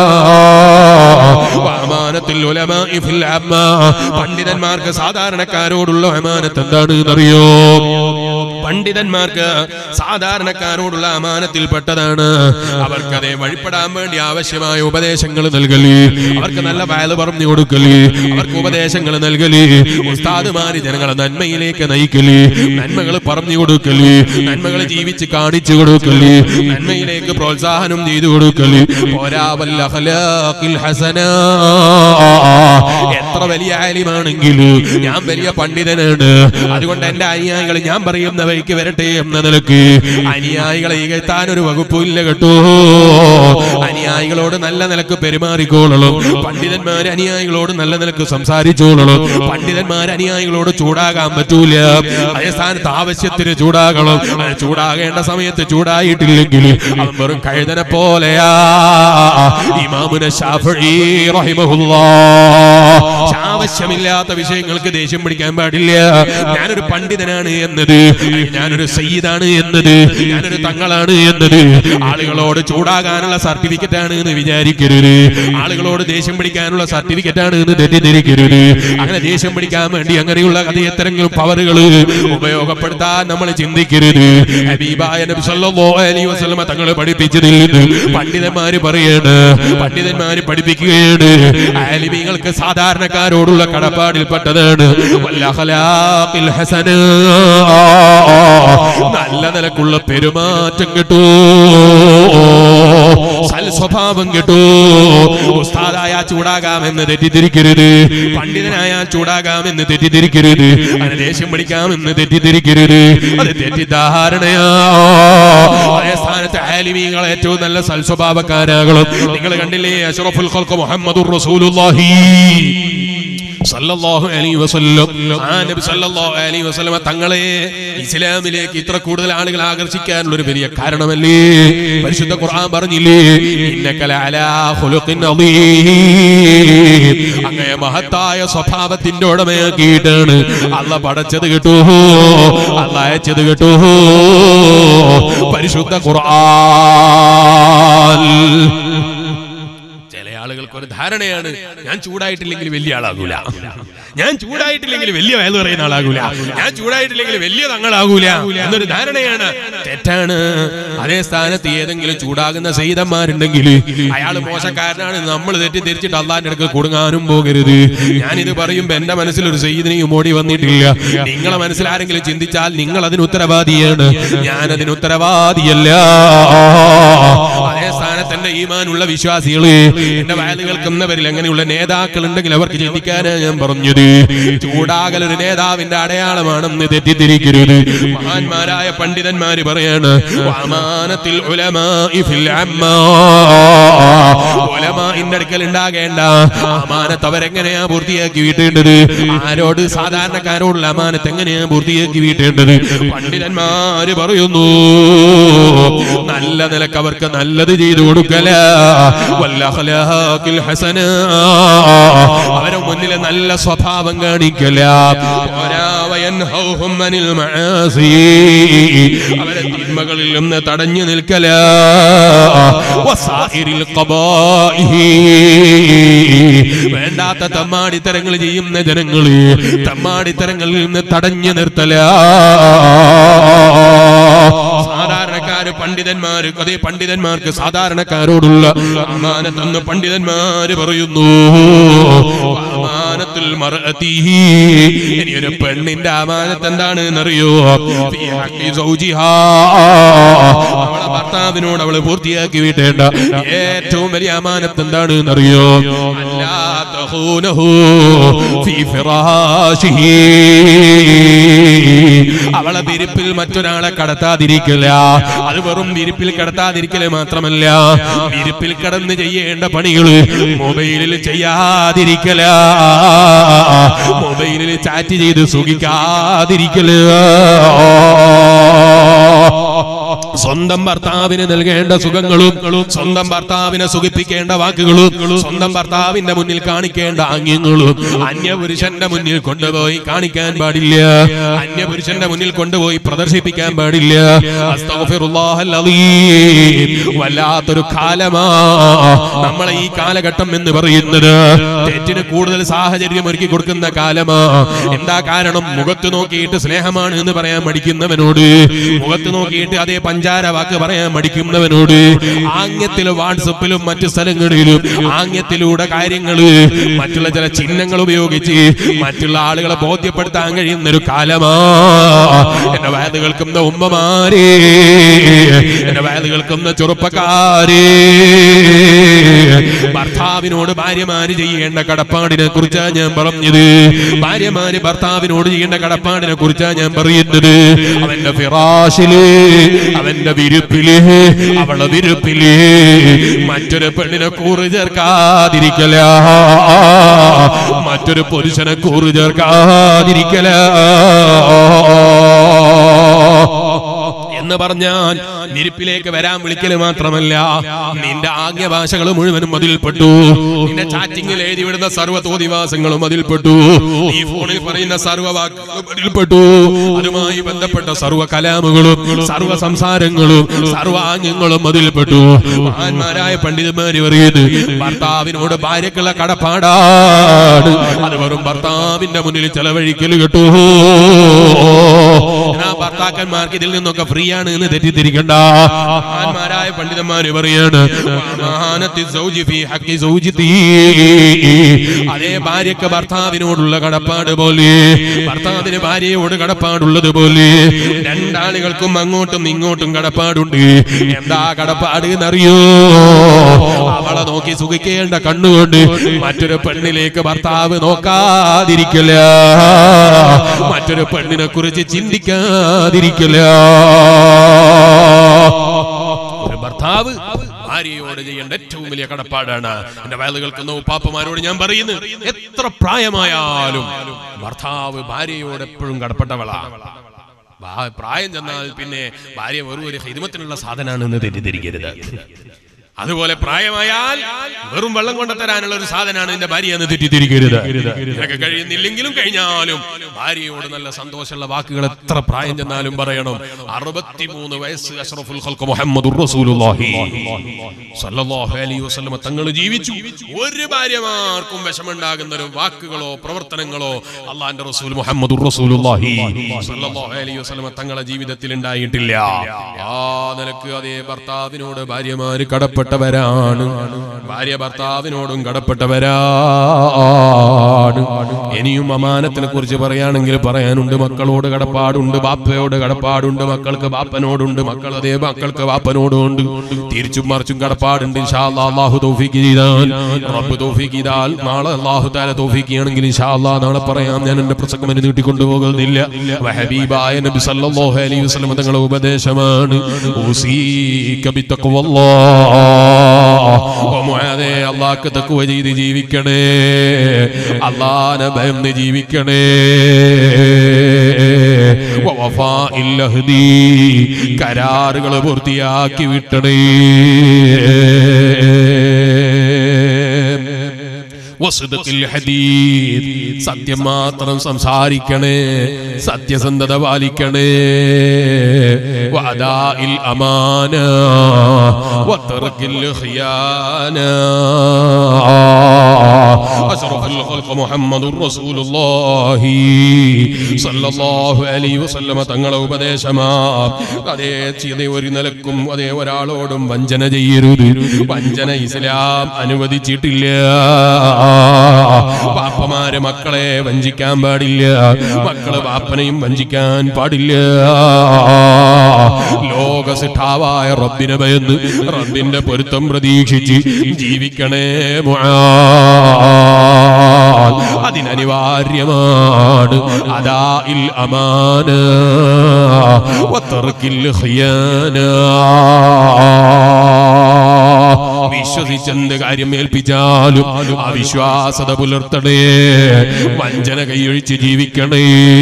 അമാനത്തുൽ ഉലമാഇ ഫിൽ അമ്മ, പണ്ഡിതന്മാർക്ക് സാധാരണക്കാരോടുള്ള അമാനത്ത് എന്താണ് എന്നറിയോ? പണ്ഡിതന്മാർക്ക് സാധാരണക്കാരോടുള്ള അമാനത്തിൽപ്പെട്ടതാണ് അവർക്കതേ വഴിപ്പെടാൻ വേണ്ടി ആവശ്യമായ ഉപദേശങ്ങൾ നൽകല്, അവർക്ക് നല്ല വയല് പറഞ്ഞു കൊടുക്കല്, അവർക്ക് ഉപദേശങ്ങൾ നൽകല്, ഉസ്താദുമാര് ജനങ്ങളെ നന്മയിലേക്ക് നയിക്കല്, നന്മകൾ പറഞ്ഞു കൊടുക്കല്, നന്മകൾ ജീവിച്ച് കാണിച്ചു കൊടുക്കല്, നന്മയിലേക്ക് പ്രോത്സാഹനം ചെയ്തു കൊടുക്കല്. പോരാവൽ അഖ്ലാഖിൽ ഹസന, എത്ര വലിയ ആലിമാണെങ്കിലും ഞാൻ വലിയ പണ്ഡിതനാണ്, അതുകൊണ്ട് എന്റെ അനുയായികൾ ഞാൻ പറയുന്ന വഴിക്ക് വരട്ടെ എന്ന നിലക്ക് അനുയായികളെ ഇകഴ്ത്താൻ ഒരു വകുപ്പില്ല കേട്ടോ. അനുയായികളോട് നല്ല നിലക്ക് പെരുമാറിക്കോളണം, പണ്ഡിതന്മാര് അനുയായികളോട് നല്ല നിലക്ക് സംസാരിച്ചോളണം. പണ്ഡിതന്മാര് അനുയായികളോട് ചൂടാകാൻ പറ്റൂല, അതേ സ്ഥാനത്ത് ആവശ്യത്തിന് ചൂടാകണം. ചൂടാകേണ്ട സമയത്ത് ചൂടായിട്ടില്ലെങ്കിൽ അവൻ വെറും കഴുതനെ പോലെയാ. ഇമാമുന ശാഫിഈ റഹിമഹുല്ലാഹ്, ആവശ്യമില്ലാത്ത വിഷയങ്ങൾക്ക് ദേഷ്യം പിടിക്കാൻ പാടില്ല. ഞാനൊരു പണ്ഡിതനാണ് എന്നത്, ഞാനൊരു സയ്യിദാണ് എന്നത്, ഞാനൊരു തങ്ങളാണ് എന്നത് ആളുകളോട് ചൂടാകാനുള്ള സർട്ടിഫിക്കറ്റ് ആണ് എന്ന് വിചാരിക്കരുത്. ആളുകളോട് ദേഷ്യം പിടിക്കാനുള്ള സർട്ടിഫിക്കറ്റ് ആണ് എന്ന് തെറ്റിദ്ധരിക്കരുത്. അങ്ങനെ ദേഷ്യം പിടിക്കാൻ വേണ്ടി അങ്ങനെയുള്ള കഥയെത്തരങ്ങളും പവറുകൾ ഉപയോഗപ്പെടുത്താൻ നമ്മൾ ചിന്തിക്കരുത്. ഹബീബായ നബി സല്ലല്ലാഹു അലൈഹി വസല്ലം തങ്ങൾ പഠിപ്പിച്ചതിൽ നിന്ന് പണ്ഡിതന്മാര് പറയാണ്, പണ്ഡിതന്മാര് പഠിപ്പിക്കുകയാണ്, ആലിമീങ്ങൾക്ക് സാധാരണക്കാരോടുള്ള കടപ്പാടിൽപ്പെട്ടതാണ് നല്ല നിലക്കുള്ള പെരുമാറ്റം കിട്ടൂ, സൽസ്വഭാവം കിട്ടൂ. ഉസ്താദായ ചൂടാകാമെന്ന് തെറ്റിദ്ധരിക്കരുത്, പണ്ഡിതനായ ചൂടാകാമെന്ന് തെറ്റിദ്ധരിക്കരുത്, അങ്ങനെ ദേഷ്യം പിടിക്കാമെന്ന് തെറ്റിദ്ധരിക്കരുത്. അത് തെറ്റിദ്ധാരണയാ. അതേ സ്ഥാനത്ത് ആലിമീങ്ങൾ ഏറ്റവും നല്ല സൽസ്വഭാവക്കാരാകണം. നിങ്ങൾ കണ്ടില്ലേ അഷ്റഫുൽ ഖൽഖ് മുഹമ്മദുർ റസൂലുള്ളാഹി സല്ലല്ലാഹു അലൈഹി വസല്ലം, ആ നബി സല്ലല്ലാഹു അലൈഹി വസല്ലം തങ്ങളെ ഇസ്ലാമിലേക്ക് ഇത്ര കൂടുതൽ ആളുകൾ ആകർഷിക്കാനുള്ള ഒരു വലിയ കാരണമല്ലേ പരിശുദ്ധ ഖുർആൻ പറഞ്ഞില്ലേ, ഇന്നക ലഅലാ ഖുലുഖിൻ അദീം, അങ്ങയെ മഹത്തായ സ്വഭാവത്തിന്റെ ഉടമയാക്കിയിട്ടാണ് അല്ലാഹ് പടച്ചത് കേട്ടോ, അല്ലാഹ് അയച്ചത് കേട്ടോ പരിശുദ്ധ ഖുർആൻ. ആളുകൾക്ക് ഒരു ധാരണയാണ്, ഞാൻ ചൂടായിട്ടില്ലെങ്കിൽ വലിയ ആളാകൂല, ഞാൻ ചൂടായിട്ടില്ലെങ്കിൽ വലിയ വയൽ പറയുന്ന ആളാകൂല, ഞാൻ ചൂടായിട്ടില്ലെങ്കിൽ വലിയ തങ്ങളാകൂല എന്നൊരു ധാരണയാണ്. തെറ്റാണ്. അതേ സ്ഥാനത്ത് ഏതെങ്കിലും ചൂടാകുന്ന സയ്യിദന്മാരുണ്ടെങ്കിൽ അയാൾ മോശക്കാരനാണ് നമ്മൾ തെറ്റിദ്ധരിച്ചിട്ട് അള്ളാന്റെ അടുക്ക് കൊടുങ്ങാനും പോകരുത്. ഞാനിത് പറയുമ്പോ എന്റെ മനസ്സിൽ ഒരു സയ്യിദിനെയും ഓടി വന്നിട്ടില്ല. നിങ്ങളെ മനസ്സിൽ ആരെങ്കിലും ചിന്തിച്ചാൽ നിങ്ങൾ അതിന് ഉത്തരവാദിയാണ്, ഞാൻ അതിന് ഉത്തരവാദിയല്ല. അതേ സ്ഥാനത്ത് എന്റെ ഈമാനുള്ള വിശ്വാസികള്, എന്റെ വയല് കേൾക്കുന്നവരിൽ അങ്ങനെയുള്ള നേതാക്കൾ ഉണ്ടെങ്കിൽ അവർക്ക് ചിന്തിക്കാനാണ് ഞാൻ പറഞ്ഞത്. ചൂടാകൽ ഒരു നേതാവിന്റെ അടയാളമാണെന്ന് തെറ്റിദ്ധരിക്കരുത്. മഹാന്മാരായ പണ്ഡിതന്മാര് പറയാണ് അമാനത്തിൽ ഉലമാഇ ഫിൽ അമ്മാ, ഉലമാഇന്റെ അടുക്കൽ ഉണ്ടാകേണ്ട അമാനത്ത് അവരെങ്ങനെയാ പൂർത്തിയാക്കി വീട്ടേണ്ടത്, ആരോട് സാധാരണക്കാരോടുള്ള അമാനത്ത് എങ്ങനെയാ പൂർത്തിയാക്കി വീട്ടേണ്ടത്. പണ്ഡിതന്മാര് പറയുന്നു നല്ല നിലക്ക് അവർക്ക് നല്ലത് ചെയ്തു കൊടുക്കല, വൽ അഖ്ലാഖിൽ ഹസന, അവരെ മുന്നിൽ നല്ല സ്വഭാവം കാണിക്കല, വയൻഹൗഹും അനിൽ മആസി, അവരെ തിന്മകളിൽ നിന്ന് തടഞ്ഞു നിൽക്കല, വസാഇരിൽ ഖബാഇഹി, വേണ്ടാത്ത തമ്മാടിത്തരങ്ങൾ ചെയ്യുന്ന ജനങ്ങളെ തമ്മാടിത്തരങ്ങളിൽ നിന്ന് തടഞ്ഞു നിർത്തല. സാധാരണക്കാര് പണ്ഡിതന്മാര് അതേ പണ്ഡിതന്മാർക്ക് സാധാരണക്കാരോടുള്ള അമാനത്തെന്ന് പണ്ഡിതന്മാര് പറയുന്നു. അമാനത്തുൽ മർഅതി, ഇനി ഒരു പെണ്ണിന്റെ അമാനത്ത് എന്താണ് എന്നറിയോ, അവളെ ഭർത്താവിനോട് അവള് പൂർത്തിയാക്കി വീട്ടേണ്ട ഏറ്റവും വലിയ അമാനത്ത് എന്താണ് എന്നറിയോ, അല്ലാ തഖൂനഹു ഫീ ഫിറാശിഹി, അവളെ വിരിപ്പിൽ മറ്റൊരാളെ കടത്താതിരിക്കില്ല. അത് വെറും വിരിപ്പിൽ കടത്താതിരിക്കല് മാത്രമല്ല, വിരിപ്പിൽ കടന്ന് ചെയ്യേണ്ട പണികൾ മൊബൈലിൽ ചെയ്യാതിരിക്കല, മൊബൈലിൽ ചാറ്റ് ചെയ്ത് സുഖിക്കാതിരിക്കല്, സ്വന്തം ഭർത്താവിന് നൽകേണ്ട സുഖങ്ങളും സ്വന്തം ഭർത്താവിനെ സുഖിപ്പിക്കേണ്ട വാക്കുകളും സ്വന്തം ഭർത്താവിന്റെ മുന്നിൽ കാണിക്കേണ്ട ആംഗ്യങ്ങളും അന്യപുരുഷന്റെ മുന്നിൽ കൊണ്ടുപോയി കാണിക്കാൻ പാടില്ല, അന്യപുരുഷന്റെ മുന്നിൽ കൊണ്ടുപോയി പ്രദർശിപ്പിക്കാൻ പാടില്ല. അസ്തഗ്ഫിറുല്ലാഹൽ അലീം. വല്ലാത്തൊരു കാലമാ നമ്മളെ ഈ കാലഘട്ടം എന്ന് പറയുന്നത്. തെറ്റിന് കൂടുതൽ സാഹചര്യം ഒരുക്കി കൊടുക്കുന്ന കാലമാ. എന്താ കാരണം? മുഖത്ത് നോക്കിയിട്ട് സ്നേഹമാണ് എന്ന് പറയാൻ മടിക്കുന്നവനോട്, മുഖത്ത് നോക്കിയിട്ട് അതേ പഞ്ചാര വാക്ക് പറയാൻ മടിക്കുന്നവനോട് ആംഗ്യത്തിലും വാട്സപ്പിലും മറ്റു സ്ഥലങ്ങളിലും ആംഗ്യത്തിലൂടെ കാര്യങ്ങള് മറ്റുള്ള ചില ചിഹ്നങ്ങൾ ഉപയോഗിച്ച് മറ്റുള്ള ആളുകളെ ബോധ്യപ്പെടുത്താൻ കഴിയുന്ന ഒരു കാലമാ. എന്റെ വയത് കേൾക്കുന്ന ഉമ്മമാരെ, എന്റെ വയത് കേൾക്കുന്ന ചെറുപ്പക്കാരെ, ഭർത്താവിനോട് ഭാര്യമാര് ചെയ്യേണ്ട കടപ്പാടിനെ കുറിച്ചാണ് ഞാൻ പറഞ്ഞത്. ഭാര്യമാര് ഭർത്താവിനോട് ചെയ്യേണ്ട കടപ്പാടിനെ കുറിച്ചാണ് ഞാൻ പറയുന്നത്. അവന്റെ ഫിറാശില്, അവന്റെ വിരുപ്പില്, അവളെ വിരുപ്പില് മറ്റൊരു പെണ്ണിനെ കൂറ് ചേർക്കാതിരിക്കല, മറ്റൊരു പുരുഷനെ കൂറ് ചേർക്കാതിരിക്കല എന്ന് പറഞ്ഞാൽ വിരിപ്പിലേക്ക് വരാൻ വിളിക്കല് മാത്രമല്ല, നിന്റെ ആംഗ്യഭാഷകൾ മുഴുവനും അതിൽപ്പെട്ടു, നിന്റെ ചാറ്റിങ്ങിൽ എഴുതി വിടുന്ന സർവ്വ തോന്നിവാസങ്ങളും അതിൽപ്പെട്ടു, ഈ ഫോണിൽ പറയുന്ന സർവ്വ വാക്കുകളും അതിൽപ്പെട്ടു, അതുമായി ബന്ധപ്പെട്ട സർവ്വ കലാമുകളും സർവ്വ സംസാരങ്ങളും സർവ്വ ആംഗ്യങ്ങളും അതിൽപ്പെട്ടു. മഹാന്മാരായ പണ്ഡിതന്മാര് പറയുന്നത് ഭർത്താവിനോട് ഭാര്യക്കുള്ള കടപ്പാടാണ്, അത് വെറും ഭർത്താവിന്റെ മുന്നിൽ ചെലവഴിക്കല് കേട്ടു. ഭർത്താക്കന്മാർക്ക് ഇതിൽ നിന്നൊക്കെ ഫ്രീ ആണ് എന്ന് തെറ്റിദ്ധരിക്കണ്ട. മഹാന്മാരായ പണ്ഡിതന്മാര് പറയാണ് അതേ ഭാര്യക്ക് ഭർത്താവിനോടുള്ള കടപ്പാട് പോലെ ഭർത്താവിന് ഭാര്യയോട് കടപ്പാടുള്ളത് പോലെ രണ്ടാളുകൾക്കും അങ്ങോട്ടും ഇങ്ങോട്ടും കടപ്പാടുണ്ട്. എന്താ കടപ്പാട് എന്നറിയോ? അവളെ നോക്കി സുഖിക്കേണ്ട കണ്ണുകൊണ്ട് മറ്റൊരു പെണ്ണിലേക്ക് ഭർത്താവ് നോക്കാതിരിക്കല, മറ്റൊരു പെണ്ണിനെ കുറിച്ച് ചിന്തിക്കാതിരിക്കല. ഒരു ഭർത്താവ് ഭാര്യയോട് ചെയ്യേണ്ട ഏറ്റവും വലിയ കടപ്പാടാണ്. എന്റെ വയല് കേൾക്കുന്ന ഉപ്പാപ്പമാരോട് ഞാൻ പറയുന്നു, എത്ര പ്രായമായാലും ഭർത്താവ് ഭാര്യയോട് എപ്പോഴും കടപ്പെട്ടവളാ. പ്രായം ചെന്നാൽ പിന്നെ ഭാര്യ വെറും ഒരു ഹിദ്മത്തിനുള്ള സാധനമാണെന്ന് തെറ്റിദ്ധരിക്കരുത്. അതുപോലെ പ്രായമായാൽ വെറും വെള്ളം കൊണ്ടുതരാനുള്ള ഒരു സാധനമാണ് എന്റെ ഭാര്യ എന്ന് തെറ്റിദ്ധരിക്കരുത്. ഇതൊക്കെ കഴിയുന്നില്ലെങ്കിലും കഴിഞ്ഞാലും ഭാര്യയോട് നല്ല സന്തോഷമുള്ള വാക്കുകൾ എത്ര പ്രായം ചെന്നാലും പറയണം. അറുപത്തിമൂന്ന് വയസ്സ് അഷ്റഫുൽ ഖൽഖ് മുഹമ്മദുർ റസൂലുള്ളാഹി സ്വല്ലല്ലാഹു അലൈഹി വസല്ലം തങ്ങൾ ജീവിച്ചു. ഒരു ഭാര്യമാർക്കും വിഷമുണ്ടാകുന്ന ഒരു വാക്കുകളോ പ്രവർത്തനങ്ങളോ അള്ളാന്റെ റസൂൽ മുഹമ്മദുർ റസൂലുള്ളാഹി സ്വല്ലല്ലാഹു അലൈഹി വസല്ലം തങ്ങളുടെ ജീവിതത്തിൽ ഉണ്ടായിട്ടില്ല. ആ നിലക്ക് അതേ ഭർത്താവിനോട് ഭാര്യമാര് കടപ്പെട്ട കടപ്പെട്ടവരാണ്. ഭാര്യ ഭർത്താവിനോടും കടപ്പെട്ടവരാണ്. ഇനിയും അമാനത്തിനെ കുറിച്ച് പറയുകയാണെങ്കിൽ പറയാനുണ്ട്. മക്കളോട് കടപ്പാടുണ്ട്, ബാപ്പയോട് കടപ്പാടുണ്ട്, മക്കൾക്ക് ബാപ്പനോടുണ്ട്, മക്കൾ അതേ മക്കൾക്ക് ബാപ്പനോടുണ്ട്. തിരിച്ചും മറിച്ചും കടപ്പാടുണ്ട്. ഇൻഷാ അല്ലാഹ് അല്ലാഹു തൗഫീഖ് ചെയ്താൽ, റബ്ബ് തൗഫീഖ് ചെയ്താൽ, നാളെ അല്ലാഹു തആല തൗഫീഖ് ചെയ്യണമെങ്കിൽ ഇൻഷാ അല്ലാഹ് നാളെ പറയാം. ഞാൻ എന്റെ പ്രസംഗം എന്നെ നീട്ടിക്കൊണ്ടുപോകുന്നില്ല. ഹബീബായ നബി സല്ലല്ലാഹു അലൈഹി വസല്ലം തങ്ങളുടെ ഉപദേശമാണ് ഊസീക ബിത്തഖ്വല്ലാഹ്. മുആദേ, അല്ലാഹുക്ക് തഖ്വ ചെയ്ത് ജീവിക്കണേ, അല്ലാഹുവിനെ ഭയന്ന് ജീവിക്കണേ. വഫാഇൽ അഹ്ദി, കരാറുകൾ പൂർത്തിയാക്കി വിട്ടണേ. വസ്ദഖിൽ ഹദീദ്, സത്യം മാത്രം സംസാരിക്കണേ, സത്യസന്ധത പാലിക്കണേ. വഅദാഇൽ അമാന വതർക്കിൽ ഖിയാന. അശ്റഫുൽ ഖൽഖ് മുഹമ്മദുർ റസൂലുള്ളാഹി സ്വല്ലല്ലാഹു അലൈഹി വസല്ലം തങ്ങളുടെ ഉപദേശമാ. അതേ ചെയ്ത ഒരു നിലക്കും അതേ ഒരാളോടും വഞ്ചന ചെയ്യരുത്. വഞ്ചന ഇസ്ലാം അനുവദിച്ചിട്ടില്ല. ബാപ്പമാര് മക്കളെ വഞ്ചിക്കാൻ പാടില്ല, മക്കള് ബാപ്പനെയും വഞ്ചിക്കാൻ പാടില്ല. ലോകസിട്ടാവായ റബ്ബിനെ ഭയന്ന് റബ്ബിന്റെ പൊരുത്തം പ്രതീക്ഷിച്ച് ജീവിക്കണേ മുആദ്. അതിനനിവാര്യമാണ് അദാഇൽ അമാന വതർക്കിൽ ഖിയാന. വിശ്വസിച്ചെന്ത് കാര്യം ഏൽപ്പിച്ചാലും അവിശ്വാസത പുലർത്തണേ, വഞ്ചന കൈയൊഴിച്ച് ജീവിക്കണേ.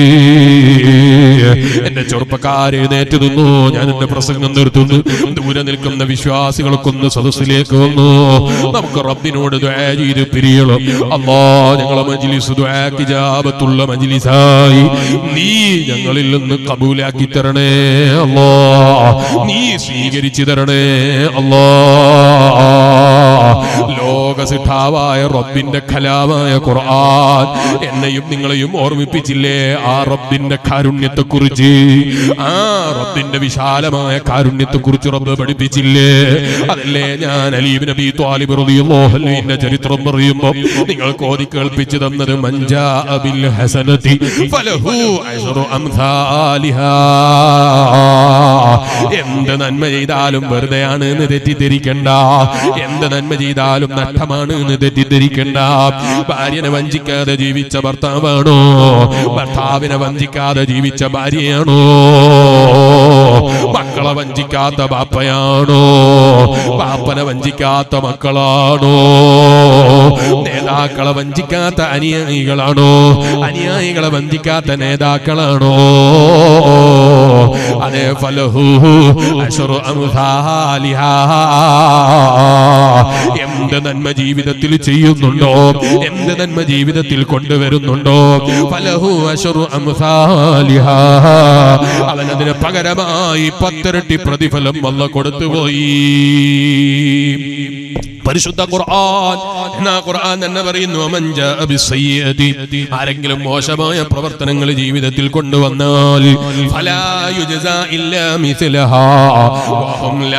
എന്റെ ചെറുപ്പക്കാരെ എഴുന്നേറ്റ് നിന്നു. ഞാൻ എന്റെ പ്രസംഗം നിർത്തുന്നു. ദൂരെ നിൽക്കുന്ന വിശ്വാസികൾക്കൊന്ന് സദസ്സിലേക്ക് വന്നു. നമുക്ക് റബ്ബിനോട് ദുആ ചെയ്ത് പിരിയണം. അല്ലാഹ്, ഞങ്ങളെ മജ്ലിസ് ദുആക്ക് ഇജാബത്തുള്ള മജ്ലിസായി നീ ഞങ്ങളിൽ നിന്ന് കബൂലാക്കി തരണേ. അല്ലാഹ്, നീ സ്വീകരിച്ചു തരണേ. അല്ലാഹ്, ലോകസിട്ടാവായ റബ്ബിന്റെ കലാമായ ഖുർആൻ എന്നെയും നിങ്ങളെയും ഓർമ്മിപ്പിച്ചില്ലേ ആ റബ്ബിന്റെ കാരുണ്യത്തെ കുറിച്ച്? ആ റബ്ബിന്റെ വിശാലമായ കാരുണ്യത്തെ കുറിച്ച് റബ്ബ് പഠിപ്പിച്ചില്ലേ? അതല്ലേ ഞാൻ അലി ഇബ്നു അബീ ത്വാലിബ് റളിയല്ലാഹു അൻഹുവിന്റെ ചരിത്രം പറയുമ്പോൾ നിങ്ങൾക്ക് ഓതി കേൾപ്പിച്ചു തന്നത് മൻജാ ബിൽ ഹസനതി ഫലഹു അശ്റു അംസാലിഹാ. എന്ത് നന്മ ചെയ്താലും വെറുതെയാണ് എന്ന് തെറ്റിദ്ധരിക്കണ്ട. എന്ത് നന്മ ചെയ്താലും നഷ്ടമാണ് എന്ന് തെറ്റിദ്ധരിക്കണ്ട. ഭാര്യനെ വഞ്ചിക്കാതെ ജീവിച്ച ഭർത്താവാണോ? ഭർത്താവിനെ വഞ്ചിക്കാതെ ജീവിച്ച ഭാര്യയാണോ? മക്കളെ വഞ്ചിക്കാത്ത ബാപ്പയാണോ? ബാപ്പനെ വഞ്ചിക്കാത്ത മക്കളാണോ? നേതാക്കളെ വഞ്ചിക്കാത്ത അനുയായികളാണോ? അനുയായികളെ വഞ്ചിക്കാത്ത നേതാക്കളാണോ? അതേ ഫലഹു അശ്റു അംസാലിഹാ. എന്ത് നന്മ ജീവിതത്തിൽ ചെയ്യുന്നുണ്ടോ, എന്ത് നന്മ ജീവിതത്തിൽ കൊണ്ടുവരുന്നുണ്ടോ, ഫലഹു അശ്റു അംസാലിഹാ. അവനതിന് പകരമായി പത്തിരട്ടി പ്രതിഫലം അല്ലാഹു കൊടുത്തുപോയി. പരിശുദ്ധ ഖുർആൻ എന്നാ ഖുർആൻ തന്നെ പറയുന്നു മൻജാ ബിസ്സയ്യിഅതി, ആരെങ്കിലും മോശമായ പ്രവർത്തനങ്ങൾ ജീവിതത്തിൽ കൊണ്ടുവന്നാൽ ഫലാ യുജ്സാ ഇല്ലാ മിസ്ലഹാ വഹും ലാ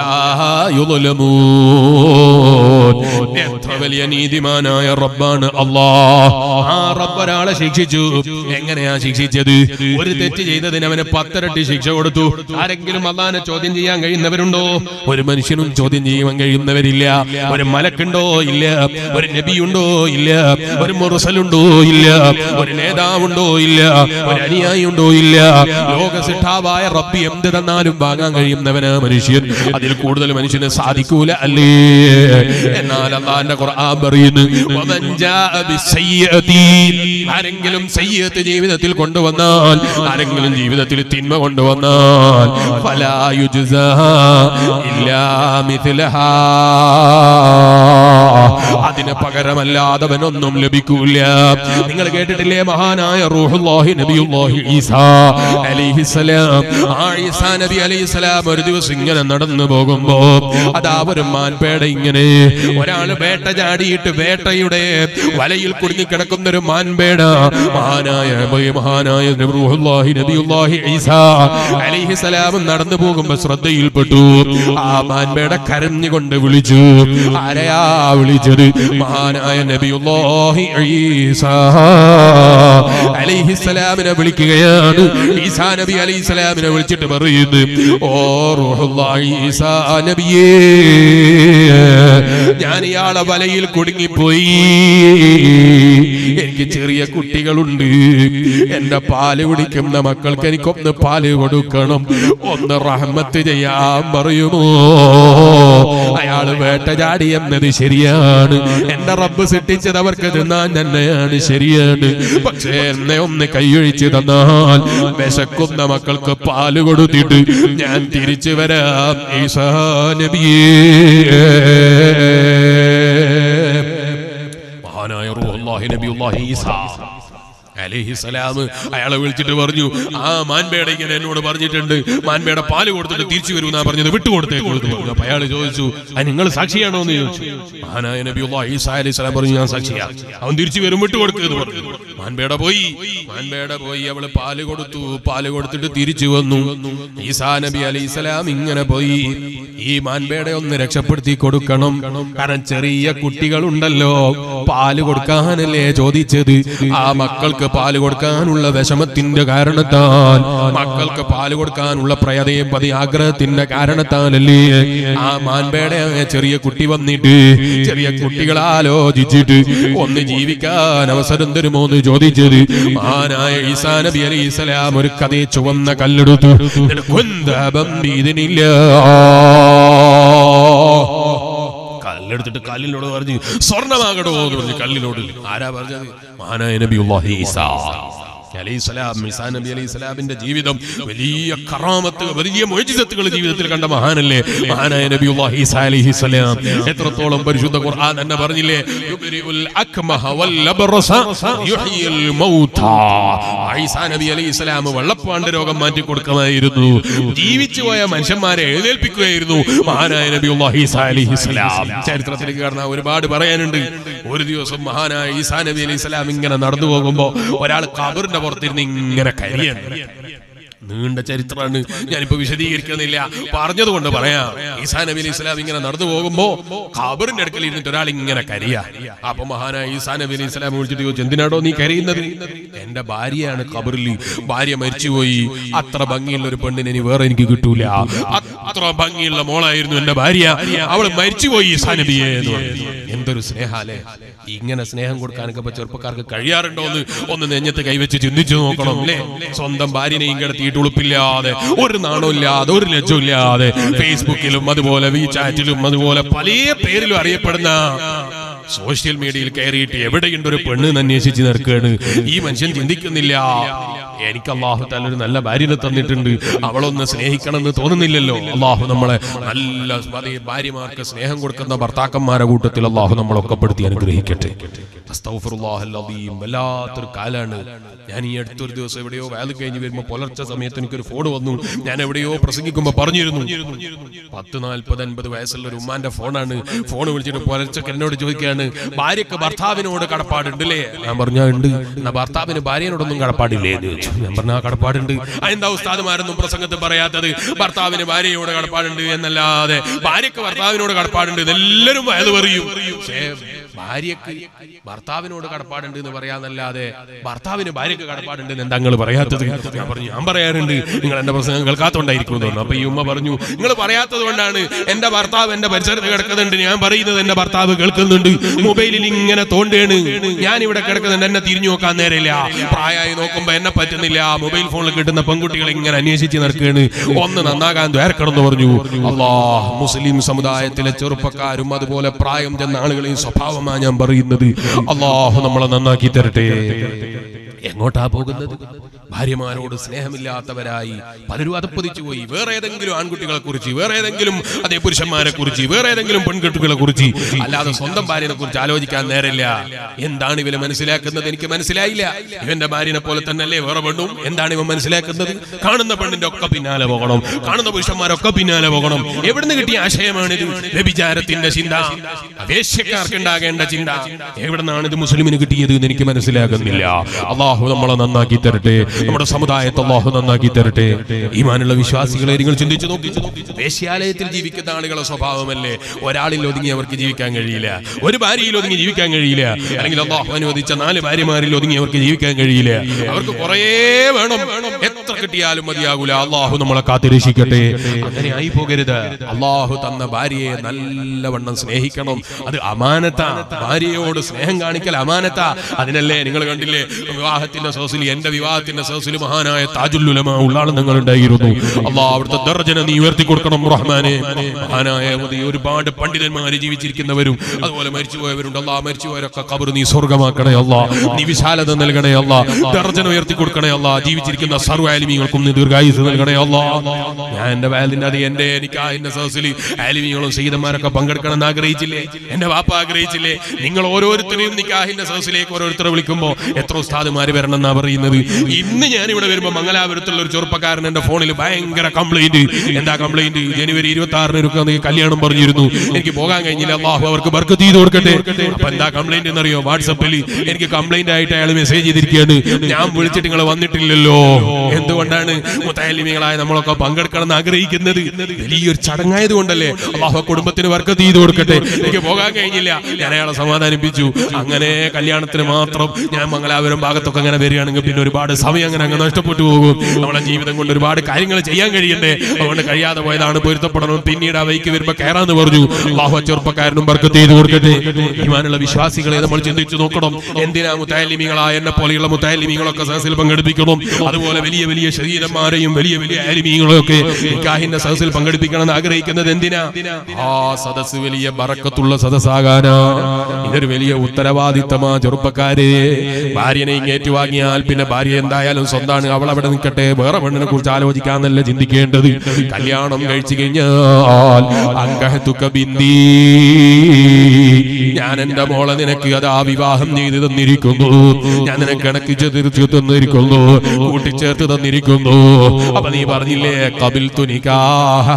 യുദ്ലമൂൻ. എത്ര വലിയ നീതിമാനായ റബ്ബാണ് അല്ലാഹ്. ആ റബ്ബ് ഒരാളെ ശിക്ഷിച്ചു. എങ്ങനെയാ ശിക്ഷിച്ചത്? ഒരു തെറ്റ് ചെയ്തതിന് അവന് പത്തിരട്ടി ശിക്ഷ കൊടുത്തു. ആരെങ്കിലും അല്ലാഹനെ ചോദ്യം ചെയ്യാൻ കഴിയുന്നവരുണ്ടോ? ഒരു മനുഷ്യനും ചോദ്യം ചെയ്യാൻ കഴിയുന്നവരില്ല. ഒരു മലക്കുണ്ടോ? ഇല്ല. ഒരു നബിയുണ്ടോ? ഇല്ല. ഒരു മുർസലുണ്ടോ? ഇല്ല. ഒരു നേതാവുണ്ടോ? ഇല്ല. ഒരു അനുയായി ഉണ്ടോ? ഇല്ല. ലോകസിട്ടാവായ റബ്ബി എന്ത് തന്നാലും വാങ്ങാൻ കഴിയുന്നവനാ മനുഷ്യൻ. അതിൽ കൂടുതൽ മനുഷ്യന് സാധിക്കൂല അല്ലേ? എന്നാൽ അല്ലാഹുവിന്റെ ഖുർആൻ പറയുന്നു വമൻ ജാഅ ബിസ്സയ്യിഅതി, ആരെങ്കിലും സയ്യിഅത്ത് ജീവിതത്തിൽ കൊണ്ടുവന്നാൽ, ആരെങ്കിലും ജീവിതത്തിൽ തിന്മ കൊണ്ടുവന്നാൽ ഫലാ യുജ്സാ ഇല്ലാ മിസ്ലഹാ, അതിന് പകരമല്ലാതവനൊന്നും ലഭിക്കൂല. നിങ്ങൾ കേട്ടിട്ടില്ലേ മഹാനായ റൂഹുല്ലാഹി നബിയുല്ലാഹി ഈസാ അലൈഹിസ്സലാം. ആ ഈസാ നബി അലൈഹിസ്സലാം ഒരു ദിവസം ഇങ്ങനെ നടന്നു പോകുമ്പോ അതാ ഒരു മാൻപേട ഇങ്ങനെ ഒരാൾ വേട്ട ചാടിയിട്ട് വേട്ടയുടെ വലയിൽ കുടുങ്ങിക്കിടക്കുന്ന ഒരു മാൻപേട മഹാനായ മഹാനായ റൂഹുല്ലാഹി നബിയുല്ലാഹി ഈസാ അലൈഹിസ്സലാം നടന്നു പോകുമ്പോ ശ്രദ്ധയിൽപ്പെട്ടു. ആ മാൻപേട കരഞ്ഞുകൊണ്ട് വിളിച്ചു. ആരെയാ വിളിച്ചത്? മഹാനായ നബിയുല്ലാഹി ഈസാ അലൈഹിസ്സലാമിനെ വിളിക്കുകയാണ്. ഈസാ നബി അലൈഹിസ്സലാമിനെ വിളിച്ചിട്ട് പറയുന്നു, ഓ റൂഹുല്ലാഹി ഈസാ നബിയേ, ഞാൻ ഇയാളെ വലയിൽ കുടുങ്ങിപ്പോയി. എനിക്ക് ചെറിയ കുട്ടികളുണ്ട്. എന്റെ പാല് കുടിക്കുന്ന മക്കൾക്ക് എനിക്കൊന്ന് പാല് കൊടുക്കണം. ഒന്ന് റഹ്മത്ത് ചെയ്യാൻ പറയുമോ? അയാള് വേട്ടചാടി എന്നത് ശരിയാണ്. എന്റെ റബ്ബ് സൃഷ്ടിച്ചത് അവർക്ക് തിന്നാൻ തന്നെയാണ്, ശരിയാണ്. പക്ഷേ എന്നെ ഒന്ന് കൈയൊഴിച്ച് തന്നാൽ വിശക്കുന്ന മക്കൾക്ക് പാല് കൊടുത്തിട്ട് ഞാൻ തിരിച്ചു വരാം. ഈസാ നബിയേ. മഹാനായ റൂഹുല്ലാഹി നബിയുല്ലാഹി ഈസാ അലൈഹിസ്സലാം അയാളെ വിളിച്ചിട്ട് പറഞ്ഞു, ആ മാൻപേട ഇങ്ങനെ എന്നോട് പറഞ്ഞിട്ടുണ്ട്, മാൻപേട പാല് കൊടുത്തിട്ട് തിരിച്ചു വരുമെന്നാ പറഞ്ഞത്, വിട്ടുകൊടുത്തേ കൊടുത്തു. അപ്പൊ അയാൾ ചോദിച്ചു, അത് നിങ്ങൾ സാക്ഷിയാണോ എന്ന് ചോദിച്ചു. മഹാനായ നബിയുല്ലാഹി ഈസാ അലൈഹിസ്സലാം പറഞ്ഞു, ഞാൻ സാക്ഷിയാ, അവൻ തിരിച്ചു വരും, വിട്ടുകൊടുക്കുന്നു പറഞ്ഞു. മാൻപേട പോയി മാൻപേട പോയി അവള് പാല് കൊടുത്തു. പാല് കൊടുത്തിട്ട് തിരിച്ചു വന്നു. ഈസാ നബി അലൈഹിസ്സലാം ഇങ്ങനെ പോയി, ഈ മാൻപേട ഒന്ന് രക്ഷപ്പെടുത്തി കൊടുക്കണം. കാരണം ചെറിയ കുട്ടികളുണ്ടല്ലോ, പാല് കൊടുക്കാനല്ലേ ചോദിച്ചത്. ആ മക്കൾക്ക് പാല് കൊടുക്കാനുള്ള വിഷമത്തിന്റെ കാരണത്താൽ, മക്കൾക്ക് പാല് കൊടുക്കാനുള്ള പ്രയതയും പതി ആഗ്രഹത്തിന്റെ കാരണത്താലല്ലേ ആ മാൻപേടെ ചെറിയ കുട്ടി വന്നിട്ട് ചെറിയ കുട്ടികൾ ആലോചിച്ചിട്ട് ഒന്ന് ജീവിക്കാൻ അവസരം തരുമോ എന്ന് ചോദിച്ചത്. മഹാനായ ഈസാ നബി അലൈഹിസ്സലാം ഒരു കഥയെ ചുവന്ന കല്ലെടുത്തു. കല്ലെടുത്തിട്ട് കല്ലിനോട് പറഞ്ഞു, സ്വർണ്ണമാകടോ എന്ന് പറഞ്ഞു കല്ലിനോട്. ആരാ പറഞ്ഞത്? മഹാനായ നബിയുല്ലാഹി ഈസാ അലൈഹിസ്സലാം. ഈസാ നബി അലൈഹിസ്സലാമിന്റെ ജീവിതം വലിയ കറാമത്ത്, വലിയ മുഅ്ജിസത്തുകൾ ജീവിതത്തിൽ കണ്ട മഹാനല്ലേ മഹാനായ നബിയുല്ലാഹി ഈസാ അലൈഹിസ്സലാം. എത്രത്തോളം പരിശുദ്ധ ഖുർആൻ തന്നെ പറഞ്ഞില്ലേ, യുബ്രിഉൽ അക്മഹ വൽ ലബ്റസ യുഹ്യിൽ മൗതാ. ഈസാ നബി അലൈഹിസ്സലാം വെള്ളപ്പാണ്ട് രോഗം മാറ്റി കൊടുക്കുമായിരുന്നു, ജീവിച്ചു പോയ മനുഷ്യന്മാരെ എഴുന്നേൽപ്പിക്കുകയായിരുന്നു മഹാനായ നബിയുല്ലാഹി ഈസാ അലൈഹിസ്സലാം. ചരിത്രത്തിലേക്ക് കടന്നാൽ ഒരുപാട് പറയാനുണ്ട്. ഒരു ദിവസം മഹാനായ ഈസാ നബി അലൈഹിസ്സലാം ഇങ്ങനെ നടന്നു പോകുമ്പോ ഒരാൾ ഖബറിന്റെ പുറത്തിരുന്ന് ഇങ്ങനെ കരിയാണ്. നീണ്ട ചരിത്രമാണ്, ഞാനിപ്പോ വിശദീകരിക്കുന്നില്ല, പറഞ്ഞതുകൊണ്ട് പറയാം. ഈസാ നബി അലൈഹി സ്വലാം ഇങ്ങനെ നടന്നു പോകുമ്പോ ഖബറിന്റെ അടുക്കൽ ഇരുന്നിട്ട് ഒരാൾ ഇങ്ങനെ കരിയാ. അപ്പൊ മഹാനായ ഈസാ നബി അലൈഹി സ്വലാം വിളിച്ചിട്ട് ചോദിച്ചു, എന്തിനാടോ നീ കരയുന്നത്? എന്റെ ഭാര്യയാണ് ഖബറിൽ, ഭാര്യ മരിച്ചുപോയി. അത്ര ഭംഗിയുള്ള ഒരു പെണ്ണിനെ ഇനി വേറെ എനിക്ക് കിട്ടൂല. അത്ര ഭംഗിയുള്ള മോളായിരുന്നു എന്റെ ഭാര്യ, അവള് മരിച്ചുപോയി ഈസാ നബിയെ എന്ന് പറഞ്ഞു. എന്തൊരു സ്നേഹാലേ! ഇങ്ങനെ സ്നേഹം കൊടുക്കാനൊക്കെ ഇപ്പൊ ചെറുപ്പക്കാർക്ക് കഴിയാറുണ്ടോ എന്ന് ഒന്ന് നെഞ്ഞത്ത് കൈവച്ച് ചിന്തിച്ചു നോക്കണം അല്ലേ? സ്വന്തം ഭാര്യനെയും കിടത്തിയിട്ട് ഉളുപ്പില്ലാതെ, ഒരു നാണമില്ലാതെ, ഒരു ലജ്ജമില്ലാതെ ഫേസ്ബുക്കിലും അതുപോലെ വീചാറ്റിലും അതുപോലെ പല പേരിലും അറിയപ്പെടുന്ന സോഷ്യൽ മീഡിയയിൽ കയറിയിട്ട് എവിടെയുണ്ട് ഒരു പെണ്ണ് അന്വേഷിച്ച് നിൽക്കുകയാണ്. ഈ മനുഷ്യൻ ചിന്തിക്കുന്നില്ല, എനിക്ക് അള്ളാഹു തആല ഒരു നല്ല ഭാര്യനെ തന്നിട്ടുണ്ട്, അവളൊന്ന് സ്നേഹിക്കണം എന്ന് തോന്നുന്നില്ലല്ലോ. അള്ളാഹു നമ്മളെ നല്ല ഭാര്യമാർക്ക് സ്നേഹം കൊടുക്കുന്ന ഭർത്താക്കന്മാരെ കൂട്ടത്തിൽ അള്ളാഹു നമ്മളൊക്കെ പെടുത്തി അനുഗ്രഹിക്കട്ടെ. വല്ലാത്തൊരു കാലാണ്. ഞാൻ ഈ അടുത്തൊരു ദിവസം എവിടെയോ വേല കഴിഞ്ഞ് വരുമ്പോ പുലർച്ചെ സമയത്ത് എനിക്കൊരു ഫോൺ വന്നു. ഞാൻ എവിടെയോ പ്രസംഗിക്കുമ്പോ പറഞ്ഞിരുന്നു, പത്ത് നാൽപ്പത് അൻപത് വയസ്സുള്ള ഒരു ഉമ്മാന്റെ ഫോണാണ്. ഫോൺ വിളിച്ചിട്ട് പുലർച്ചക്ക് എന്നോട് ചോദിക്കുകയാണ്, ഭാര്യക്ക് ഭർത്താവിനോട് കടപ്പാടുണ്ട് അല്ലേ? ഞാൻ പറഞ്ഞാ ഉണ്ട്. എന്നാ ഭർത്താവിന് ഭാര്യനോടൊന്നും കടപ്പാടില്ലേ എന്ന് ചോദിച്ചു. ഞാൻ പറഞ്ഞ കടപ്പാടുണ്ട്. എന്താ ഉസ്താദുമാരൊന്നും പ്രസംഗത്തിൽ പറയാത്തത്? ഭർത്താവിന് ഭാര്യയോട് കടപ്പാടുണ്ട് എന്നല്ലാതെ ഭാര്യക്ക് ഭർത്താവിനോട് കടപ്പാടുണ്ട് എല്ലാവരും വയത് പറയും. പക്ഷേ ഭാര്യക്ക് ഭർത്താവിനോട് കടപ്പാടുണ്ട് എന്ന് പറയാന്നല്ലാതെ ഭർത്താവിന് ഭാര്യക്ക് കടപ്പാടുണ്ട് എന്ന് എന്താ നിങ്ങൾ പറയാത്തത്? ഞാൻ പറഞ്ഞു, ഞാൻ പറയാറുണ്ട്, നിങ്ങൾ എന്റെ പ്രസംഗം കേൾക്കാത്തോണ്ടായിരിക്കും തോന്നുന്നു. അപ്പൊ ഈ ഉമ്മ പറഞ്ഞു, നിങ്ങൾ പറയാത്തത് കൊണ്ടാണ്. എന്റെ ഭർത്താവ് എന്റെ പരിസരത്ത് കിടക്കുന്നുണ്ട്, ഞാൻ പറയുന്നത് എന്റെ ഭർത്താവ് കേൾക്കുന്നുണ്ട്, മൊബൈലിൽ ഇങ്ങനെ തോണ്ടേണ്, ഞാൻ ഇവിടെ കിടക്കുന്നുണ്ട്, എന്നെ തിരിഞ്ഞു നോക്കാൻ നേരമില്ല, പ്രായമായി നോക്കുമ്പോ എന്നെ പറ്റുന്നില്ല, മൊബൈൽ ഫോണിൽ കിട്ടുന്ന പെൺകുട്ടികളെ ഇങ്ങനെ അന്വേഷിച്ച് നടക്കുകയാണ്, ഒന്ന് നന്നാകാൻ ദ്വാരക്കണമെന്ന് പറഞ്ഞു. അല്ലാഹ്, മുസ്ലിം സമുദായത്തിലെ ചെറുപ്പക്കാരും അതുപോലെ പ്രായം ചെന്ന ആളുകളെയും സ്വഭാവം ഞാൻ പറയുന്നത്. അല്ലാഹു നമ്മളെ നന്നാക്കി തരട്ടെ. എങ്ങോട്ടാ പോകുന്നത്? ഭാര്യമാരോട് സ്നേഹമില്ലാത്തവരായി പലരും അതപ്പതിച്ചു പോയി. വേറെ ഏതെങ്കിലും ആൺകുട്ടികളെ കുറിച്ച്, വേറെ ഏതെങ്കിലും അതേ പുരുഷന്മാരെ കുറിച്ച്, വേറെ ഏതെങ്കിലും പെൺകുട്ടികളെ കുറിച്ച്, അല്ലാതെ സ്വന്തം ഭാര്യനെ കുറിച്ച് ആലോചിക്കാൻ നേരമില്ല. എന്താണ് ഇവന് മനസ്സിലാക്കുന്നത്? എനിക്ക് മനസ്സിലായില്ല. ഇവന്റെ ഭാര്യനെ പോലെ തന്നെയല്ലേ വേറെ പെണ്ണും? എന്താണ് ഇവൻ മനസ്സിലാക്കുന്നത്? കാണുന്ന പെണ്ണിന്റെ ഒക്കെ പിന്നാലെ പോകണം, കാണുന്ന പുരുഷന്മാരൊക്കെ പിന്നാലെ പോകണം. എവിടുന്ന് കിട്ടിയ ആശയമാണിത്? വ്യഭിചാരത്തിന്റെ ചിന്ത, വേശ്യക്കാർക്ക് ഉണ്ടാകേണ്ട ചിന്ത. എവിടെ നിന്നാണ് ഇത് മുസ്ലിമിന് കിട്ടിയത് എന്ന് എനിക്ക് മനസ്സിലാകുന്നില്ല. അള്ളാഹു നമ്മളെ നന്നാക്കി തരട്ടെ, നമ്മുടെ സമുദായത്തെ അല്ലാഹു നന്നാക്കി തരട്ടെ. ഈമാനുള്ള വിശ്വാസികളെ നിങ്ങൾ ചിന്തിച്ചു നോക്കി. വേശ്യാലയത്തിൽ ജീവിക്കുന്ന ആളുകളുടെ സ്വഭാവമല്ലേ ഒരാളിൽ ഒതുങ്ങി അവർക്ക് ജീവിക്കാൻ കഴിയില്ല, ഒരു ഭാര്യയിൽ ഒതുങ്ങി ജീവിക്കാൻ കഴിയില്ല, അല്ലെങ്കിൽ അല്ലാഹു അനുവദിച്ച നാല് ഭാര്യമാരിൽ ഒതുങ്ങി അവർക്ക് ജീവിക്കാൻ കഴിയില്ല. അവർക്ക് കുറേ വേണം, എത്ര കിട്ടിയാലും മതിയാകൂല. അല്ലാഹു നമ്മളെ കാത്തിരക്ഷിക്കട്ടെ. അങ്ങനെ ആയി പോകരുത്. അല്ലാഹു തന്ന ഭാര്യയെ നല്ലവണ്ണം സ്നേഹിക്കണം. അത് അമാനത്താ. ഭാര്യയോട് സ്നേഹം കാണിക്കൽ അമാനത്താ. അതിനല്ലേ നിങ്ങൾ കണ്ടില്ലേ വിവാഹത്തിന്റെ സദസ്സിൽ, എന്റെ വിവാഹത്തിന്റെ സദസ്സിൽ മഹാനായ താജുൽ ഉലമാ ഉള്ളാൾ നിങ്ങൾ ഉണ്ടായിരുന്നു. അല്ലാഹ് അവിടുത്തെ ദർജന നീ ഉയർത്തി കൊടുക്കണം റഹ്മാനെ. മഹാനായ ഒരുപാട് പണ്ഡിതന്മാര് ജീവിച്ചിരിക്കുന്നവരും അതുപോലെ മരിച്ചുപോയവരുണ്ട്. അല്ലാഹ് മരിച്ചുപോയവരൊക്കെ ഖബർ നീ സ്വർഗ്ഗമാക്കണേ അല്ലാഹ്. നീ വിശാലത നൽകണേ അല്ലാഹ്. ദർജന ഉയർത്തി കൊടുക്കണേ അല്ലാഹ്. ജീവിച്ചിരിക്കുന്ന സർവ്വ ആലിമീങ്ങൾക്കും നീ ദീർഘായുസ്സ് നൽകണേ അല്ലാഹ്. ഞാൻ എന്റെ വയലിന്റെ അത് എന്റെ എനിക്ക് എന്റെ സദസ്സിൽ ആലിമീങ്ങളും സയ്യിദന്മാരൊക്കെ പങ്കെടുക്കണം എന്ന് ആഗ്രഹിച്ചില്ലേ? എന്റെ വാപ്പ ആഗ്രഹിച്ചില്ലേ? നിങ്ങൾ ഓരോരുത്തരെയും നിക്കാഹിന്റെ സദസ്സിലേക്ക് ഓരോരുത്തരെ വിളിക്കുമ്പോ എത്ര ഉസ്താദുമാര് വരണം എന്നാ പറയുന്നത്. ഇന്ന് ഞാൻ ഇവിടെ വരുമ്പോ മംഗലാപുരത്തുള്ള ഒരു ചെറുപ്പക്കാരൻ എന്റെ ഫോണിൽ ഭയങ്കര കംപ്ലൈന്റ്. എന്താ കംപ്ലൈന്റ്? ജനുവരി ഇരുപത്തി ആറിന് കല്യാണം പറഞ്ഞിരുന്നു, എനിക്ക് പോകാൻ കഴിഞ്ഞില്ല. അല്ലാഹു അവർക്ക് ബർക്കത്ത് ചെയ്ത് കൊടുക്കട്ടെ. അപ്പൊ എന്താ കംപ്ലൈന്റ് എന്നറിയോ? വാട്സപ്പിൽ എനിക്ക് കംപ്ലൈന്റ് ആയിട്ട് അയാൾ മെസ്സേജ് ചെയ്തിരിക്കുകയാണ്, ഞാൻ വിളിച്ചിട്ട് നിങ്ങൾ വന്നിട്ടില്ലല്ലോ. എന്തുകൊണ്ടാണ്? മുത്തഅല്ലിമീങ്ങളായ നമ്മളൊക്കെ പങ്കെടുക്കണം എന്ന് ആഗ്രഹിക്കുന്നത് വലിയൊരു ചടങ്ങായത് കൊണ്ടല്ലേ. അല്ലാഹു കുടുംബത്തിന് ബർക്കത്ത് ചെയ്ത് കൊടുക്കട്ടെ. എനിക്ക് പോകാൻ കഴിഞ്ഞില്ല. ഞാൻ അയാളെ സമാധാനിപ്പിച്ചു. അങ്ങനെ കല്യാണത്തിന് മാത്രം ഞാൻ മംഗലാപുരം ഭാഗത്തൊക്കെ അങ്ങനെ വരികയാണെങ്കിൽ പിന്നെ ഒരുപാട് സമയം അങ്ങനെ അങ്ങ് നഷ്ടപ്പെട്ടു പോകും. നമ്മളെ ജീവിതം കൊണ്ട് ഒരുപാട് കാര്യങ്ങൾ ചെയ്യാൻ കഴിയണ്ടേ. അതുകൊണ്ട് കഴിയാതെ പോയതാണ്. പൊരുത്തപ്പെടണം. പിന്നീട് ആ വൈക്ക് വരുമ്പോ കയറാന്ന് പറഞ്ഞു. അല്ലാഹു ചെറുപ്പക്കാരനും ബർക്കത്ത് ചെയ്ത് കൊടുക്കട്ടെ. ഈമാനുള്ള വിശ്വാസികളെ നമ്മൾ ചിന്തിച്ചു നോക്കണം. എന്തിനാ മുത്തഅല്ലിമീങ്ങളായ എന്നെ പോലെയുള്ള മുത്തഅല്ലിമീങ്ങളൊക്കെ സദസ്സിൽ പങ്കെടുപ്പിക്കണം. അതുപോലെ വലിയ വലിയ ശരീരന്മാരെയും വലിയ വലിയ ആലിമീങ്ങളെയൊക്കെ നിക്കാഹിന്റെ സദസ്സിൽ പങ്കെടുപ്പിക്കണം എന്ന് ആഗ്രഹിക്കുന്നത് എന്തിനാ? ആ സദസ്സ് വലിയ ബറക്കത്തുള്ള സദസ്സാകാനാ. ഇതൊരു വലിയ ഉത്തരവാദിത്തമാ ചെറുപ്പക്കാരെ. ഭാര്യനെ ഇങ്ങേറ്റു വാങ്ങിയാൽ പിന്നെ ഭാര്യ എന്തായാലും സ്വന്താണ്, അവൾ അവിടെ നിൽക്കട്ടെ. വേറെ പെണ്ണിനെ കുറിച്ച് ആലോചിക്കാന്നല്ല ചിന്തിക്കേണ്ടത്. കല്യാണം കഴിച്ചു കഴിഞ്ഞാൽ അങ്കഹതുക ബിന്ദി, ഞാൻ എന്റെ മോളെ നിനക്ക് അതാ വിവാഹം ചെയ്ത് തന്നിരിക്കുന്നു, ഞാൻ നിനക്ക് കണക്ക് ചേർത്ത് തന്നിരിക്കുന്നു, കൂട്ടിച്ചേർത്ത് തന്നിരിക്കുന്നു. അപ്പൊ നീ പറഞ്ഞില്ലേ ഖബിൽതു നികാഹ,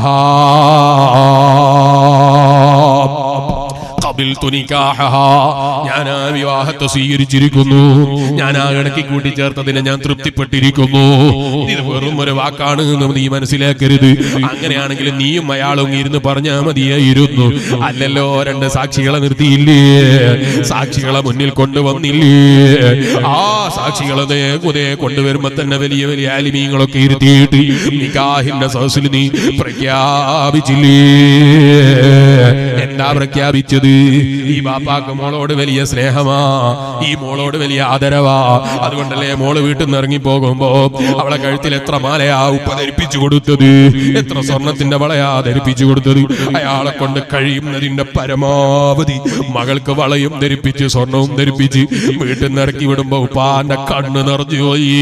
ഞാൻ ആ വിവാഹത്തെ സ്വീകരിച്ചിരിക്കുന്നു, ഞാൻ ആ ഇടയ്ക്ക് കൂട്ടിച്ചേർത്തതിനെ ഞാൻ തൃപ്തിപ്പെട്ടിരിക്കുന്നു. ഇത് വെറും ഒരു വാക്കാണ് എന്ന് നീ മനസ്സിലാക്കരുത്. അങ്ങനെയാണെങ്കിൽ നീയും അയാളും ഇരുന്ന് പറഞ്ഞാൽ മതിയായിരുന്നു. അല്ലല്ലോ, രണ്ട് സാക്ഷികളെ നിർത്തിയില്ലേ, സാക്ഷികളെ മുന്നിൽ കൊണ്ടുവന്നില്ലേ. ആ സാക്ഷികളെ കുതേ കൊണ്ടുവരുമ്പോ തന്നെ വലിയ വലിയ ആലിമീങ്ങളൊക്കെ ഇരുത്തിയിട്ട് നിക്കാഹിന്റെ സദസ്സിൽ നീ പ്രഖ്യാപിച്ചില്ലേ. എന്താ പ്രഖ്യാപിച്ചത്? ഈ ബാപ്പാക്ക് മോളോട് വലിയ സ്നേഹമാ, ഈ മോളോട് വലിയ ആദരവാ. അതുകൊണ്ടല്ലേ മോള് വീട്ടിൽ നിന്ന് ഇറങ്ങി പോകുമ്പോ അവളെ കഴുത്തിൽ എത്ര മാലയാ ഉപ്പ ധരിപ്പിച്ചു കൊടുത്തത്, എത്ര സ്വർണത്തിന്റെ വളയാ ധരിപ്പിച്ചു കൊടുത്തത്. അയാളെ കൊണ്ട് കഴിയുന്നതിന്റെ പരമാവധി മകൾക്ക് വളയും ധരിപ്പിച്ച് സ്വർണവും ധരിപ്പിച്ച് വീട്ടിൽ നിന്ന് ഇറക്കി വിടുമ്പോ ഉപ്പാന്റെ കണ്ണ് നിറഞ്ഞു പോയി.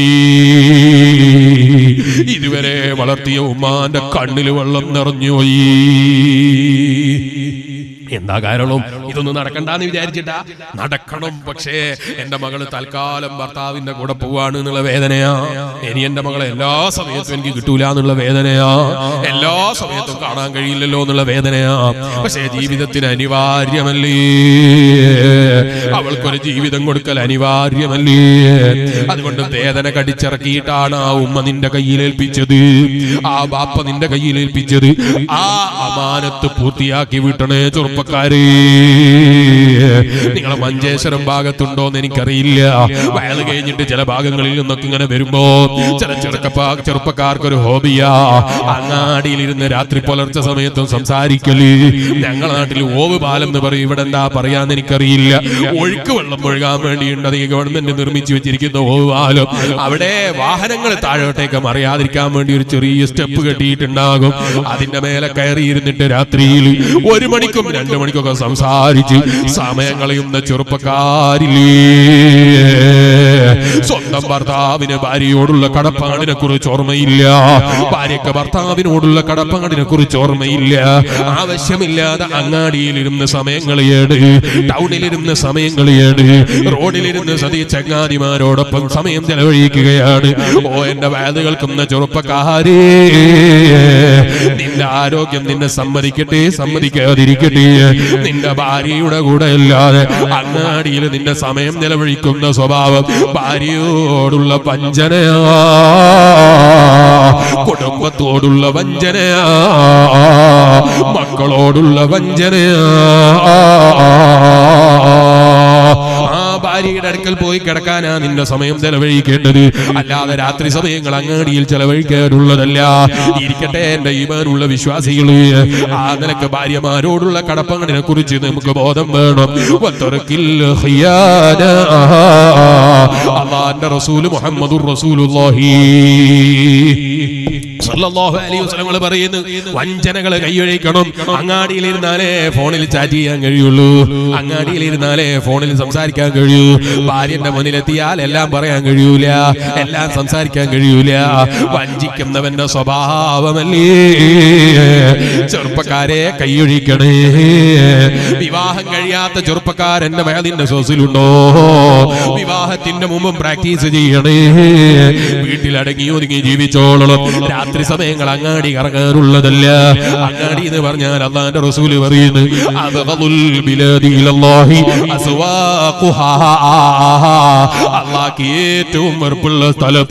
ഇതുവരെ വളർത്തിയ ഉമ്മാന്റെ കണ്ണിൽ വെള്ളം നിറഞ്ഞു പോയി. എന്താ കാരണം? ഇതൊന്നും നടക്കണ്ടെന്ന് വിചാരിച്ചിട്ടാ? നടക്കണം. പക്ഷേ എന്റെ മകള് തൽക്കാലം ഭർത്താവിന്റെ കൂടെ പോവാണ് എന്നുള്ള വേദനയാ. ഇനി എന്റെ മകളെ എല്ലാ സമയത്തും എനിക്ക് കിട്ടൂല എന്നുള്ള വേദനയാ. എല്ലാ സമയത്തും കാണാൻ കഴിയില്ലല്ലോ എന്നുള്ള വേദനയാ. പക്ഷേ ജീവിതത്തിന് അനിവാര്യമല്ലേ, അവൾക്കൊരു ജീവിതം കൊടുക്കൽ അനിവാര്യമല്ലേ. അതുകൊണ്ട് വേദന കടിച്ചിറക്കിയിട്ടാണ് ആ ഉമ്മ നിന്റെ കയ്യിലേൽപ്പിച്ചത്, ആ ബാപ്പ നിന്റെ കയ്യിലേൽപ്പിച്ചത്. ആ അമാനത്ത് പൂർത്തിയാക്കി വിട്ടണേ ചെറുപ്പക്കാരെ. നിങ്ങളെ മഞ്ചേശ്വരം ഭാഗത്തുണ്ടോന്ന് എനിക്കറിയില്ല. വയൽ കഴിഞ്ഞിട്ട് ചില ഭാഗങ്ങളിൽ നിന്നൊക്കെ ഇങ്ങനെ വരുമ്പോ ചില ചെറുക്കപ്പാ ചെറുപ്പക്കാർക്കൊരു ഹോബിയാ അങ്ങാടിയിലിരുന്ന് രാത്രി പുലർച്ചെ സമയത്തും സംസാരിക്കല്. ഞങ്ങളുടെ നാട്ടിൽ ഓവ് പാലം എന്ന് പറയും, ഇവിടെ എന്താ പറയാന്ന് എനിക്കറിയില്ല. ഒഴുക്ക് വെള്ളം ഒഴുകാൻ വേണ്ടിയുണ്ട് ഈ ഗവൺമെന്റ് നിർമ്മിച്ചു വെച്ചിരിക്കുന്ന ഓവ് പാലം. അവിടെ വാഹനങ്ങൾ താഴോട്ടേക്ക് മറിയാതിരിക്കാൻ വേണ്ടി ഒരു ചെറിയ സ്റ്റെപ്പ് കെട്ടിയിട്ടുണ്ടാകും. അതിന്റെ മേലെ കയറിയിരുന്നിട്ട് രാത്രിയിൽ ഒരു മണിക്കും രണ്ടു രണ്ട് മണിക്കൊക്കെ സംസാരിച്ച് സമയം കളയുന്ന ചെറുപ്പക്കാരില്ലേ, സ്വന്തം ഭർത്താവിന് ഭാര്യയോടുള്ള കടപ്പാടിനെ കുറിച്ച് ഓർമ്മയില്ല, ഭാര്യക്ക് ഭർത്താവിനോടുള്ള കടപ്പാടിനെ കുറിച്ച് ഓർമ്മയില്ല. ആവശ്യമില്ലാതെ അങ്ങാടിയിലിരുന്ന് സമയം കളയാണ്, ടൗണിലിരുന്ന് സമയം കളയാണ്, റോഡിലിരുന്ന് സതി ചങ്ങാതിമാരോടൊപ്പം സമയം ചെലവഴിക്കുകയാണ്. ഓ എന്റെ വേദ കേൾക്കുന്ന ചെറുപ്പക്കാരേ, നിന്റെ ആരോഗ്യം നിന്നെ സമ്മതിക്കട്ടെ സമ്മതിക്കാതിരിക്കട്ടെ, നിന്റെ ഭാര്യയുടെ കൂടെ അല്ലാതെ അങ്ങാടിയിൽ നിന്റെ സമയം ചെലവഴിക്കുന്ന സ്വഭാവം ഭാര്യയോടുള്ള വഞ്ചനയാ, കുടുംബത്തോടുള്ള വഞ്ചനയാ, മക്കളോടുള്ള വഞ്ചനയാ. ആ ഭാര്യയുടെ അടുക്കൽ പോയി കിടക്കാനാ നിന്റെ സമയം ചെലവഴിക്കേണ്ടത്, അല്ലാതെ രാത്രി സമയങ്ങൾ അങ്ങാടിയിൽ ചെലവഴിക്കാനുള്ളതല്ല. ഇരിക്കട്ടെ എന്റെ ഈമാനുള്ള വിശ്വാസികള്, ആ നിലക്ക് ഭാര്യമാരോടുള്ള കടപ്പാടിനെ കുറിച്ച് നമുക്ക് ബോധം വേണം. അല്ലാഹുവിന്റെ റസൂൽ മുഹമ്മദുർ റസൂലുള്ളാഹി സല്ലല്ലാഹു അലൈഹി വസല്ലം പറയുന്നു, വഞ്ചനകളെ കൈയൊഴിക്കണം. അങ്ങാടിയിലിരുന്നാലേ ഫോണിൽ ചാറ്റ് ചെയ്യാൻ കഴിയുള്ളൂ, അങ്ങാടിയിലിരുന്നാലേ ഫോണിൽ സംസാരിക്കാൻ കഴിയൂ. ഭാര്യന്റെ മുന്നിലെത്തിയാൽ എല്ലാം പറയാൻ കഴിയൂല, എല്ലാം സംസാരിക്കാൻ കഴിയൂല. വഞ്ചിക്കുന്നവന്റെ സ്വഭാവമല്ലേ. ചെറുപ്പക്കാരെ കൈയൊഴിക്കണേ. വിവാഹം കഴിയാത്ത ചെറുപ്പക്കാരന്റെ വയലിന്റെ സോസിലുണ്ടോ? വിവാഹത്തിന്റെ മുമ്പും പ്രാക്ടീസ് ചെയ്യണേ. വീട്ടിലടങ്ങി ഒതുങ്ങി ജീവിച്ചോളണം. രാത്രി സമയങ്ങൾ അങ്ങാടി കറങ്ങാനുള്ളതല്ല. അങ്ങാടി എന്ന് പറഞ്ഞാൽ അല്ലാഹുവിന്റെ റസൂൽ പറയുന്നു, അബ്ഗദുൽ ബിലാദി ഇലല്ലാഹി അസ്വാഖുഹാ, അല്ലാഹുവിന് ഏറ്റവും വെറുപ്പുള്ള സ്ഥലം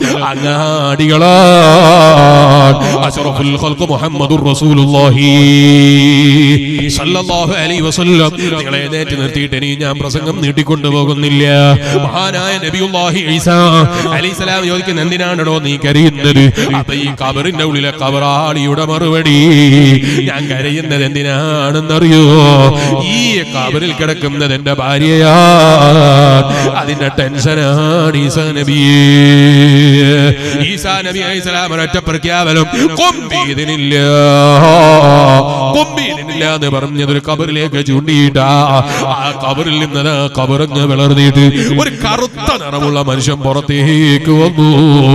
അങ്ങാടികളാണ്. അശ്റഫുൽ ഖൽഖ് മുഹമ്മദുർ റസൂലുള്ളാഹി സല്ലല്ലാഹു അലൈഹി വസല്ലം. നിങ്ങളെ എഴുന്നേറ്റ് നിർത്തിയിട്ട് ഇനി ഞാൻ പ്രസംഗം നീട്ടിക്കൊണ്ടു പോകുന്നില്ല. മഹാനായ നബിയുല്ലാഹി ഈസാ അലൈഹിസ്സലാം ചോദിക്കുന്ന, എന്തിനാണോ നീ കരയുന്നത്? അപ്പൊ ഈ ഖബറിന്റെ ഉള്ളിലെ ഖബറാളിയുടെ മറുപടി, ഞാൻ കരയുന്നത് എന്തിനാണെന്നറിയോ? ഈ ഖബറിൽ കിടക്കുന്നത് എന്റെ ഭാര്യയാ, അതിന്റെ ടെൻഷനാണ് ഈസാ നബിയെ. ഈസാ നബി അലൈഹിസ്സലാം ഒരൊറ്റ പ്രഖ്യാപനം, കൊമ്പീതിനില്ല കൊമ്പീതിനില്ല എന്ന് പറഞ്ഞതൊരു ഖബറിലേക്ക് ചൂണ്ടിയിട്ടാ. ആ ഖബറിൽ നിന്ന് ഖബറങ്ങ് വിളർന്നിട്ട് ഒരു കറുത്ത നിറമുള്ള മനുഷ്യൻ പുറത്തേക്ക് വന്നു.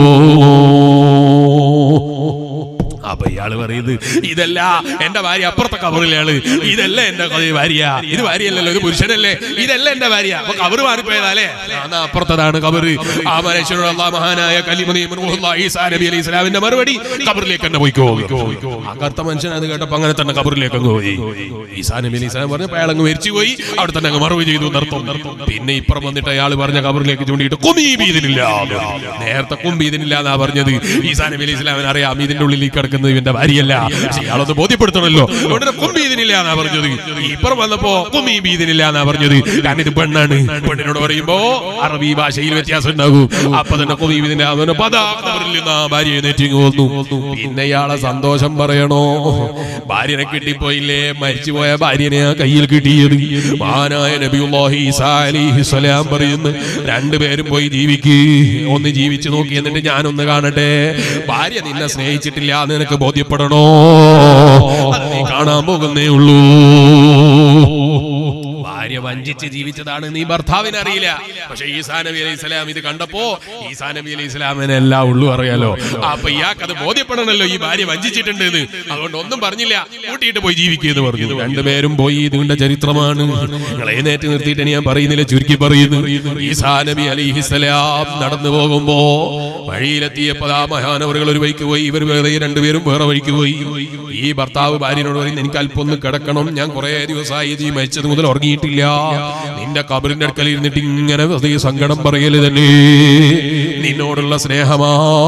അപ്പൊ ഇയാള് പറയുന്നത്, ഇതല്ല എന്റെ ഭാര്യ, അപ്പുറത്തെ കബറിലാണ്. ഇതല്ല എന്റെ ഭാര്യ, ഇത് ഭാര്യയല്ലല്ലോ, ഇത് പുരുഷനല്ലേ, ഇതല്ല എന്റെ ഭാര്യ. അപ്പൊ കബറ് മാറിപ്പോയതാലേ, അപ്പുറത്തതാണ് കബറ്. ആ മനുഷ്യനോട് അല്ലാഹു മഹാനായ ഈസാ നബി അലൈഹി സ്വലാമിന്റെ മറുപടി, കബറിലേക്ക് തന്നെ പോയിക്കോ. ആ കറുത്ത മനുഷ്യൻ അത് കേട്ടപ്പോ അങ്ങനെ തന്നെ കബറിലേക്ക് അങ്ങ് പോയി. ഈസാ നബി അലൈഹി സ്വലാം പറഞ്ഞപ്പോ അയാൾ അങ്ങ് മരിച്ചു പോയി. അവിടെ തന്നെ അങ്ങ് മറുപടി ചെയ്തു നിർത്തും. പിന്നെ ഇപ്പുറം വന്നിട്ട് അയാൾ പറഞ്ഞ കബറിലേക്ക് ചൂണ്ടിയിട്ട് കുമീബീദിനില്ല, നേരത്തെ കുംബീദിനില്ല എന്നാ പറഞ്ഞത്. ഈസാ നബി അലൈഹി സ്വലാമിന് അറിയാം ഇതിന്റെ ഉള്ളിൽ കിടക്കുന്ന ഇവന്റെ ഭാര്യയല്ല, ഇയാളൊന്ന് ബോധ്യപ്പെടുത്തണല്ലോ. കുംബീദിനില്ല എന്നാ പറഞ്ഞത്. ഇപ്പുറം വന്നപ്പോ കുമീബീദിനില്ല എന്നാ പറഞ്ഞത്. കാരണം ഇത് പെണ്ണാണ്. പെണ്ണിനോട് പറയുമ്പോ അറബി ഭാഷയിൽ വ്യത്യാസം ഉണ്ടാകും. അപ്പൊ തന്നെ കുമീബീദിന്റെ ഭാര്യയെ നെറ്റിങ് വന്നു. പിന്നെ ഇയാളെ സന്തോഷം പറയണോ? ഭാര്യനെ കിട്ടിപ്പോയില്ലേ? മരിച്ചുപോയ ഭാര്യനെ ആ കയ്യിൽ കിട്ടിയത്. മഹാനായ നബിയുല്ലാഹി ഈസാ അലൈഹിസ്സലാം പറയുന്നു, രണ്ടുപേരും പോയി ജീവിക്ക്, ഒന്ന് ജീവിച്ചു നോക്കി, എന്നിട്ട് ഞാനൊന്ന് കാണട്ടെ. ഭാര്യ നിന്നെ സ്നേഹിച്ചിട്ടില്ല എന്ന് നിനക്ക് ബോധ്യപ്പെടണോ? അത് നീ കാണാൻ പോകുന്നേ ഉള്ളൂ. ഭാര്യ വഞ്ചിച്ച് ജീവിച്ചതാണ് നീ ഭർത്താവിന് അറിയില്ല. പക്ഷെ ഈസാ നബി അലൈഹി സ്വലാം ഇത് കണ്ടപ്പോ ഈസാ നബി അലൈഹി സ്വലാമിനെ എല്ലാം ഉള്ളു അറിയാലോ. അപ്പൊ ഇയാൾക്ക് അത് ബോധ്യപ്പെടണല്ലോ, ഈ ഭാര്യ വഞ്ചിച്ചിട്ടുണ്ട് എന്ന്. അതുകൊണ്ട് ഒന്നും പറഞ്ഞില്ല, കൂട്ടിയിട്ട് പോയി ജീവിക്കുന്നു പറഞ്ഞു. രണ്ടുപേരും പോയി. ഇതിന്റെ ചരിത്രമാണ്. നിങ്ങൾ എഴുന്നേറ്റ് നിർത്തിയിട്ട് ഞാൻ പറയുന്നില്ല, ചുരുക്കി പറയുന്നു. ഈസാ നബി അലൈഹി സ്വലാം നടന്നു പോകുമ്പോ വഴിയിലെത്തിയപ്പോ ആ മഹാനവറുകൾ ഒരു വഴിക്ക് പോയി, ഇവർ വേറെ രണ്ടുപേരും വേറെ വഴിക്ക് പോയി. ഈ ഭർത്താവ് ഭാര്യനോട് പറയുന്നു, എനിക്ക് അല്പം ഒന്ന് കിടക്കണം, ഞാൻ കുറെ ദിവസമായി ഈ മരിച്ചത് മുതൽ ഉറങ്ങിയിട്ടില്ല. നിന്റെ കബറിന്റെ അടുക്കൽ ഇരുന്നിട്ട് ഇങ്ങനെ സങ്കടം പറയല് തന്നെ നിന്നോടുള്ള സ്നേഹമാ.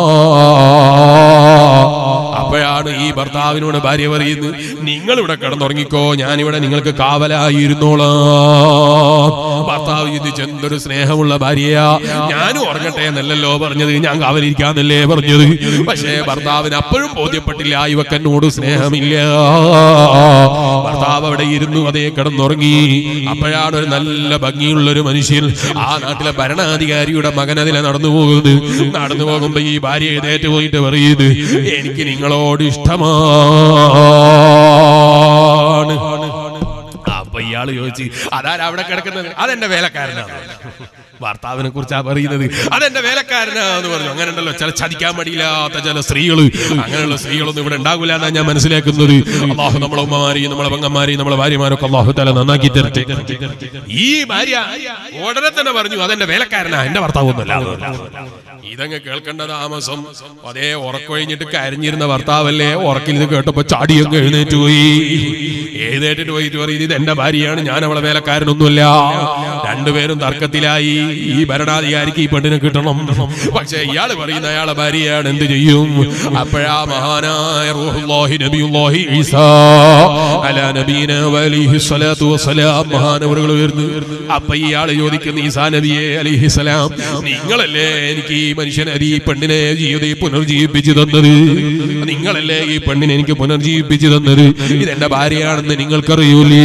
അപ്പോഴാണ് ഈ ഭർത്താവിനോട് ഭാര്യ പറയുന്നത്, നിങ്ങൾ ഇവിടെ കിടന്നുറങ്ങിക്കോ, ഞാനിവിടെ നിങ്ങൾക്ക് കാവലായിരുന്നോളാം. ഭർത്താവ് ചിന്തിച്ച്, എന്തൊരു സ്നേഹമുള്ള ഭാര്യയാ, ഞാനും ഉറങ്ങട്ടെ എന്നല്ലല്ലോ പറഞ്ഞത്, ഞാൻ കാവലിരിക്കാന്നല്ലേ പറഞ്ഞത്. പക്ഷേ ഭർത്താവിന് അപ്പോഴും ബോധ്യപ്പെട്ടില്ല ഇവക്കെന്നോട് സ്നേഹമില്ല. ഭർത്താവ് അവിടെ ഇരുന്നു, അതേ കിടന്നുറങ്ങി. അപ്പോഴാണ് ഒരു നല്ല ഭംഗിയുള്ള ഒരു മനുഷ്യൻ, ആ നാട്ടിലെ ഭരണാധികാരിയുടെ മകൻ അതിലെ നടന്നു പോകുന്നത്. നടന്നു പോകുമ്പോ ഈ ഭാര്യ എഴുന്നേറ്റ് പോയിട്ട് പറയുന്നത്, എനിക്ക് നിങ്ങളോട് ഇഷ്ടമാണ്. ഇയാള് ചോദിച്ചു, അതാരാ അവിടെ കിടക്കുന്നത്? അതെന്റെ വേലക്കാരനാണ്. ഭർത്താവിനെ കുറിച്ചാ പറയുന്നത്, അതെന്റെ വേലക്കാരനാന്ന് പറഞ്ഞു. അങ്ങനെ ഉണ്ടല്ലോ ചില ചതിക്കാൻ മടിയില്ലാത്ത ചില സ്ത്രീകൾ, അങ്ങനെയുള്ള സ്ത്രീകളൊന്നും ഇവിടെ ഉണ്ടാകില്ല എന്നാണ് ഞാൻ മനസ്സിലാക്കുന്നത്. അള്ളാഹു നമ്മളെ ഉമ്മമാരെയും നമ്മളെ പെങ്ങന്മാരെയും നമ്മളെ ഭാര്യമാരൊക്കെ അള്ളാഹു തആല നന്നാക്കി തരട്ടെ. ഈ ഭാര്യ ഉടനെ തന്നെ പറഞ്ഞു, അതെന്റെ വേലക്കാരനാ, എന്റെ ഭർത്താവ് ഒന്നുമല്ല. ഇതങ്ങ് കേൾക്കേണ്ട താമസം. അതേ ഉറക്കൊഴിഞ്ഞിട്ട് കരഞ്ഞിരുന്ന ഭർത്താവല്ലേ, ഉറക്കിൽ ഇത് കേട്ടപ്പോ ചാടിയൊക്കെ എഴുന്നേറ്റ് പോയി. എഴുന്നേറ്റിട്ട് പോയിട്ട് പറയും, ഇത് എന്റെ ഭാര്യയാണ്, ഞാൻ അവളെ വേലക്കാരനൊന്നുമില്ല. രണ്ടുപേരും തർക്കത്തിലായി. ഈ ഭരണാധികാരിക്ക് ഈ പെണ്ണിനെ കിട്ടണം, പക്ഷെ ഇയാള് പറയുന്ന അയാളെ ഭാര്യയാണ്. എന്ത് ചെയ്യും? അപ്പോഴാ മഹാനായ റൂഹുല്ലാഹി നബിയുല്ലാഹി ഈസാ അലാ നബീന വഅലൈഹി സ്വലാത്തു വസ്സലാം മഹാനവറുകൾ വരുന്നു. അപ്പൊ ഇയാള് ചോദിക്കുന്നു, ഈസാ നബിയെ അലൈഹിസ്സലാം, നിങ്ങളല്ലേ എനിക്ക് ഈ മനുഷ്യനെ ഈ പെണ്ണിനെ ജീവിതം പുനർജീവിപ്പിച്ചു തന്നത്? നിങ്ങളല്ലേ ഈ പെണ്ണിനെ എനിക്ക് പുനർജീവിപ്പിച്ചു തന്നത്? ഇതെന്റെ ഭാര്യയാണെന്ന് നിങ്ങൾക്കറിയൂലേ?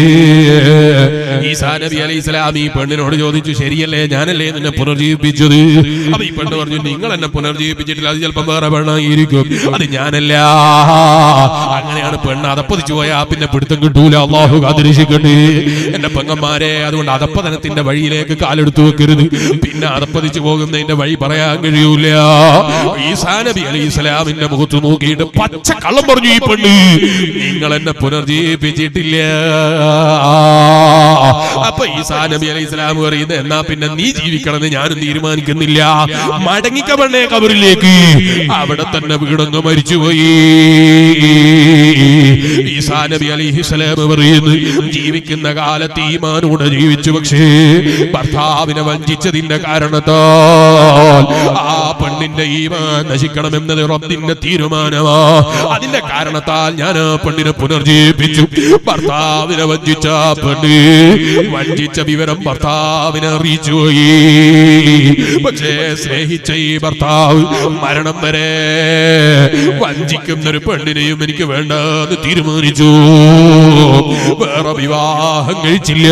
ഈസാ നബി അലൈഹിസ്സലാം ഈ പെണ്ണിനോട് ചോദിച്ചു, ശരിയല്ലേ, ഞാനല്ലേ നിന്നെ പുനർജീവിപ്പിച്ചത്? അപ്പൊ ഈ പെണ്ണ് പറഞ്ഞു, നിങ്ങൾ എന്നെ പുനർജീവിപ്പിച്ചിട്ടില്ല, അത് ചിലപ്പം വേറെ പെണ്ണായിരിക്കും, അത് ഞാനല്ല. അങ്ങനെയാണ് പെണ്ണ് അതപ്പതിച്ചു പോയാ പിന്നെ പിടുത്തം കിട്ടൂല. അല്ലാഹു കാത്തിരക്ഷിക്കട്ടെ എന്റെ പെങ്ങന്മാരെ. അതുകൊണ്ട് അതപ്പതനത്തിന്റെ വഴിയിലേക്ക് കാലെടുത്തു വെക്കരുത്. പിന്നെ അതപ്പതിച്ചു പോകുന്നതിന്റെ വഴി പറയാൻ കഴിയൂല. ഈസാ നബി അലൈഹിസ്സലാമിന്റെ മുഖത്ത് നോക്കിയിട്ട് പച്ച കള്ളം പറഞ്ഞു ഈ പെണ്ണ്, നിങ്ങൾ എന്നെ പുനർജീവിപ്പിച്ചിട്ടില്ല. അപ്പൊ ഈസാ നബി അലൈഹിസ്സലാം പറയുന്നത്, എന്നാ പിന്നെ നീ ജീവിക്കണമെന്ന് ഞാനും തീരുമാനിക്കുന്നില്ല, മടങ്ങിക്ക പെണ്ണേ കബറിലേക്ക്. അവിടെ തന്നെ വീടങ്ങ് മരിച്ചുപോയി. ഈസാ നബി അലൈഹിസ്സലാം പറയുന്നു, ജീവിക്കുന്ന കാലത്ത് ഈമാനോടെ ജീവിച്ചു, പക്ഷേ ഭർത്താവിനെ വഞ്ചിച്ചതിന്റെ കാരണത്താൽ ആ പെണ്ണിന്റെ ഈമാൻ നശിക്കണമെന്നത് റബ്ബിന്റെ തീരുമാനമാ. അതിന്റെ കാരണത്താൽ ഞാൻ ആ പെണ്ണിനെ പുനർജീവിപ്പിച്ചു. ഭർത്താവിനെ വഞ്ചിച്ച പെണ്ണ് വഞ്ചിച്ച വിവരം ഭർത്താവിനെ അറിയിച്ചു പോയി. പക്ഷേ സ്നേഹിച്ച ഈ ഭർത്താവ് മരണം വരെ വഞ്ചിക്കുന്ന ഒരു പെണ്ണിനെയും എനിക്ക് വേണ്ടെന്ന് തീരുമാനിച്ചു. വേറെ വിവാഹം കഴിച്ചില്ല.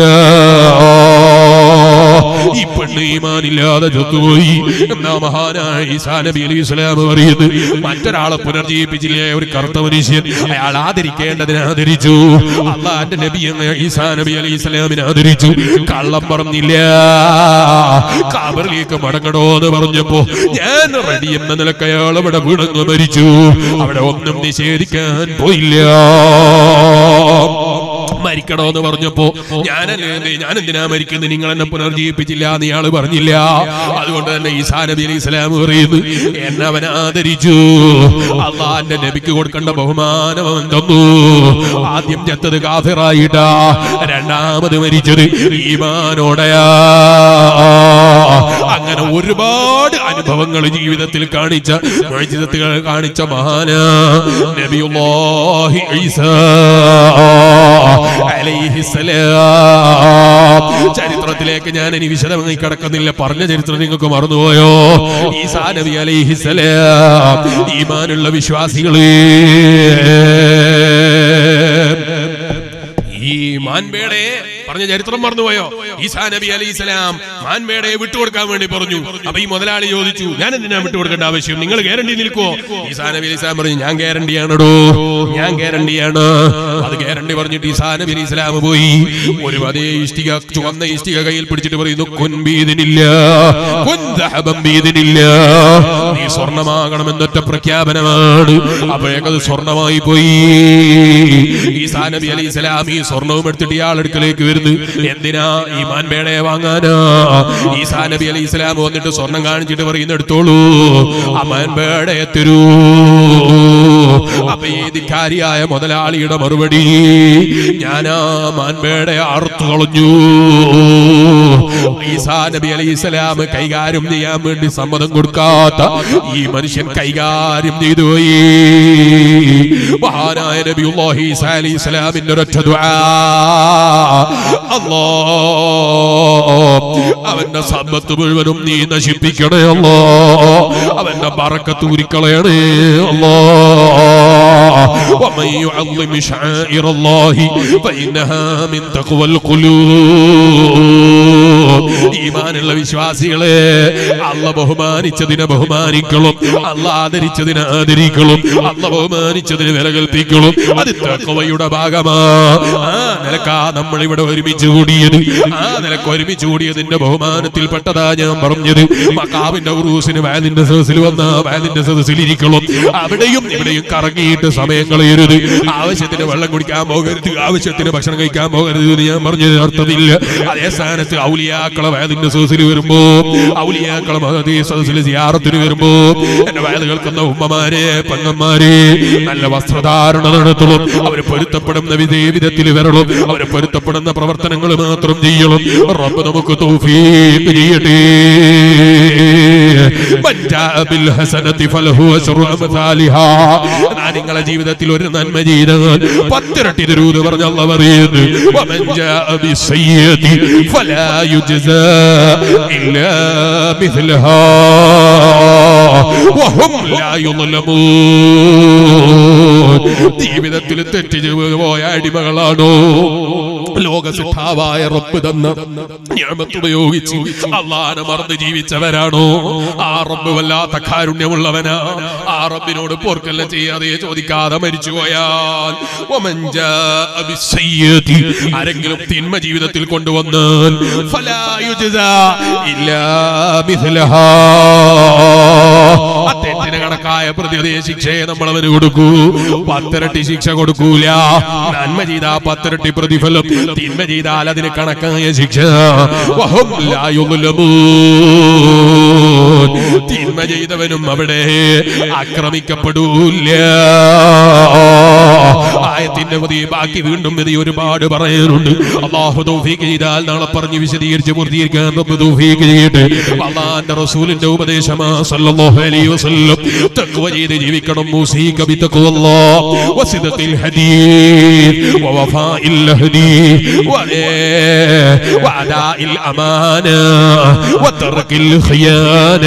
ഈ പെണ്ണ് ഈമാനില്ലാതെ ചത്തുപോയി. എന്നാ മഹാനായ ഈസാ നബി അലൈഹിസ്സലാം പറയുന്നത്, മറ്റൊരാളെ പുനർജീവിപ്പിച്ചില്ലേ ഒരു കറുത്ത മനുഷ്യൻ, അയാൾ ആദരിക്കേണ്ടതിനെ ആദരിച്ചു. അള്ളാന്റെ നബി ഈസാ നബി അലൈഹിസ്സലാമിനെ ആദരിച്ചു. കള്ളം പറഞ്ഞില്ല. ഖബറിലേക്ക് മടങ്ങണോ എന്ന് പറഞ്ഞപ്പോ ഞാൻ റെഡി എന്ന നിലക്ക് അയാൾ അവിടെ വീണങ്ങ് മരിച്ചു. അവിടെ ഒന്നും നിഷേധിക്കാൻ പോയില്ല. മരിക്കണോന്ന് പറഞ്ഞപ്പോ ഞാനല്ലേ ഞാൻ എന്തിനാ മരിക്കുന്നത്, നിങ്ങൾ എന്നെ പുനർജീവിപ്പിച്ചില്ല എന്ന് ഇയാള് പറഞ്ഞില്ല. അതുകൊണ്ട് തന്നെ ഈസാ നബി അലൈഹി സ്വലാം പറയുന്നു, എന്നെ അവൻ ആദരിച്ചു. അള്ളാന്റെ നബിക്ക് കൊടുക്കേണ്ട ബഹുമാനം അവൻ തന്നു. ആദ്യം ചത്തത് കാഫിറായിട്ടാ, രണ്ടാമത് മരിച്ചത് ഈമാനോടെയാ. അങ്ങനെ ഒരുപാട് അനുഭവങ്ങൾ ജീവിതത്തിൽ കാണിച്ച മുഅ്ജിസത്തുകൾ കാണിച്ച മഹാനാ നബിയുല്ലാഹി ഈസാ അലൈഹിസ്സലാം. ചരിത്രത്തിലേക്ക് ഞാൻ ഇനി വിശദമായി കടക്കുന്നില്ല, പറഞ്ഞ ചരിത്രം നിങ്ങൾക്ക് മറന്നുപോയോ? ഈസാ നബി അലൈഹിസ്സലാം ഈമാനുള്ള വിശ്വാസികളെ, ഈ മാൻപേടെ പറഞ്ഞ ചരിത്രം മറന്നുപോയോ? ഈസാ നബി അലൈഹിസ്സലാം മാൻപേടയെ വിട്ടുകൊടുക്കാൻ വേണ്ടി പറഞ്ഞു. അപ്പൊ ഈ മുതലാളി ചോദിച്ചു, ഞാൻ എന്തിനാ വിട്ടുകൊടുക്കേണ്ട ആവശ്യം, നിങ്ങൾ ഗ്യാരണ്ടി നിൽക്കുവോ? ഈസാ നബി അലൈഹിസ്സലാം പറഞ്ഞു, ഞാൻ ഗ്യാരണ്ടിയാണോ, ഞാൻ ഗ്യാരണ്ടിയാണ്. അത് ഗ്യാരണ്ടി പറഞ്ഞിട്ട് ഈസാ നബി അലൈഹിസ്സലാം പോയി. ഒരു അതേ ഇഷ്ടിക, ചുവന്ന ഇഷ്ടിക കയ്യിൽ പിടിച്ചിട്ട് പറയുന്നു, കുൻ ബീദിനില്ലാഹ്, കുൻ ദഹബൻ ബീദിനില്ലാഹ്, നീ സ്വർണ്ണമാകണമെന്നൊറ്റ പ്രഖ്യാപനമാണ്. അപ്പോഴേക്കത് സ്വർണ്ണമായി പോയി. ഈസാ നബി അലൈഹിസ്സലാം ഈ സ്വർണ്ണവും എടുത്തിട്ട് ഇയാൾ അടുക്കലേക്ക് വരുന്നു. എന്തിനാ? ഈ മാൻപേടയെ വാങ്ങാനാ. ഈസാ നബി അലൈഹിസ്സലാം വന്നിട്ട് സ്വർണം കാണിച്ചിട്ട് പറയുന്ന, എടുത്തോളൂ, ആ മാൻപേടയെ തരൂ. അപ്പൊ ഈ ധിക്കാരിയായ മുതലാളിയുടെ മറുപടി, ഞാനാ മാൻപേടയെ അറുത്തു കളഞ്ഞു. ഈസാ നബി അലൈഹിസ്സലാം കൈകാര്യം ചെയ്യാൻ വേണ്ടി സമ്മതം കൊടുക്കാത്ത ഈ മനുഷ്യൻ കൈകാര്യം ചെയ്തു പോയി. മഹാനായ നബിയുല്ലാഹി ഈസാ അലൈഹിസ്സലാമിന്റെ ഒരൊറ്റ ദുആ, അല്ലാഹ് അവന്റെ സമ്പത്ത് മുഴുവനും നീ നശിപ്പിക്കണേ അല്ലാഹ്, അവന്റെ ബറക്കത്ത് ഊരിക്കളയണേ അല്ലാഹ്. വമൻ യുഅള്ളിം ശആഇറല്ലാഹി ഫഇന്നഹാ മിൻ തഖ്വൽ ഖുലൂബ്. ഈമാനുള്ള വിശ്വാസികളെ, അല്ലാഹു ബഹുമാനിച്ചതിനെ ബഹുമാനിക്കണം, അല്ലാഹു ആദരിച്ചതിനെ ആദരിക്കണം, അല്ലാഹു ബഹുമാനിച്ചതിന് വില കൽപ്പിക്കണം. അത് തഖ്വയുടെ ഭാഗമാണ്. ആ നിലക്കാ നമ്മൾ ഇവിടെ ഒരുമിച്ച് കൂടിയത്. ആ നിലക്ക് ഒരുമിച്ച് കൂടിയതിന്റെ ബഹുമാനത്തിൽപ്പെട്ടതാ ഞാൻ പറഞ്ഞത്. മഖാമിന്റെ ഉറൂസിന് വഅദിന്റെ സദസ്സിൽ വന്ന വഅദിന്റെ സദസ്സിൽ ഇരിക്കണം. അവിടെയും ഇവിടെയും കറങ്ങിയിട്ട് സമയം കളയരുത്. ആവശ്യത്തിന് വെള്ളം കുടിക്കാൻ പോകരുത്, ആവശ്യത്തിന് ഭക്ഷണം കഴിക്കാൻ പോകരുത് എന്ന് ഞാൻ പറഞ്ഞത് അർത്ഥമില്ല. അതേ സ്ഥാനത്ത് ഔലിയാക്കളെ വഅദിന്റെ സദസ്സിൽ വരുമ്പോ, ഔലിയാക്കളെ മഹദി സദസ്സിൽ സിയാറത്തിന് വരുമ്പോ, എന്റെ വഅദ് കേൾക്കുന്ന ഉമ്മമാരെ, പെങ്ങന്മാരെ, നല്ല വസ്ത്രധാരണ നടത്തണം. അവര് പൊരുത്തപ്പെടുന്ന വിധത്തിൽ വരണം. അവര് പൊരുത്തപ്പെടുന്ന പ്രവർത്തനങ്ങൾ മാത്രം ചെയ്യണം. റബ്ബ് നമുക്ക് തൗഫീഖ് ചെയ്യട്ടെ. നിങ്ങളുടെ ജീവിതത്തിൽ ഒരു നന്മ ചെയ്താൽ പത്തിരട്ടി തരൂന്ന് പറഞ്ഞ അല്ലാഹു പറയുന്നു. ജീവിതത്തിൽ തെറ്റ് പോയ അടിമകളാണോ ലോകസിദ്ധാവായ റബ്ബ് തന്ന നിഅമത്ത് ഉപയോഗിച്ച് അല്ലാഹനെ മറന്ന് ജീവിച്ചവരാണോ? ആ റബ്ബ് വല്ലാത്ത കാരുണ്യമുള്ളവനാ. ആ റബ്ബിനോട് പോർക്കല്ല ചെയ്യാതെ ചോദിക്കാതെ മരിച്ചുപോയാൽ, ആരെങ്കിലും തിന്മ ജീവിതത്തിൽ കൊണ്ടുവന്നാൽ അദ്ദേഹത്തിന് കണക്കായ പ്രതിതേ ശിക്ഷയെ നമ്മൾ അവന് കൊടുക്കൂ. പത്തിരട്ടി ശിക്ഷ കൊടുക്കൂല. നന്മ ചെയ്താൽ പത്തിരട്ടി പ്രതിഫലം, തിന്മ ചെയ്താൽ അതിന് കണക്കായ ശിക്ഷ. തിന്മ ചെയ്തവനും അവിടെ ആക്രമിക്കപ്പെടൂല. ആയത്തിന്റെ പുതിയ ബാക്കി വീണ്ടും ഇത് ഒരുപാട് പറയാനുണ്ട്. അല്ലാഹു തൗഫീഖ് ചെയ്താൽ നാളെ പറഞ്ഞ് വിശദീകരിച്ച് പൂർത്തീകരിക്കാൻ റബ്ബ് തൗഫീഖ് ചെയ്യട്ടെ. അല്ലാഹുവിന്റെ റസൂലിന്റെ ഉപദേശമാ സല്ലല്ലാഹു അലൈഹി വസല്ലം. തഖ്വ ചെയ്ത് ജീവിക്കണം. മൂസീക ബിതഖ്വല്ലാഹ് വസിദഖിൽ ഹദീസ് വവഫാഇൽ ഹദീസ് വഅദാഇൽ അമാന വതർക്കിൽ ഖിയാന.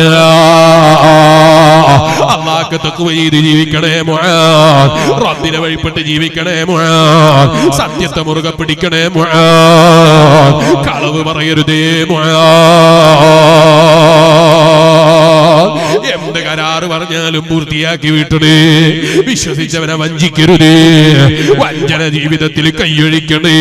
അല്ലാഹുവിനെ തഖ്വ ചെയ്ത് ജീവിക്കണേ മുആദ്. റബ്ബിനെ വഴിപ്പെട്ട് ജീവിക്കണേ മുആദ്. സത്യത്തെ മുറുകെ പിടിക്കണേ മുആദ്. കളവ് പറയരുതേ മുആദ്. എന്ത് കരാറ് പറഞ്ഞാലും പൂർത്തിയാക്കി വിട്ടണേ. വിശ്വസിച്ചവനെ വഞ്ചിക്കരുതേ. വഞ്ചന ജീവിതത്തിൽ കൈയൊഴിക്കണേ.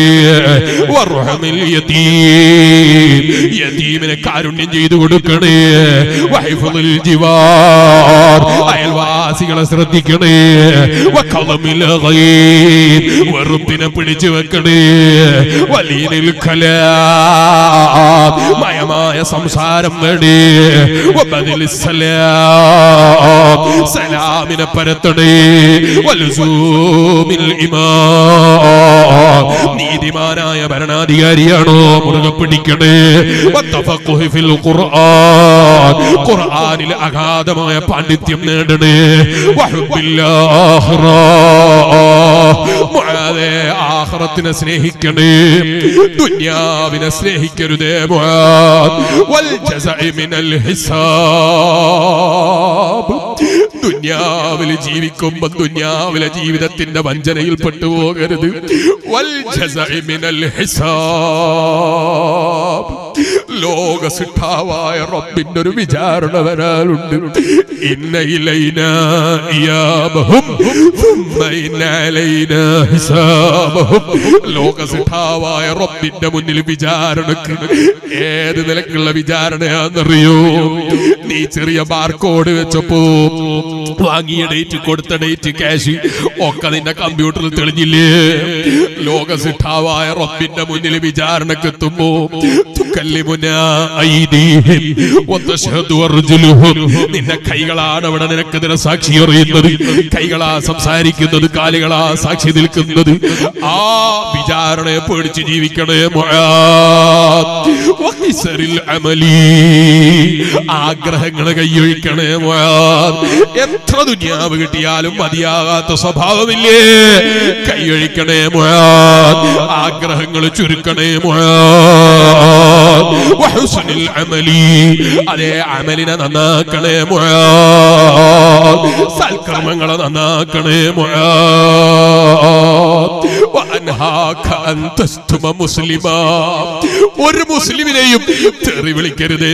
യതീമിനെ കാരുണ്യം ചെയ്തു കൊടുക്കണേ. വഹിഫുൽ ജിവാർ, അയൽവാസികളെ ശ്രദ്ധിക്കണേ. വഖദമിൽ ഗൈർ, വെറുപ്പിനെ പിടിച്ചു വെക്കണേ. വലീനിൽ ഖലാം, മയമായ സംസാരം വേണേ. വബദിൽ സലാം, സലാമിനെ പരത്തണേ. വൽസൂമിൽ ഇമാം, നീതിമാനായ ഭരണാധികാരിയാണോ മുറുകെ പിടിക്കണേ. വതഫഖുഹ് ഫിൽ ഖുർആൻ, ഖുർആനിൽ അഗാധമായ പാണ്ഡിത്യം നേടണേ. വഹുബ്ബിൽ ആഖിറ, മുആദേ ആഖിറത്തിനെ സ്നേഹിക്കണേ. ദുനിയാവിനെ സ്നേഹിക്കരുതേ മുആദ്. വൽ ജസഇ മിനൽ ഹിസാബ്, ദുനിയാവിൽ ജീവിക്കുമ്പോൾ ദുനിയാവിലെ ജീവിതത്തിന്റെ വഞ്ചനയിൽ പെട്ടുപോകരുത്. വൽ ജസഇ മിനൽ ഹിസാബ്, ലോക സിദ്ധാവായ റബ്ബിന്റെ ഒരു വിചാരണ വരാനുണ്ട്. ഇന്ന ഇലൈനാ ഇയാബഹും സുമ്മ ഇന്ന അലൈനാ ഹിസാബഹും. ലോക സിദ്ധാവായ റബ്ബിന്റെ മുന്നിൽ വിചാരണക്ക് ഏത് നിലക്കുള്ള വിചാരണയാണെന്നറിയോ? നീ ചെറിയ ബാർകോഡ് വെച്ചപ്പോ വാങ്ങിയ ഡേറ്റ്, കൊടുത്ത ഡേറ്റ്, ക്യാഷ് ഒക്കെ നിന്റെ കമ്പ്യൂട്ടറിൽ തെളിഞ്ഞില്ലേ? ലോക സിദ്ധാവായ റബ്ബിന്റെ മുന്നിൽ വിചാരണക്ക് എത്തുമ്പോ നിന്റെ കൈകളാണ് അവിടെ നിനക്കെതിരെ സാക്ഷി അറിയുന്നത്. കൈകളാ സംസാരിക്കുന്നത്, കാലുകളാ സാക്ഷി നിൽക്കുന്നത്. ആ വിചാരണയെ പേടിച്ച് ജീവിക്കണേ മുആദ്. ആഗ്രഹങ്ങളെ കൈയൊഴിക്കണേ മുആദ്. എത്ര ദുനിയാവ് കിട്ടിയാലും മതിയാകാത്ത സ്വഭാവമില്ലേ? കൈയൊഴിക്കണേ മുആദ്. ആഗ്രഹങ്ങൾ ചുരുക്കണേ മുആദ്. വഹുസ്നുൽ അമലി, അതേ അമലിനെ നന്നാക്കണേ മുആദ്. സൽക്കർമ്മങ്ങളെ നന്നാക്കണേ മുആദ്. വഅൻഹാക അൻ തസ്തുമ മുസ്ലിമാ, ഒരു മുസ്ലിമിനെയും തെറി വിളിക്കരുതേ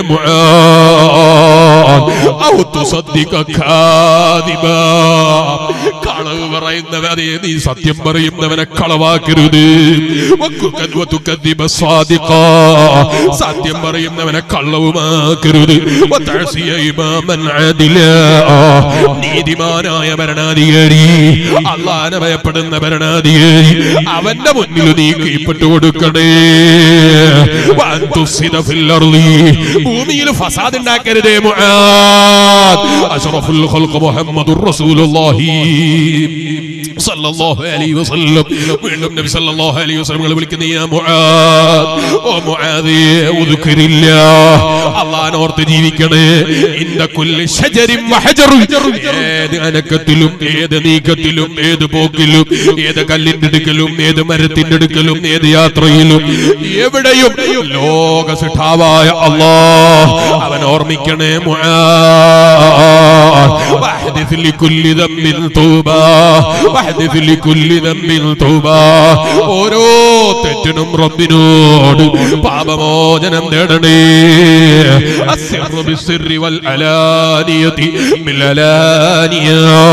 മുആദ്. ഔ തുസദ്ദിഖ കാദിബാ, കളവ് പറയുന്നവനെ നീ സത്യം പറയുന്നവനെ കളവാക്കരുത്. വതുകദ്ദിബ സാദിഖാ, സത്യം പറയുന്നവനെ കള്ളവുമാക്കരുത്. വതഅസിയ ഇമാമൻ അദിലാ, നീതിമാനായ ഭരണാധികാരി, അല്ലാഹുവിനെ ഭയപ്പെടുന്ന ഭരണാധികാരി, അവന്റെ മുന്നിൽ നീ കീഴ്പ്പെട്ടു കൊടുക്കണേ. വഅൻതുസിദ ഫിൽ അർളി, ഭൂമിയിൽ ഫസാദ് ഉണ്ടാക്കരുതേ മുആദ്. അഷ്റഫുൽ ഖൽഖ് മുഹമ്മദുർ റസൂലുള്ളാഹി സല്ലല്ലാഹു അലൈഹി വസല്ലം, വീണ്ടും നബി സല്ലല്ലാഹു അലൈഹി വസല്ലം വിളിക്കുന്ന യാ മുആദ്, ഓ മുആദ് ഉദ്കുരില്ലാഹ്, അല്ലാഹുവിനെ ഓർത്ത് ജീവിക്കണേ. ഇന്ന കുല്ലി ശജരിൻ വഹജറുൻ, ഏത് അനക്കത്തിലും ഏത് നീക്കത്തിലും ഏത് പോക്കിലും ഏത് കല്ലിന്റെ അടുക്കലും ഏത് മരത്തിന്റെ അടുക്കലും ഏത് യാത്രയിലും എവിടെയും ലോക സിഠാവായ അല്ലാഹ് അവൻ ഓർമ്മിക്കണേ മുആദ്. വഹദിസ് ലികുല്ലി ദംബിൻ തൗബാ, വഹദിസ് ലികുല്ലി ദംബിൻ തൗബാ, ഓരോ തെറ്റിനും റബ്ബിനോട് പാപമോചനം നേടണേ. അസ്സിറു ബിസ്സിറി വൽ അലാനിയതി ബിൽ അലാനിയ,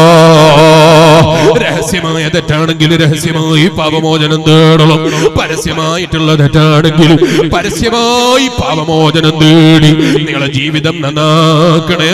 രഹസ്യമായ തെറ്റാണെങ്കിൽ രഹസ്യമായി പാപമോചനം തേടണം, പരസ്യമായിട്ടുള്ള തെറ്റാണെങ്കിൽ പരസ്യമായി പാപമോചനം തേടി നിങ്ങളുടെ ജീവിതം നന്നാക്കണേ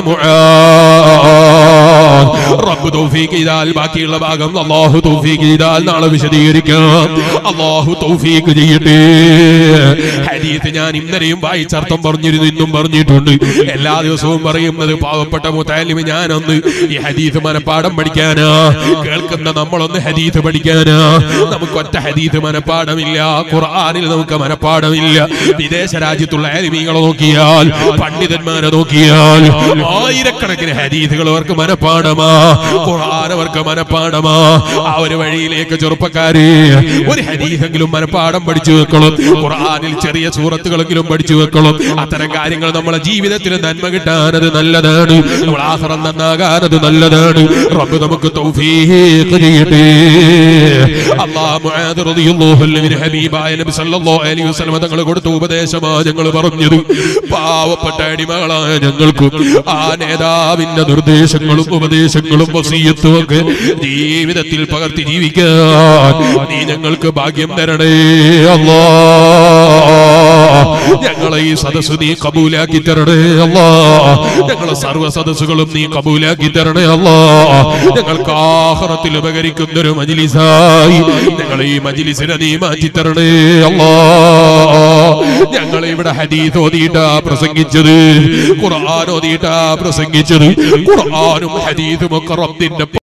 മുആദ്. റബ്ബ് തൗഫീഖ് ചെയ്താൽ ബാക്കിയുള്ള ഭാഗം അല്ലാഹു തൗഫീഖ് ചെയ്താൽ നാളെ വിശദീകരിക്കാം. അല്ലാഹു തൗഫീഖ് ചെയ്യട്ടെ. ഹദീസ് ഞാൻ ഇന്നലെയും വായിച്ചർത്ഥം പറഞ്ഞിരുന്നു, ഇന്നും പറഞ്ഞിട്ടുണ്ട്. എല്ലാ ദിവസവും പറയുന്നത് പാവപ്പെട്ട മുതഅല്ലിമ് ഞാനൊന്ന് ഈ ഹദീസ് മനപ്പാഠം പഠിക്കാനാ, കേൾക്കുന്ന നമ്മളൊന്ന് ഹദീസ് പഠിക്കാനാ. നമുക്ക് ഒറ്റ ഹദീസ് മനപ്പാഠമില്ല, ഖുർആനിൽ നമുക്ക് മനപ്പാഠമില്ല. വിദേശ രാജ്യത്തുള്ള ആലിമീങ്ങളെ നോക്കിയാൽ, പണ്ഡിതന്മാരെ നോക്കിയാൽ ആയിരക്കണക്കിന് ഹദീസുകൾ അവർക്ക് മനപ്പാഠമാ, ഖുർആൻ അവർക്ക് മനപ്പാഠമാ. ആ ഒരു വഴിയിലേക്ക് ചെറുപ്പക്കാരെ ഒരു ഹദീസെങ്കിലും മനപ്പാഠം പഠിച്ചു വെക്കണം, ഖുർആനിൽ ചെറിയ സൂറത്തുകളെങ്കിലും പഠിച്ചു വെക്കണം. അത്തരം കാര്യങ്ങൾ നമ്മളെ ജീവിതത്തിൽ നന്മ കിട്ടാനത് നല്ലതാണ്, നമ്മൾ ആഖിറം നന്നാകാനത് നല്ലതാണ്. റബ്ബ് നമുക്ക് തൗഫീഖ് ചെയ്യട്ടെ. അല്ലാഹു മുആദ് റളിയല്ലാഹു അൻഹു ഹബീബായ നബി സല്ലല്ലാഹു അലൈഹി വസല്ലം തങ്ങൾ കൊടുത്ത ഉപദേശമാ ഞങ്ങൾ പറഞ്ഞത്. പാവപ്പെട്ട അടിമകളായ ഞങ്ങൾക്ക് ആ നേതാവിന്റെ നിർദ്ദേശങ്ങളും ഉപദേശങ്ങളും വസിയത്തും ഒക്കെ ജീവിതത്തിൽ പകർത്തി ജീവിക്കാൻ നീ ഞങ്ങൾക്ക് ഭാഗ്യം തരണേ അല്ലാഹ്. ഞങ്ങളെ ഈ സദസ്സ് നീ കബൂലാക്കി തരണേ അല്ലാഹ്. ഞങ്ങളെ സർവ്വ സദസ്സുകളും നീ കബൂലാക്കി തരണേ അല്ലാഹ്. ഞങ്ങൾക്ക് ആഖിറത്തിൽ ഉപകരിക്കുന്ന ഒരു മജ്ലിസായി ഞങ്ങളെ ഈ മജ്ലിസിനെ നീ മാറ്റി തരണേ അല്ലാഹ്. ഞങ്ങളെ ഇവിടെ ഹദീസ് ഓതിയിട്ടാ പ്രസംഗിച്ചത്, ഖുർആൻ ഓതിയിട്ടാ പ്രസംഗിച്ചത്. ഖുർആനും ഹദീസും ഒക്കെ റബ്ബിന്റെ